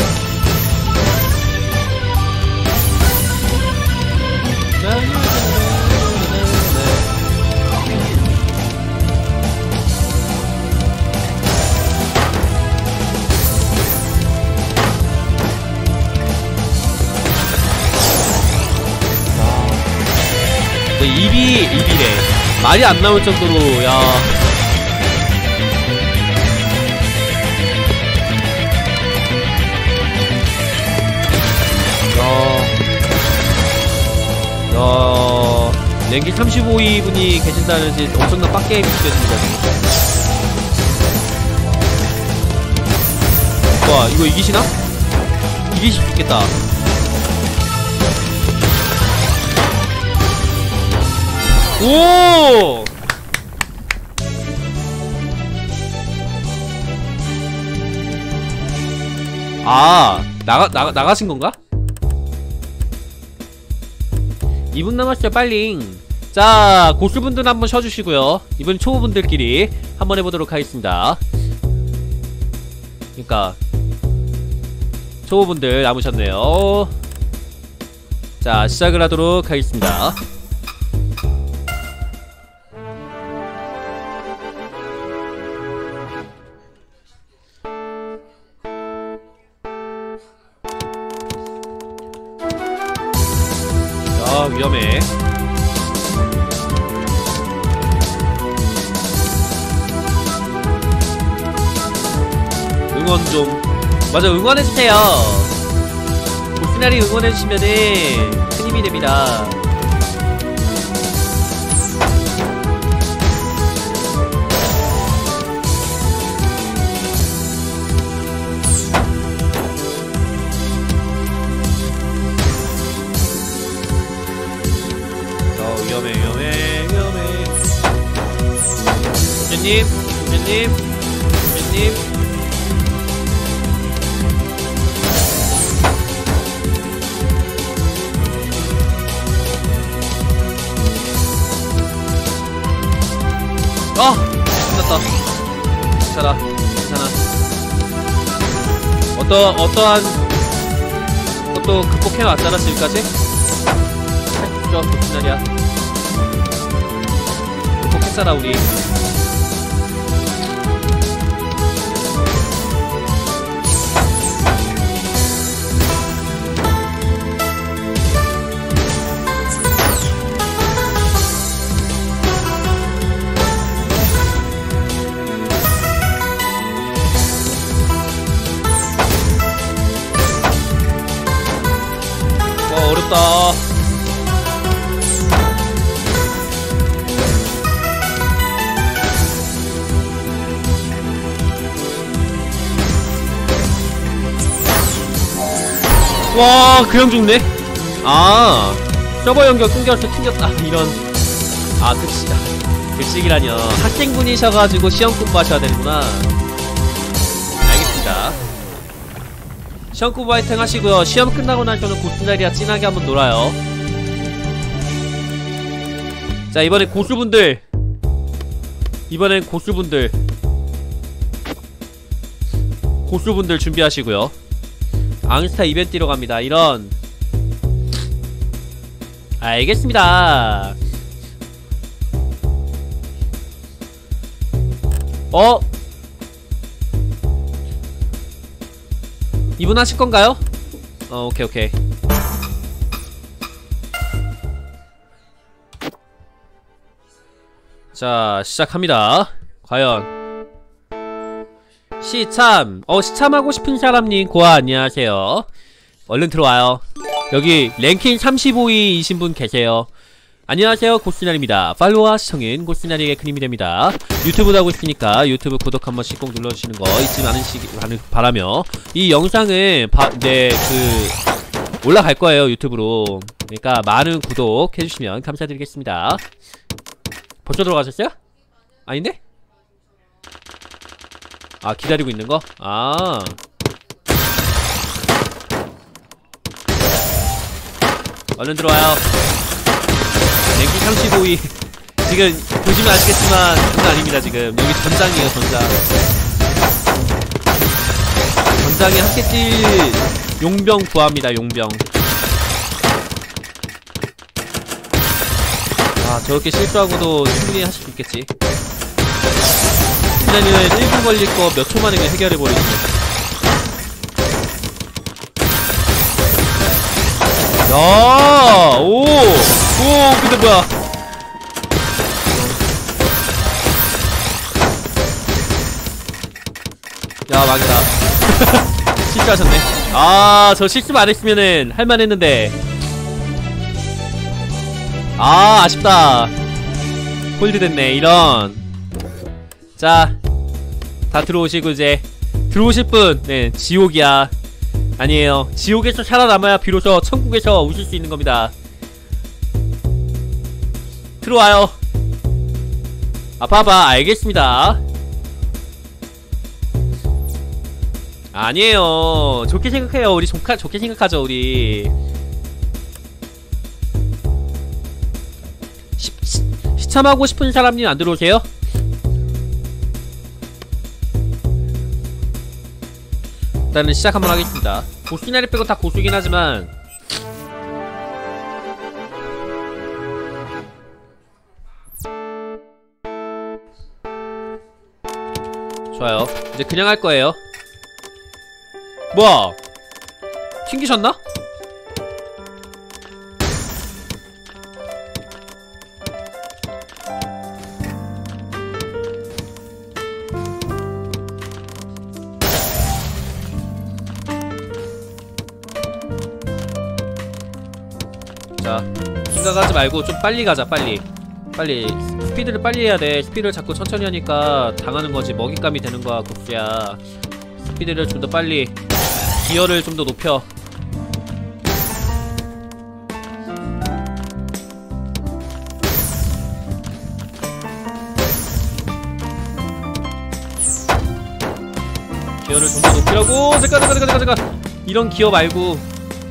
입이 입이래. 말이 안 나올 정도로. 야. 야. 야. 랭킹 삼십오 위 분이 계신다는 지 엄청난 빡게임이 됐습니다. 와, 이거 이기시나? 이기실 수 있겠다. 오! 아, 나가, 나가, 나가신 건가? 이 분 남았어요, 빨리. 자, 고수분들 한번 쉬어주시고요. 이번 초보분들끼리 한번 해보도록 하겠습니다. 그니까, 초보분들 남으셨네요. 자, 시작을 하도록 하겠습니다. 아, 위험해. 응원 좀. 맞아, 응원해주세요. 보스나리 응원해주시면은 큰 힘이 됩니다. 위험해 위험해 위험해. 주님 주님 주님. 아! 끝났다. 괜찮아 괜찮아. 어떠, 어떠한 것도 극복해왔잖아 지금까지. 할 수 없죠. 무슨 날이야. 복했잖아 우리. 와, 어렵다. 와, 그냥 죽네? 아, 서버 연결 끊겨서 튕겼다. 이런. 아, 급식, 급식이라뇨. 학생분이셔가지고 시험 공부하셔야 되는구나. 알겠습니다. 시험 공부 화이팅 하시고요. 시험 끝나고 나서는 고스나리아 진하게 한번 놀아요. 자, 이번엔 고수분들. 이번엔 고수분들. 고수분들 준비하시고요. 앙스타 이벤트로 갑니다. 이런. 알겠습니다. 어? 이분 하실 건가요? 어, 오케이, 오케이. 자, 시작합니다. 과연. 시참. 어, 시참하고 싶은 사람님, 고아, 안녕하세요. 얼른 들어와요. 여기, 랭킹 삼십오 위이신 분 계세요. 안녕하세요, 고스나리입니다. 팔로우와 시청은 고스나리에게 큰 힘이 됩니다. 유튜브도 하고 있으니까 유튜브 구독 한 번씩 꼭 눌러주시는 거 잊지 않으시기 바라며, 이 영상은 바, 네, 그 올라갈 거예요, 유튜브로. 그러니까 많은 구독 해주시면 감사드리겠습니다. 벌써 들어가셨어요? 아닌데? 아, 기다리고 있는 거? 아. 얼른 들어와요. 랭킹 이삼십오 위 지금 보시면 아시겠지만 장난 아닙니다. 지금 여기 전장이에요. 전장. 전장에 함께 뛸 용병 구합니다. 용병. 아, 저렇게 실수하고도 충분히 하실 수 있겠지. 기자님은 일 분 걸릴 거 몇 초 만에 그냥 해결해버리네. 야, 오, 오, 근데 뭐야? 야, 망했다. 실수하셨네. 아, 저 실수 안 했으면은 할만했는데. 아, 아쉽다. 홀드 됐네. 이런. 자, 다 들어오시고 이제 들어오실 분, 네, 지옥이야. 아니에요. 지옥에서 살아남아야 비로소 천국에서 오실 수 있는 겁니다. 들어와요. 아빠봐, 알겠습니다. 아니에요. 좋게 생각해요. 우리 좋게, 좋게 생각하죠, 우리. 시, 시, 시참하고 싶은 사람님 안 들어오세요? 일단은 시작 한번 하겠습니다. 고수나리 빼고 다 고수긴 하지만 좋아요. 이제 그냥 할 거예요. 뭐야? 튕기셨나? 자, 생각하지 말고 좀 빨리 가자. 빨리 빨리 스피드를 빨리 해야돼. 스피드를 자꾸 천천히 하니까 당하는거지. 먹잇감이 되는거야. 국수야. 스피드를 좀 더 빨리, 기어를 좀 더 높여. 기어를 좀 더 높이라고. 잠깐 잠깐 잠깐 잠깐 잠깐. 이런 기어 말고.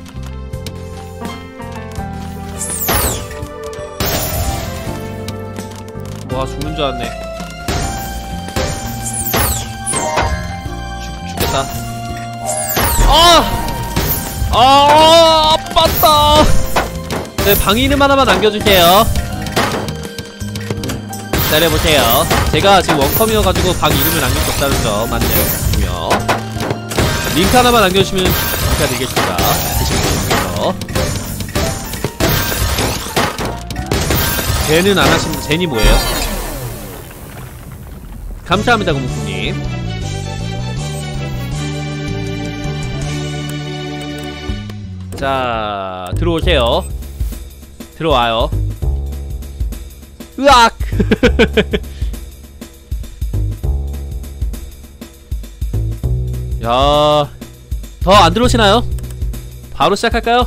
와, 죽는 줄 알았네. 죽, 죽겠다. 아! 아, 아팠다. 네, 방 이름 하나만 남겨주세요. 기다려보세요. 제가 지금 원컴이어가지고 방 이름을 남길 수 없다는 점 안내해주시고요. 링크 하나만 남겨주시면 감사드리겠습니다. 드시는 분께서. 쟤는 안 하시는, 쟤니 뭐예요? 감사합니다, 고무쿠님. 자, 들어오세요. 들어와요. 으악! 야, 더 안 들어오시나요? 바로 시작할까요?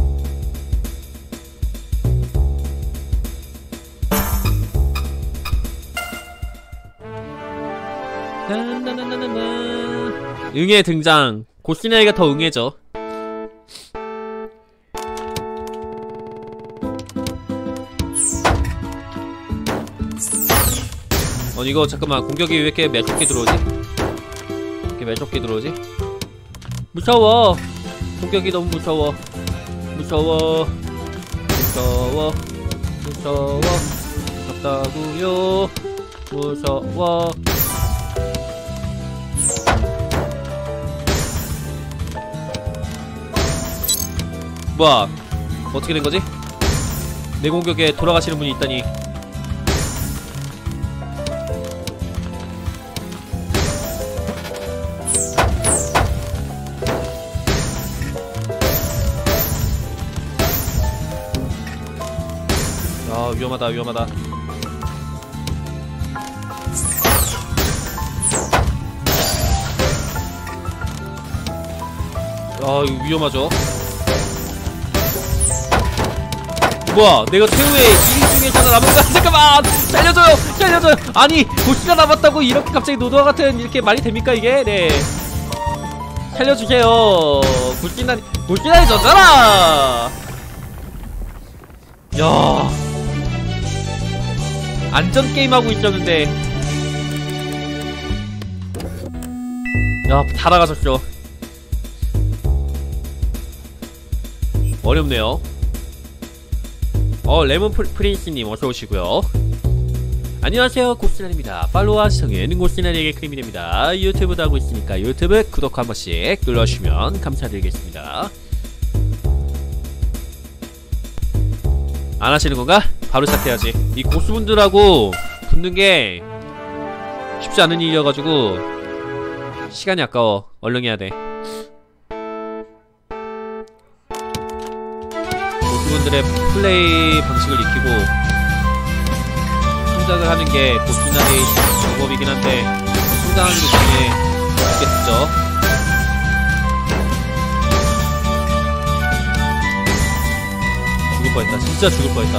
응애 등장. 고시나이가 더 응애죠. 어, 이거 잠깐만. 공격이 왜 이렇게 매섭게 들어오지? 이렇게 매섭게 들어오지? 무서워. 공격이 너무 무서워. 무서워. 무서워. 무서워. 무섭다구요. 무서워. 뭐야, 어떻게 된거지? 내 공격에 돌아가시는 분이 있다니. 아, 위험하다 위험하다. 아, 이거 위험하죠. 뭐야, 내가 최후의 일 위 중에서는 남은 거야. 잠깐만! 살려줘요! 살려줘요! 아니, 보스가 남았다고 이렇게 갑자기 노도와 같은, 이렇게 말이 됩니까, 이게? 네. 살려주세요. 불신난이, 불신난이 졌잖아! 야. 안전 게임 하고 있었는데 야, 다 나가졌죠. 어렵네요. 어, 레몬 프린스님 어서오시고요. 안녕하세요, 고스란입니다. 팔로우와 시청해는 고스란에게 크림이 됩니다. 유튜브도 하고 있으니까 유튜브 구독 한 번씩 눌러주시면 감사드리겠습니다. 안 하시는 건가? 바로 시작해야지. 이 고수분들하고 붙는 게 쉽지 않은 일이어가지고 시간이 아까워. 얼른 해야 돼. 고수분들의 플레이 방식을 익히고 성장을 하는 게 고수날의 방법이긴 한데 성장하는 것 중에 있겠죠. 죽을 뻔했다. 진짜 죽을 뻔했다.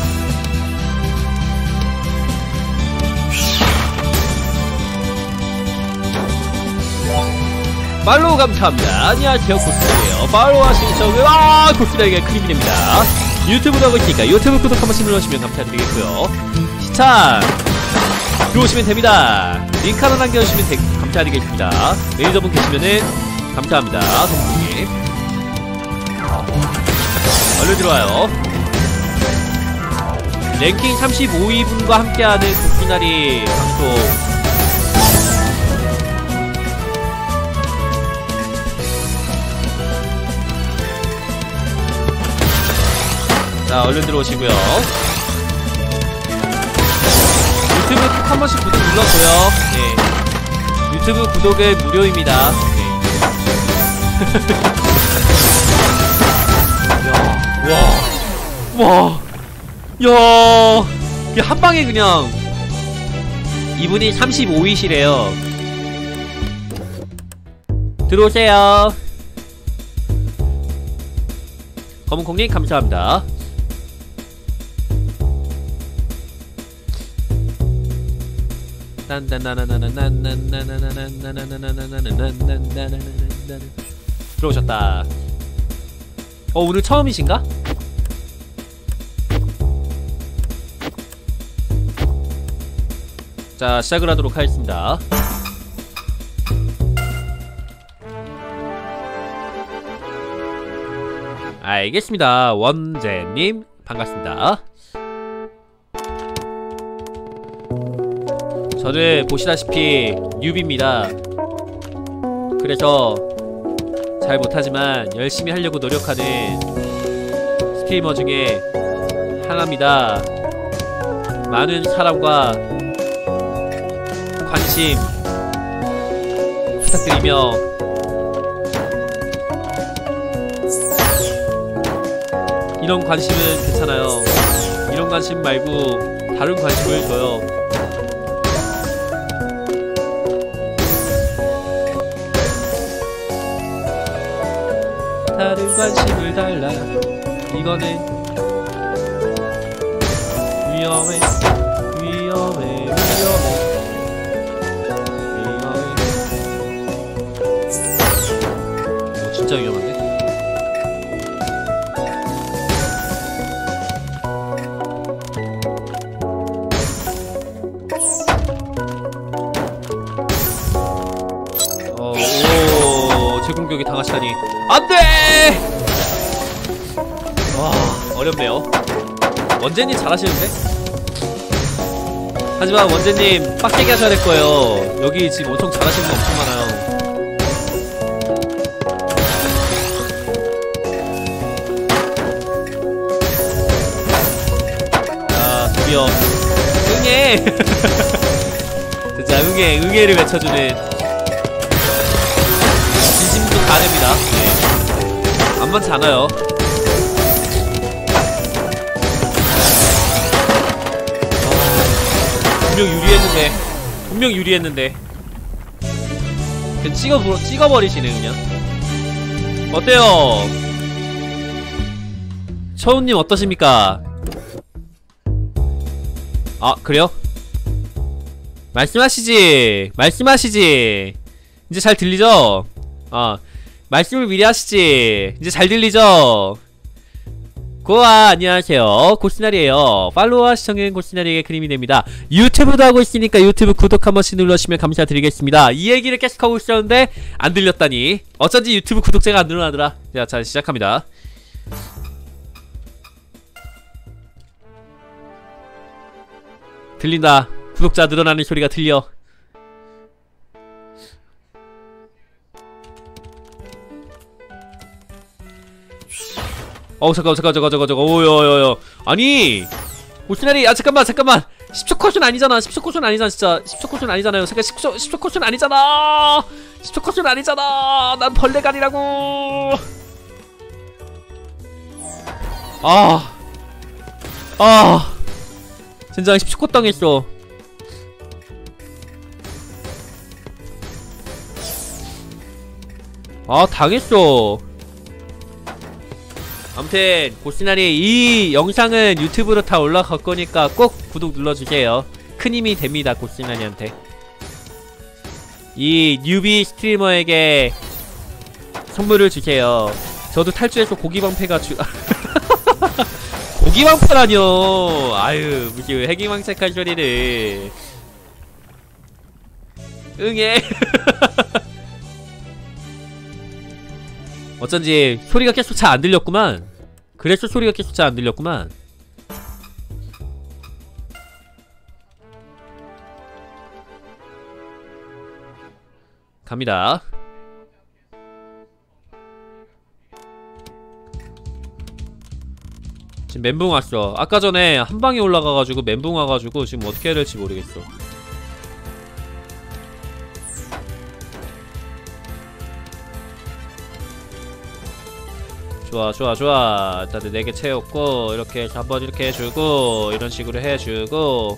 팔로우 감사합니다. 안녕하세요, 고스란이에요. 팔로우와 신청을 아 고스란에게 크림이 됩니다. 유튜브도 하고 있으니까 유튜브 구독 한 번씩 눌러주시면 감사드리겠고요. 시청 들어오시면 됩니다. 링크 하나 남겨주시면 되, 감사드리겠습니다. 매니저분 계시면은 감사합니다. 성공님 얼른 들어와요. 랭킹 삼십오 위분과 함께하는 고스란이 방송. 자, 얼른 들어오시고요. 유튜브 꼭 한 번씩 구독 눌러줘요. 네. 유튜브 구독은 무료입니다. 네. 야, 와, 와, 야, 이게 한 방에 그냥 이분이 삼십오 위시래요. 들어오세요. 검은콩님 감사합니다. 들어오셨다. 어, 오늘 처음이신가? 자, 시작을 하도록 하겠습니다. 알겠습니다. 원재님 반갑습니다. 저는 보시다시피 뉴비입니다. 그래서 잘 못하지만 열심히 하려고 노력하는 스트리머 중에 하나입니다. 많은 사랑과 관심 부탁드리며 이런 관심은 괜찮아요. 이런 관심 말고 다른 관심을 줘요. 다른 관심을 달라. 이거는 위험해 위험해 위험해 위험해. 어, 진짜 위험한데? 어, 오, 제 공격이 당하시다니. 안돼! 와, 어렵네요. 원재님 잘하시는데? 하지만 원재님 빡세게 하셔야 될 거예요. 여기 지금 엄청 잘하시는 분 엄청 많아요. 자, 드디어 응애! 진짜 응애, 응애를 외쳐주는 진심도 가냅니다. 네. 만만치 않아요. 분명 유리했는데 분명 유리했는데 그냥 찍어, 찍어버리시네 그냥. 어때요? 처우님 어떠십니까? 아, 그래요? 말씀하시지 말씀하시지. 이제 잘 들리죠? 아, 말씀을 미리 하시지. 이제 잘 들리죠? 고아 안녕하세요, 고스나리에요. 팔로우와 시청은 고스나리에게 그림이 됩니다. 유튜브도 하고 있으니까 유튜브 구독 한 번씩 눌러주시면 감사드리겠습니다. 이 얘기를 계속하고 있었는데 안 들렸다니 어쩐지 유튜브 구독자가 안 늘어나더라. 자, 자 시작합니다. 들린다. 구독자 늘어나는 소리가 들려. 어우 잠깐 잠깐 잠깐 잠깐 잠깐 오요요요 아니 고스나리 아 잠깐만 잠깐만 십 초 컷은 아니잖아. 십 초 컷은 아니잖아. 진짜 십 초 컷은 아니잖아요. 잠깐 십 초 십 초 컷은 아니잖아. 십 초 컷은 아니잖아. 난 벌레가 아니라고. 아 아 젠장 십 초 컷 당했어. 아 당했어. 아무튼 고스나리 이 영상은 유튜브로 다 올라갈 거니까 꼭 구독 눌러주세요. 큰 힘이 됩니다 고스나리한테. 이 뉴비 스트리머에게 선물을 주세요. 저도 탈주해서 고기방패가 주... 고기방패라뇨. 아유 무슨 해기망색한 소리를. 응애. 어쩐지 소리가 계속 잘 안 들렸구만. 그래서 소리가 계속 잘 안 들렸구만. 갑니다. 지금 멘붕 왔어. 아까 전에 한 방에 올라가가지고 멘붕 와가지고 지금 어떻게 해야 될지 모르겠어. 좋아 좋아 좋아. 다들 네 개 채웠고 이렇게 해서 한번 이렇게 해주고 이런 식으로 해주고.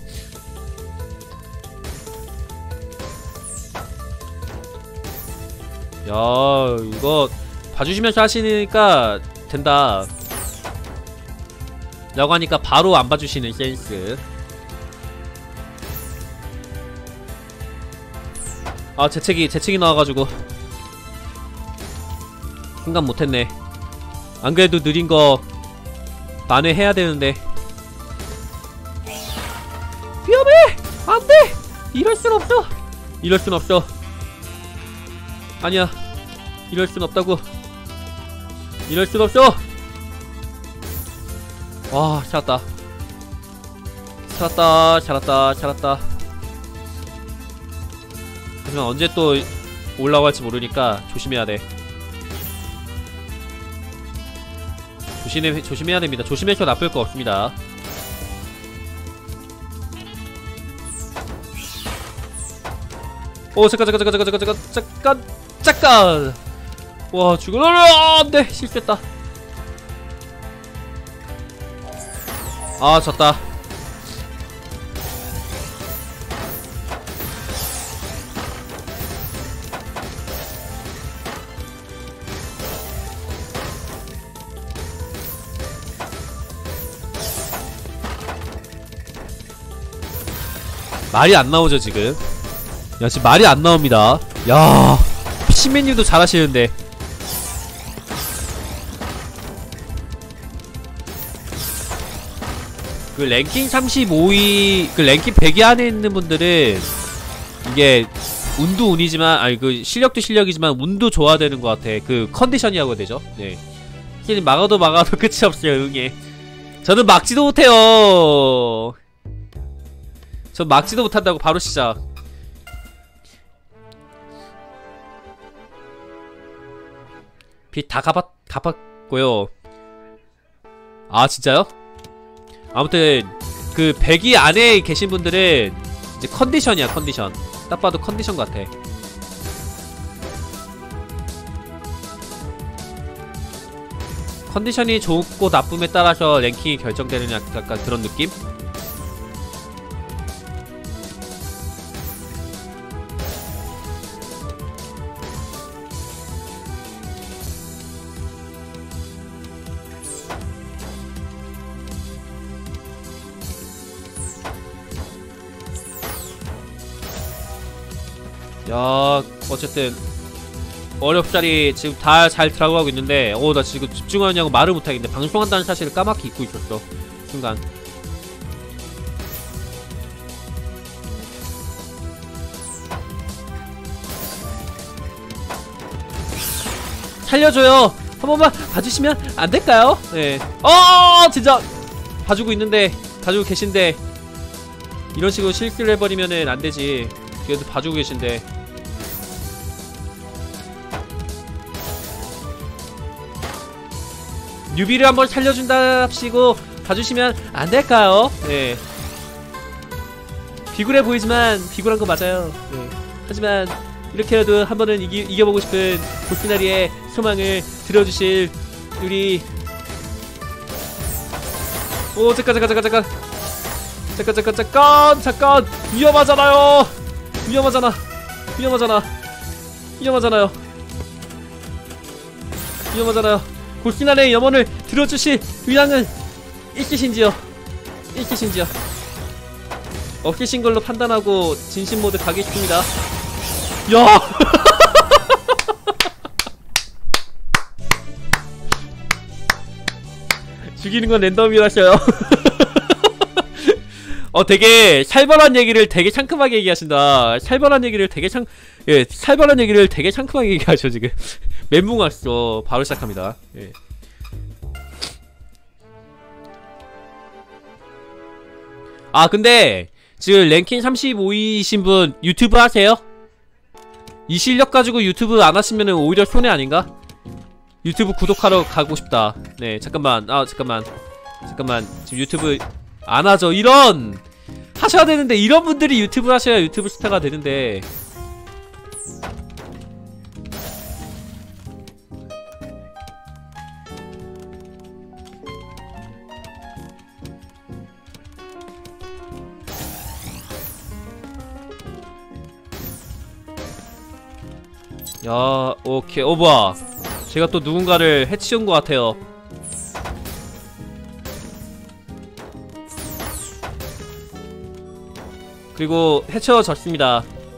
야 이거 봐주시면서 하시니까 된다 라고 하니까 바로 안 봐주시는 센스. 아 재채기 재채기 나와가지고 생각 못했네. 안 그래도 느린 거 만회해야 되는데. 위험해! 안 돼! 이럴 순 없어! 이럴 순 없어. 아니야. 이럴 순 없다고. 이럴 순 없어! 와, 살았다. 살았다, 살았다, 살았다. 하지만 언제 또 올라갈지 모르니까 조심해야 돼. 조심해, 조심해야 됩니다. 조심해서 나쁠 거 없습니다. 오 잠깐 잠깐 잠깐 잠깐 잠깐 잠깐 잠깐. 와 죽어라. 안돼 실수했다. 아 졌다. 말이 안 나오죠 지금. 야 지금 말이 안 나옵니다. 야 피시맨님도 잘하시는데. 그 랭킹 삼십오 위 그 랭킹 백 위 안에 있는 분들은 이게 운도 운이지만 아니 그 실력도 실력이지만 운도 좋아야 되는 것 같아. 그 컨디션이라고 해야 되죠. 네. 확실히 막아도 막아도 끝이 없어요. 응애. 저는 막지도 못해요. 전 막지도 못한다고. 바로 시작. 빚 다 갚았, 갚았고요. 아 진짜요? 아무튼 그 백 위 안에 계신 분들은 이제 컨디션이야 컨디션. 딱 봐도 컨디션 같아. 컨디션이 좋고 나쁨에 따라서 랭킹이 결정되는 약간 그런 느낌? 야 어쨌든 어렵사리 지금 다 잘 들어가고 있는데 어 나 지금 집중하느냐고 말을 못하겠네. 방송한다는 사실을 까맣게 잊고 있었어 순간. 살려줘요. 한 번만 봐주시면 안 될까요? 네. 어 진짜 봐주고 있는데 봐주고 계신데 이런 식으로 실수를 해버리면은 안 되지. 그래도 봐주고 계신데. 뉴비를 한번 살려준답시고 봐주시면 안 될까요? 네. 비굴해 보이지만 비굴한 거 맞아요. 네. 하지만 이렇게라도 한 번은 이기, 이겨보고 싶은 볼피나리의 소망을 들어주실 우리. 오 잠깐 잠깐 잠깐 잠깐 잠깐 잠깐 잠깐 잠깐 위험하잖아요. 위험하잖아. 위험하잖아. 위험하잖아요. 위험하잖아요. 볼피나리의 염원을 들어주실 의향은 있으신지요? 있으신지요? 없으신 걸로 판단하고 진심 모드 가겠습니다. 야! 죽이는 건 랜덤이라셔요. 어 되게 살벌한 얘기를 되게 상큼하게 얘기하신다. 살벌한 얘기를 되게 상 예, 살벌한 얘기를 되게 상큼하게 얘기하셔 지금. 멘붕 왔어. 바로 시작합니다. 예. 아 근데 지금 랭킹 삼십오 위이신 분 유튜브 하세요? 이 실력 가지고 유튜브 안 하시면은 오히려 손해 아닌가? 유튜브 구독하러 가고 싶다. 네 잠깐만 아 잠깐만 잠깐만 지금 유튜브 안 하죠. 이런 하셔야 되는데 이런 분들이 유튜브 하셔야 유튜브 스타가 되는데. 야 오케이. 어 뭐야 제가 또 누군가를 해치운 것 같아요. 그리고 해쳐졌습니다.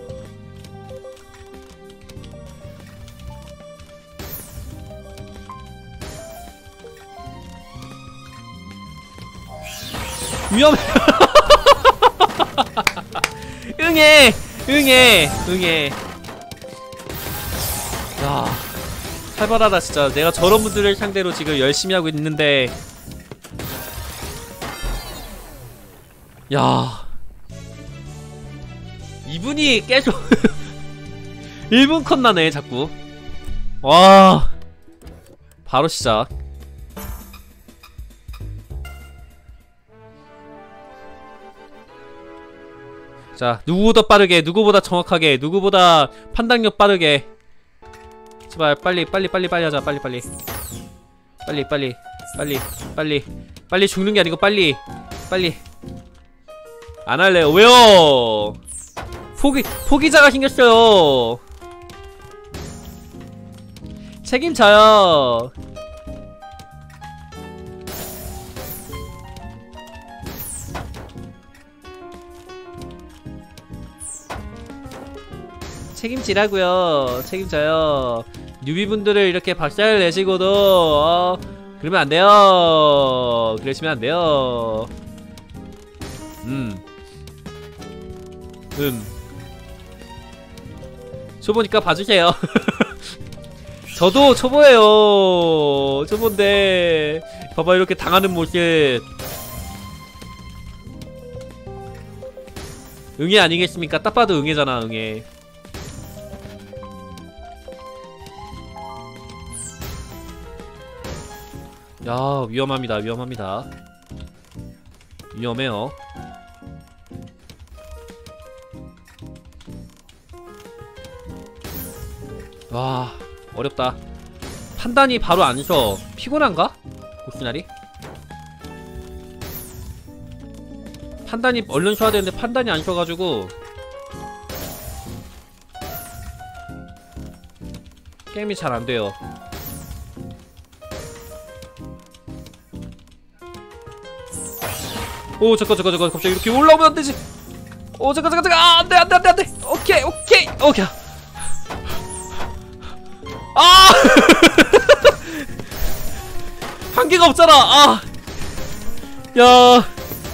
위험해. 응애 응애 응애. 야 살벌하다 진짜. 내가 저런 분들을 상대로 지금 열심히 하고 있는데. 야 이분이 계속 일 분 컷 나네 자꾸. 와 바로 시작. 자 누구보다 빠르게 누구보다 정확하게 누구보다 판단력 빠르게. 제발 빨리 빨리 빨리 빨리 하자. 빨리 빨리 빨리 빨리 빨리 빨리 빨리 죽는 게 아니고 빨리 빨리. 안 할래요. 왜요? 포기 포기자가 생겼어요. 책임져요. 책임지라고요. 책임져요. 뉴비분들을 이렇게 박살 내시고도 어, 그러면 안 돼요. 그러시면 안 돼요. 음. 음. 초보니까 봐주세요. 저도 초보예요. 초보인데 봐봐 이렇게 당하는 모습. 응애 아니겠습니까? 딱 봐도 응애잖아. 응애. 야 위험합니다. 위험합니다. 위험해요. 와 어렵다. 판단이 바로 안 서. 피곤한가? 고스나리? 판단이 얼른 쉬어야 되는데 판단이 안 쉬어가지고 게임이 잘 안돼요. 오 잠깐 잠깐 잠깐 갑자기 이렇게 올라오면 안되지. 오 잠깐 잠깐 잠깐 아 안돼 안돼 안돼 안돼. 오케이 오케이 오케이. 아! 한계가 없잖아. 아! 야.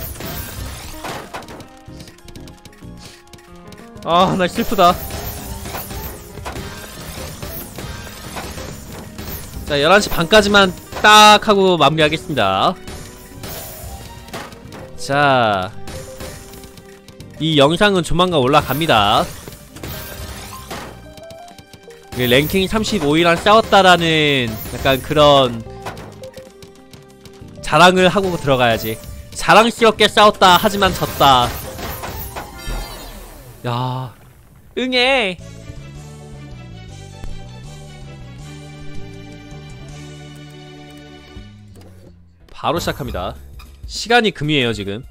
아, 나 슬프다. 자, 열한 시 반까지만 딱 하고 마무리하겠습니다. 자, 이 영상은 조만간 올라갑니다. 랭킹 삼십오 위랑 싸웠다라는 약간 그런 자랑을 하고 들어가야지. 자랑스럽게 싸웠다 하지만 졌다. 야, 응애. 바로 시작합니다. 시간이 금이에요 지금.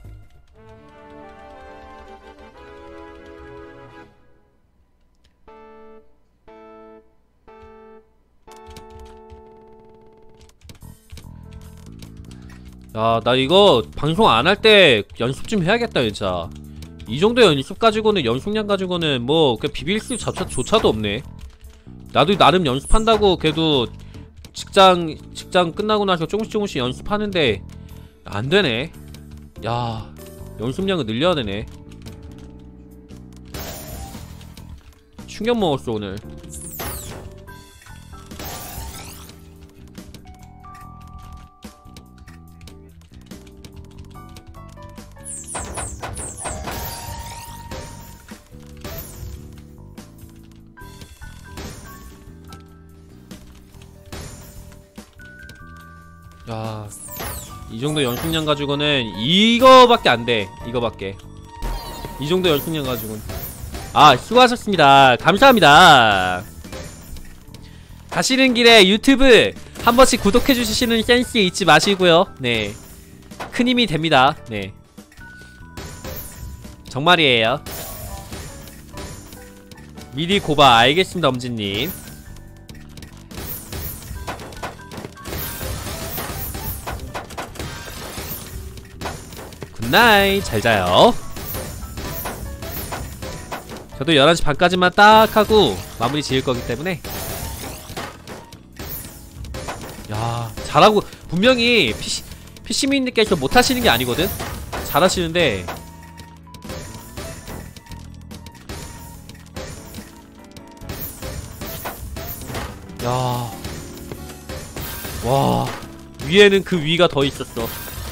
야, 나 이거 방송 안 할 때 연습 좀 해야겠다 진짜. 이 정도 연습 가지고는, 연습량 가지고는 뭐 그 비빌 수 조차도 없네. 나도 나름 연습한다고 그래도 직장 직장 끝나고 나서 조금씩 조금씩 연습하는데 안 되네. 야, 연습량을 늘려야 되네. 충격 먹었어 오늘. 야, 이 정도 연습량 가지고는 이거밖에 안 돼. 이거밖에. 이 정도 연습량 가지고는. 아, 수고하셨습니다. 감사합니다. 가시는 길에 유튜브 한 번씩 구독해주시는 센스 잊지 마시고요. 네, 큰 힘이 됩니다. 네, 정말이에요. 미리 고바. 알겠습니다 엄지님. 굿나잇. 잘자요. 저도 열한 시 반까지만 딱 하고 마무리 지을 거기 때문에. 야, 잘하고. 분명히 피시, 피시민님께서 못하시는 게 아니거든? 잘하시는데. 야, 와, 위에는 그 위가 더 있었어.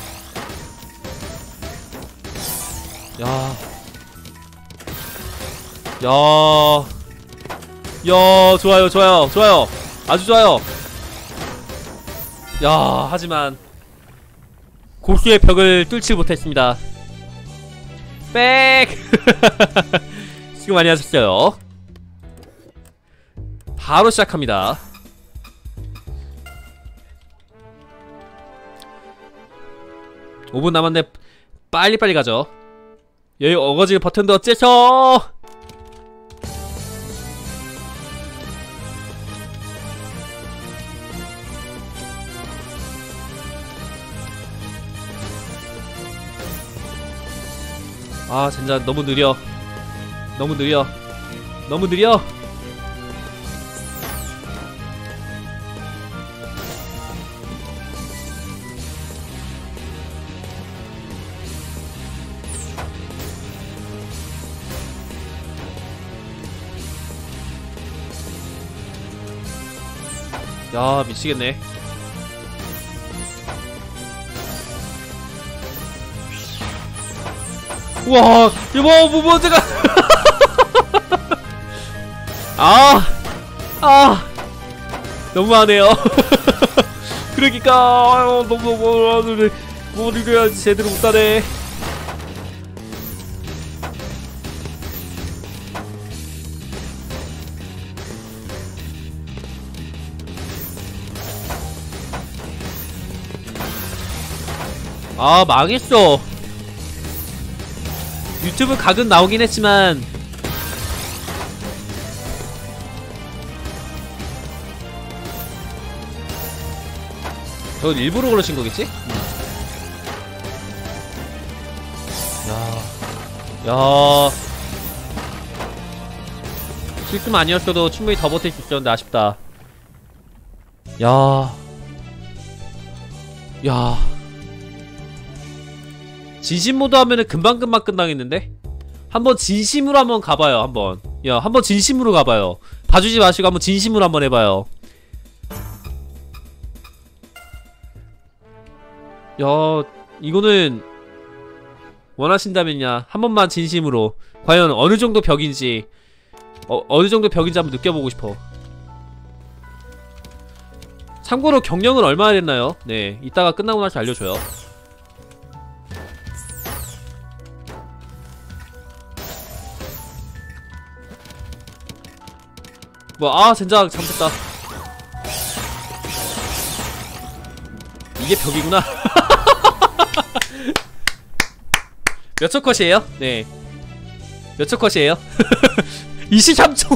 야, 야, 야, 좋아요, 좋아요, 좋아요, 아주 좋아요. 야, 하지만 고수의 벽을 뚫지 못했습니다. 빽. 수고 많이 하셨어요. 바로 시작합니다. 오 분 남았네. 빨리빨리 가죠. 여기 어거지 버튼도 어째서. 아, 진짜 너무 느려. 너무 느려. 너무 느려. 야, 미치겠네. 우와, 이거 뭐, 뭐, 제가. 아, 아, 너무하네요. 그러니까, 아유, 너무, 너무, 뭐, 이래야지 제대로 못하네. 아, 망했어. 유튜브 각은 나오긴 했지만 저 일부러 그러신 거겠지? 야, 야, 실수만 아니었어도 충분히 더 버틸 수 있었는데 아쉽다. 야. 야. 진심 모드 하면은 금방금방 끝나겠는데? 한번 진심으로 한번 가봐요. 한번. 야, 한번 진심으로 가봐요. 봐주지 마시고 한번 진심으로 한번 해봐요. 야, 이거는 원하신다면야 한 번만 진심으로 과연 어느 정도 벽인지 어, 어느 정도 벽인지 한번 느껴보고 싶어. 참고로 경력은 얼마나 됐나요? 네, 이따가 끝나고 나서 알려줘요. 뭐, 아, 젠장, 잘못했다. 이게 벽이구나. 몇 초 컷이에요? 네. 몇 초 컷이에요? 이십삼 초.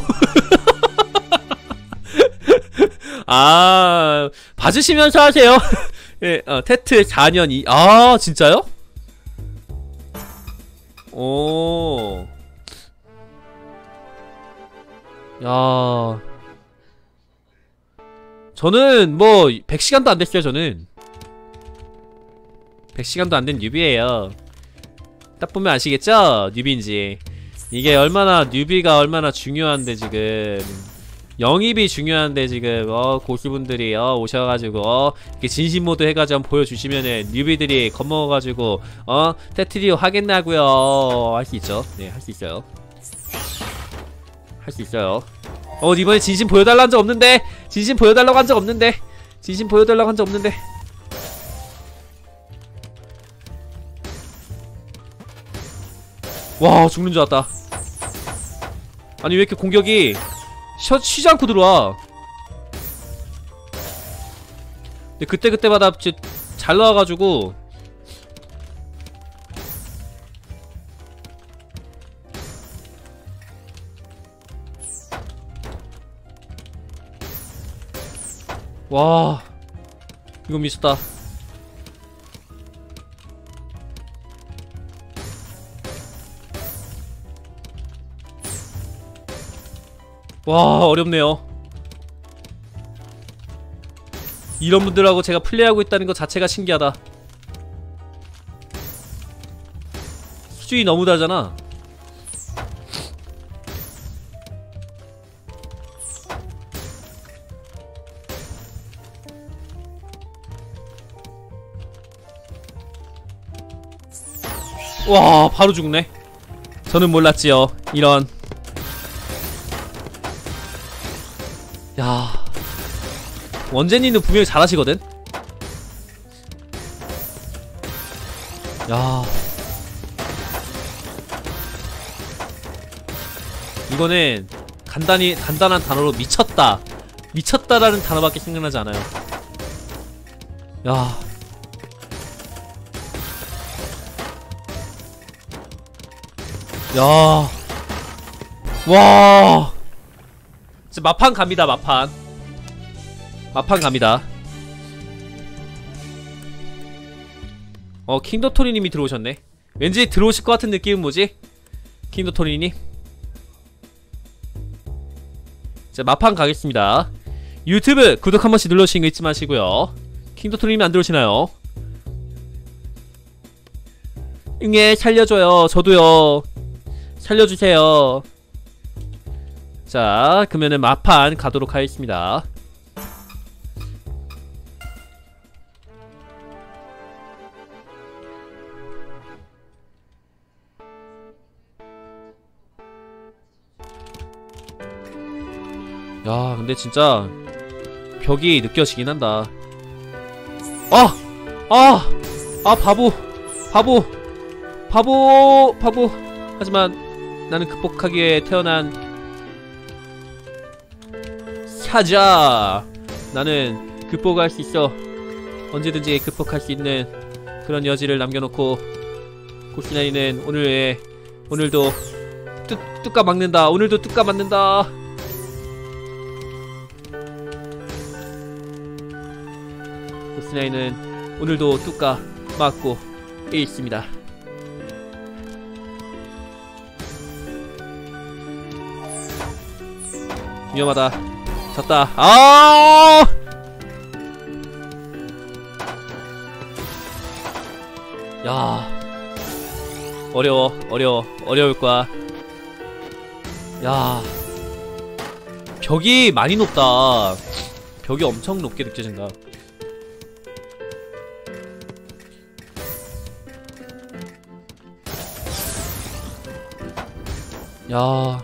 아, 봐주시면서 하세요. 예, 어, 테트 사 년 이, 아, 진짜요? 오. 야. 저는 뭐, 백 시간도 안 됐어요, 저는. 백 시간도 안 된 뉴비예요. 딱 보면 아시겠죠? 뉴비인지. 이게 얼마나 뉴비가 얼마나 중요한데 지금 영입이 중요한데 지금 어 고수분들이 어 오셔가지고 어 이렇게 진심모드 해가지고 한번 보여주시면은 뉴비들이 겁먹어가지고 어 테트리오 하겠나고요. 할 수 있죠. 네, 할 수 있어요. 할 수 있어요. 어 이번에 진심 보여달라는 적 없는데. 진심 보여달라고 한 적 없는데. 진심 보여달라고 한 적 없는데. 와, 죽는 줄 알았다. 아니 왜 이렇게 공격이 쉬, 쉬지 않고 들어와. 근데 그때그때마다 잘 나와가지고 와, 이건 미쳤다. 와, 어렵네요. 이런 분들하고 제가 플레이하고 있다는 것 자체가 신기하다. 수준이 너무 다르잖아. 와, 바로 죽네. 저는 몰랐지요. 이런. 야, 원제니는 분명히 잘하시거든? 야, 이거는 간단히, 간단한 단어로 미쳤다 미쳤다라는 단어밖에 생각나지 않아요. 야, 야, 와, 이제 마판 갑니다. 마판 마판 갑니다. 어, 킹도토리님이 들어오셨네. 왠지 들어오실 것 같은 느낌은 뭐지? 킹도토리님. 자, 마판 가겠습니다. 유튜브 구독 한 번씩 눌러주시는 거 잊지 마시고요. 킹도토리님이 안 들어오시나요? 응애, 살려줘요. 저도요. 살려주세요. 자, 그러면은 마판 가도록 하겠습니다. 야, 근데 진짜 벽이 느껴지긴 한다. 아! 아! 아, 바보! 바보! 바보! 바보! 하지만 나는 극복하기에 태어난 사자! 나는 극복할 수 있어. 언제든지 극복할 수 있는 그런 여지를 남겨놓고 고스나이는 오늘의 오늘도 뚜, 뚜까 막는다. 오늘도 뚜까 맞는다. 고스나이는 오늘도 뚜까 맞고 있습니다. 위험하다. 졌다. 아! 야, 어려워, 어려워, 어려울 거야. 야, 벽이 많이 높다. 벽이 엄청 높게 느껴진다. 야,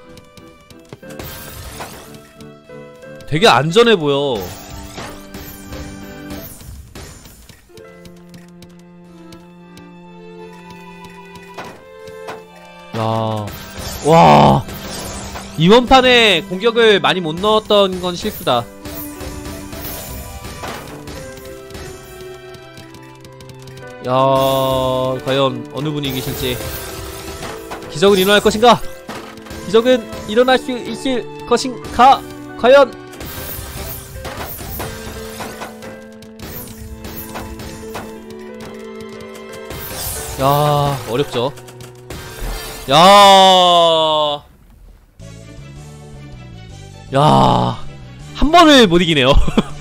되게 안전해 보여. 야, 와, 이번 판에 공격을 많이 못 넣었던 건 실수다. 야, 과연 어느 분이 이기실지. 기적은 일어날 것인가? 기적은 일어날 수 있을 것인가? 과연? 야, 어렵죠. 야, 야, 한 번을 못 이기네요.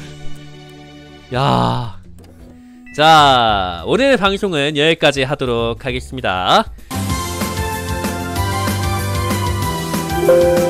야, 자, 오늘 방송은 여기까지 하도록 하겠습니다.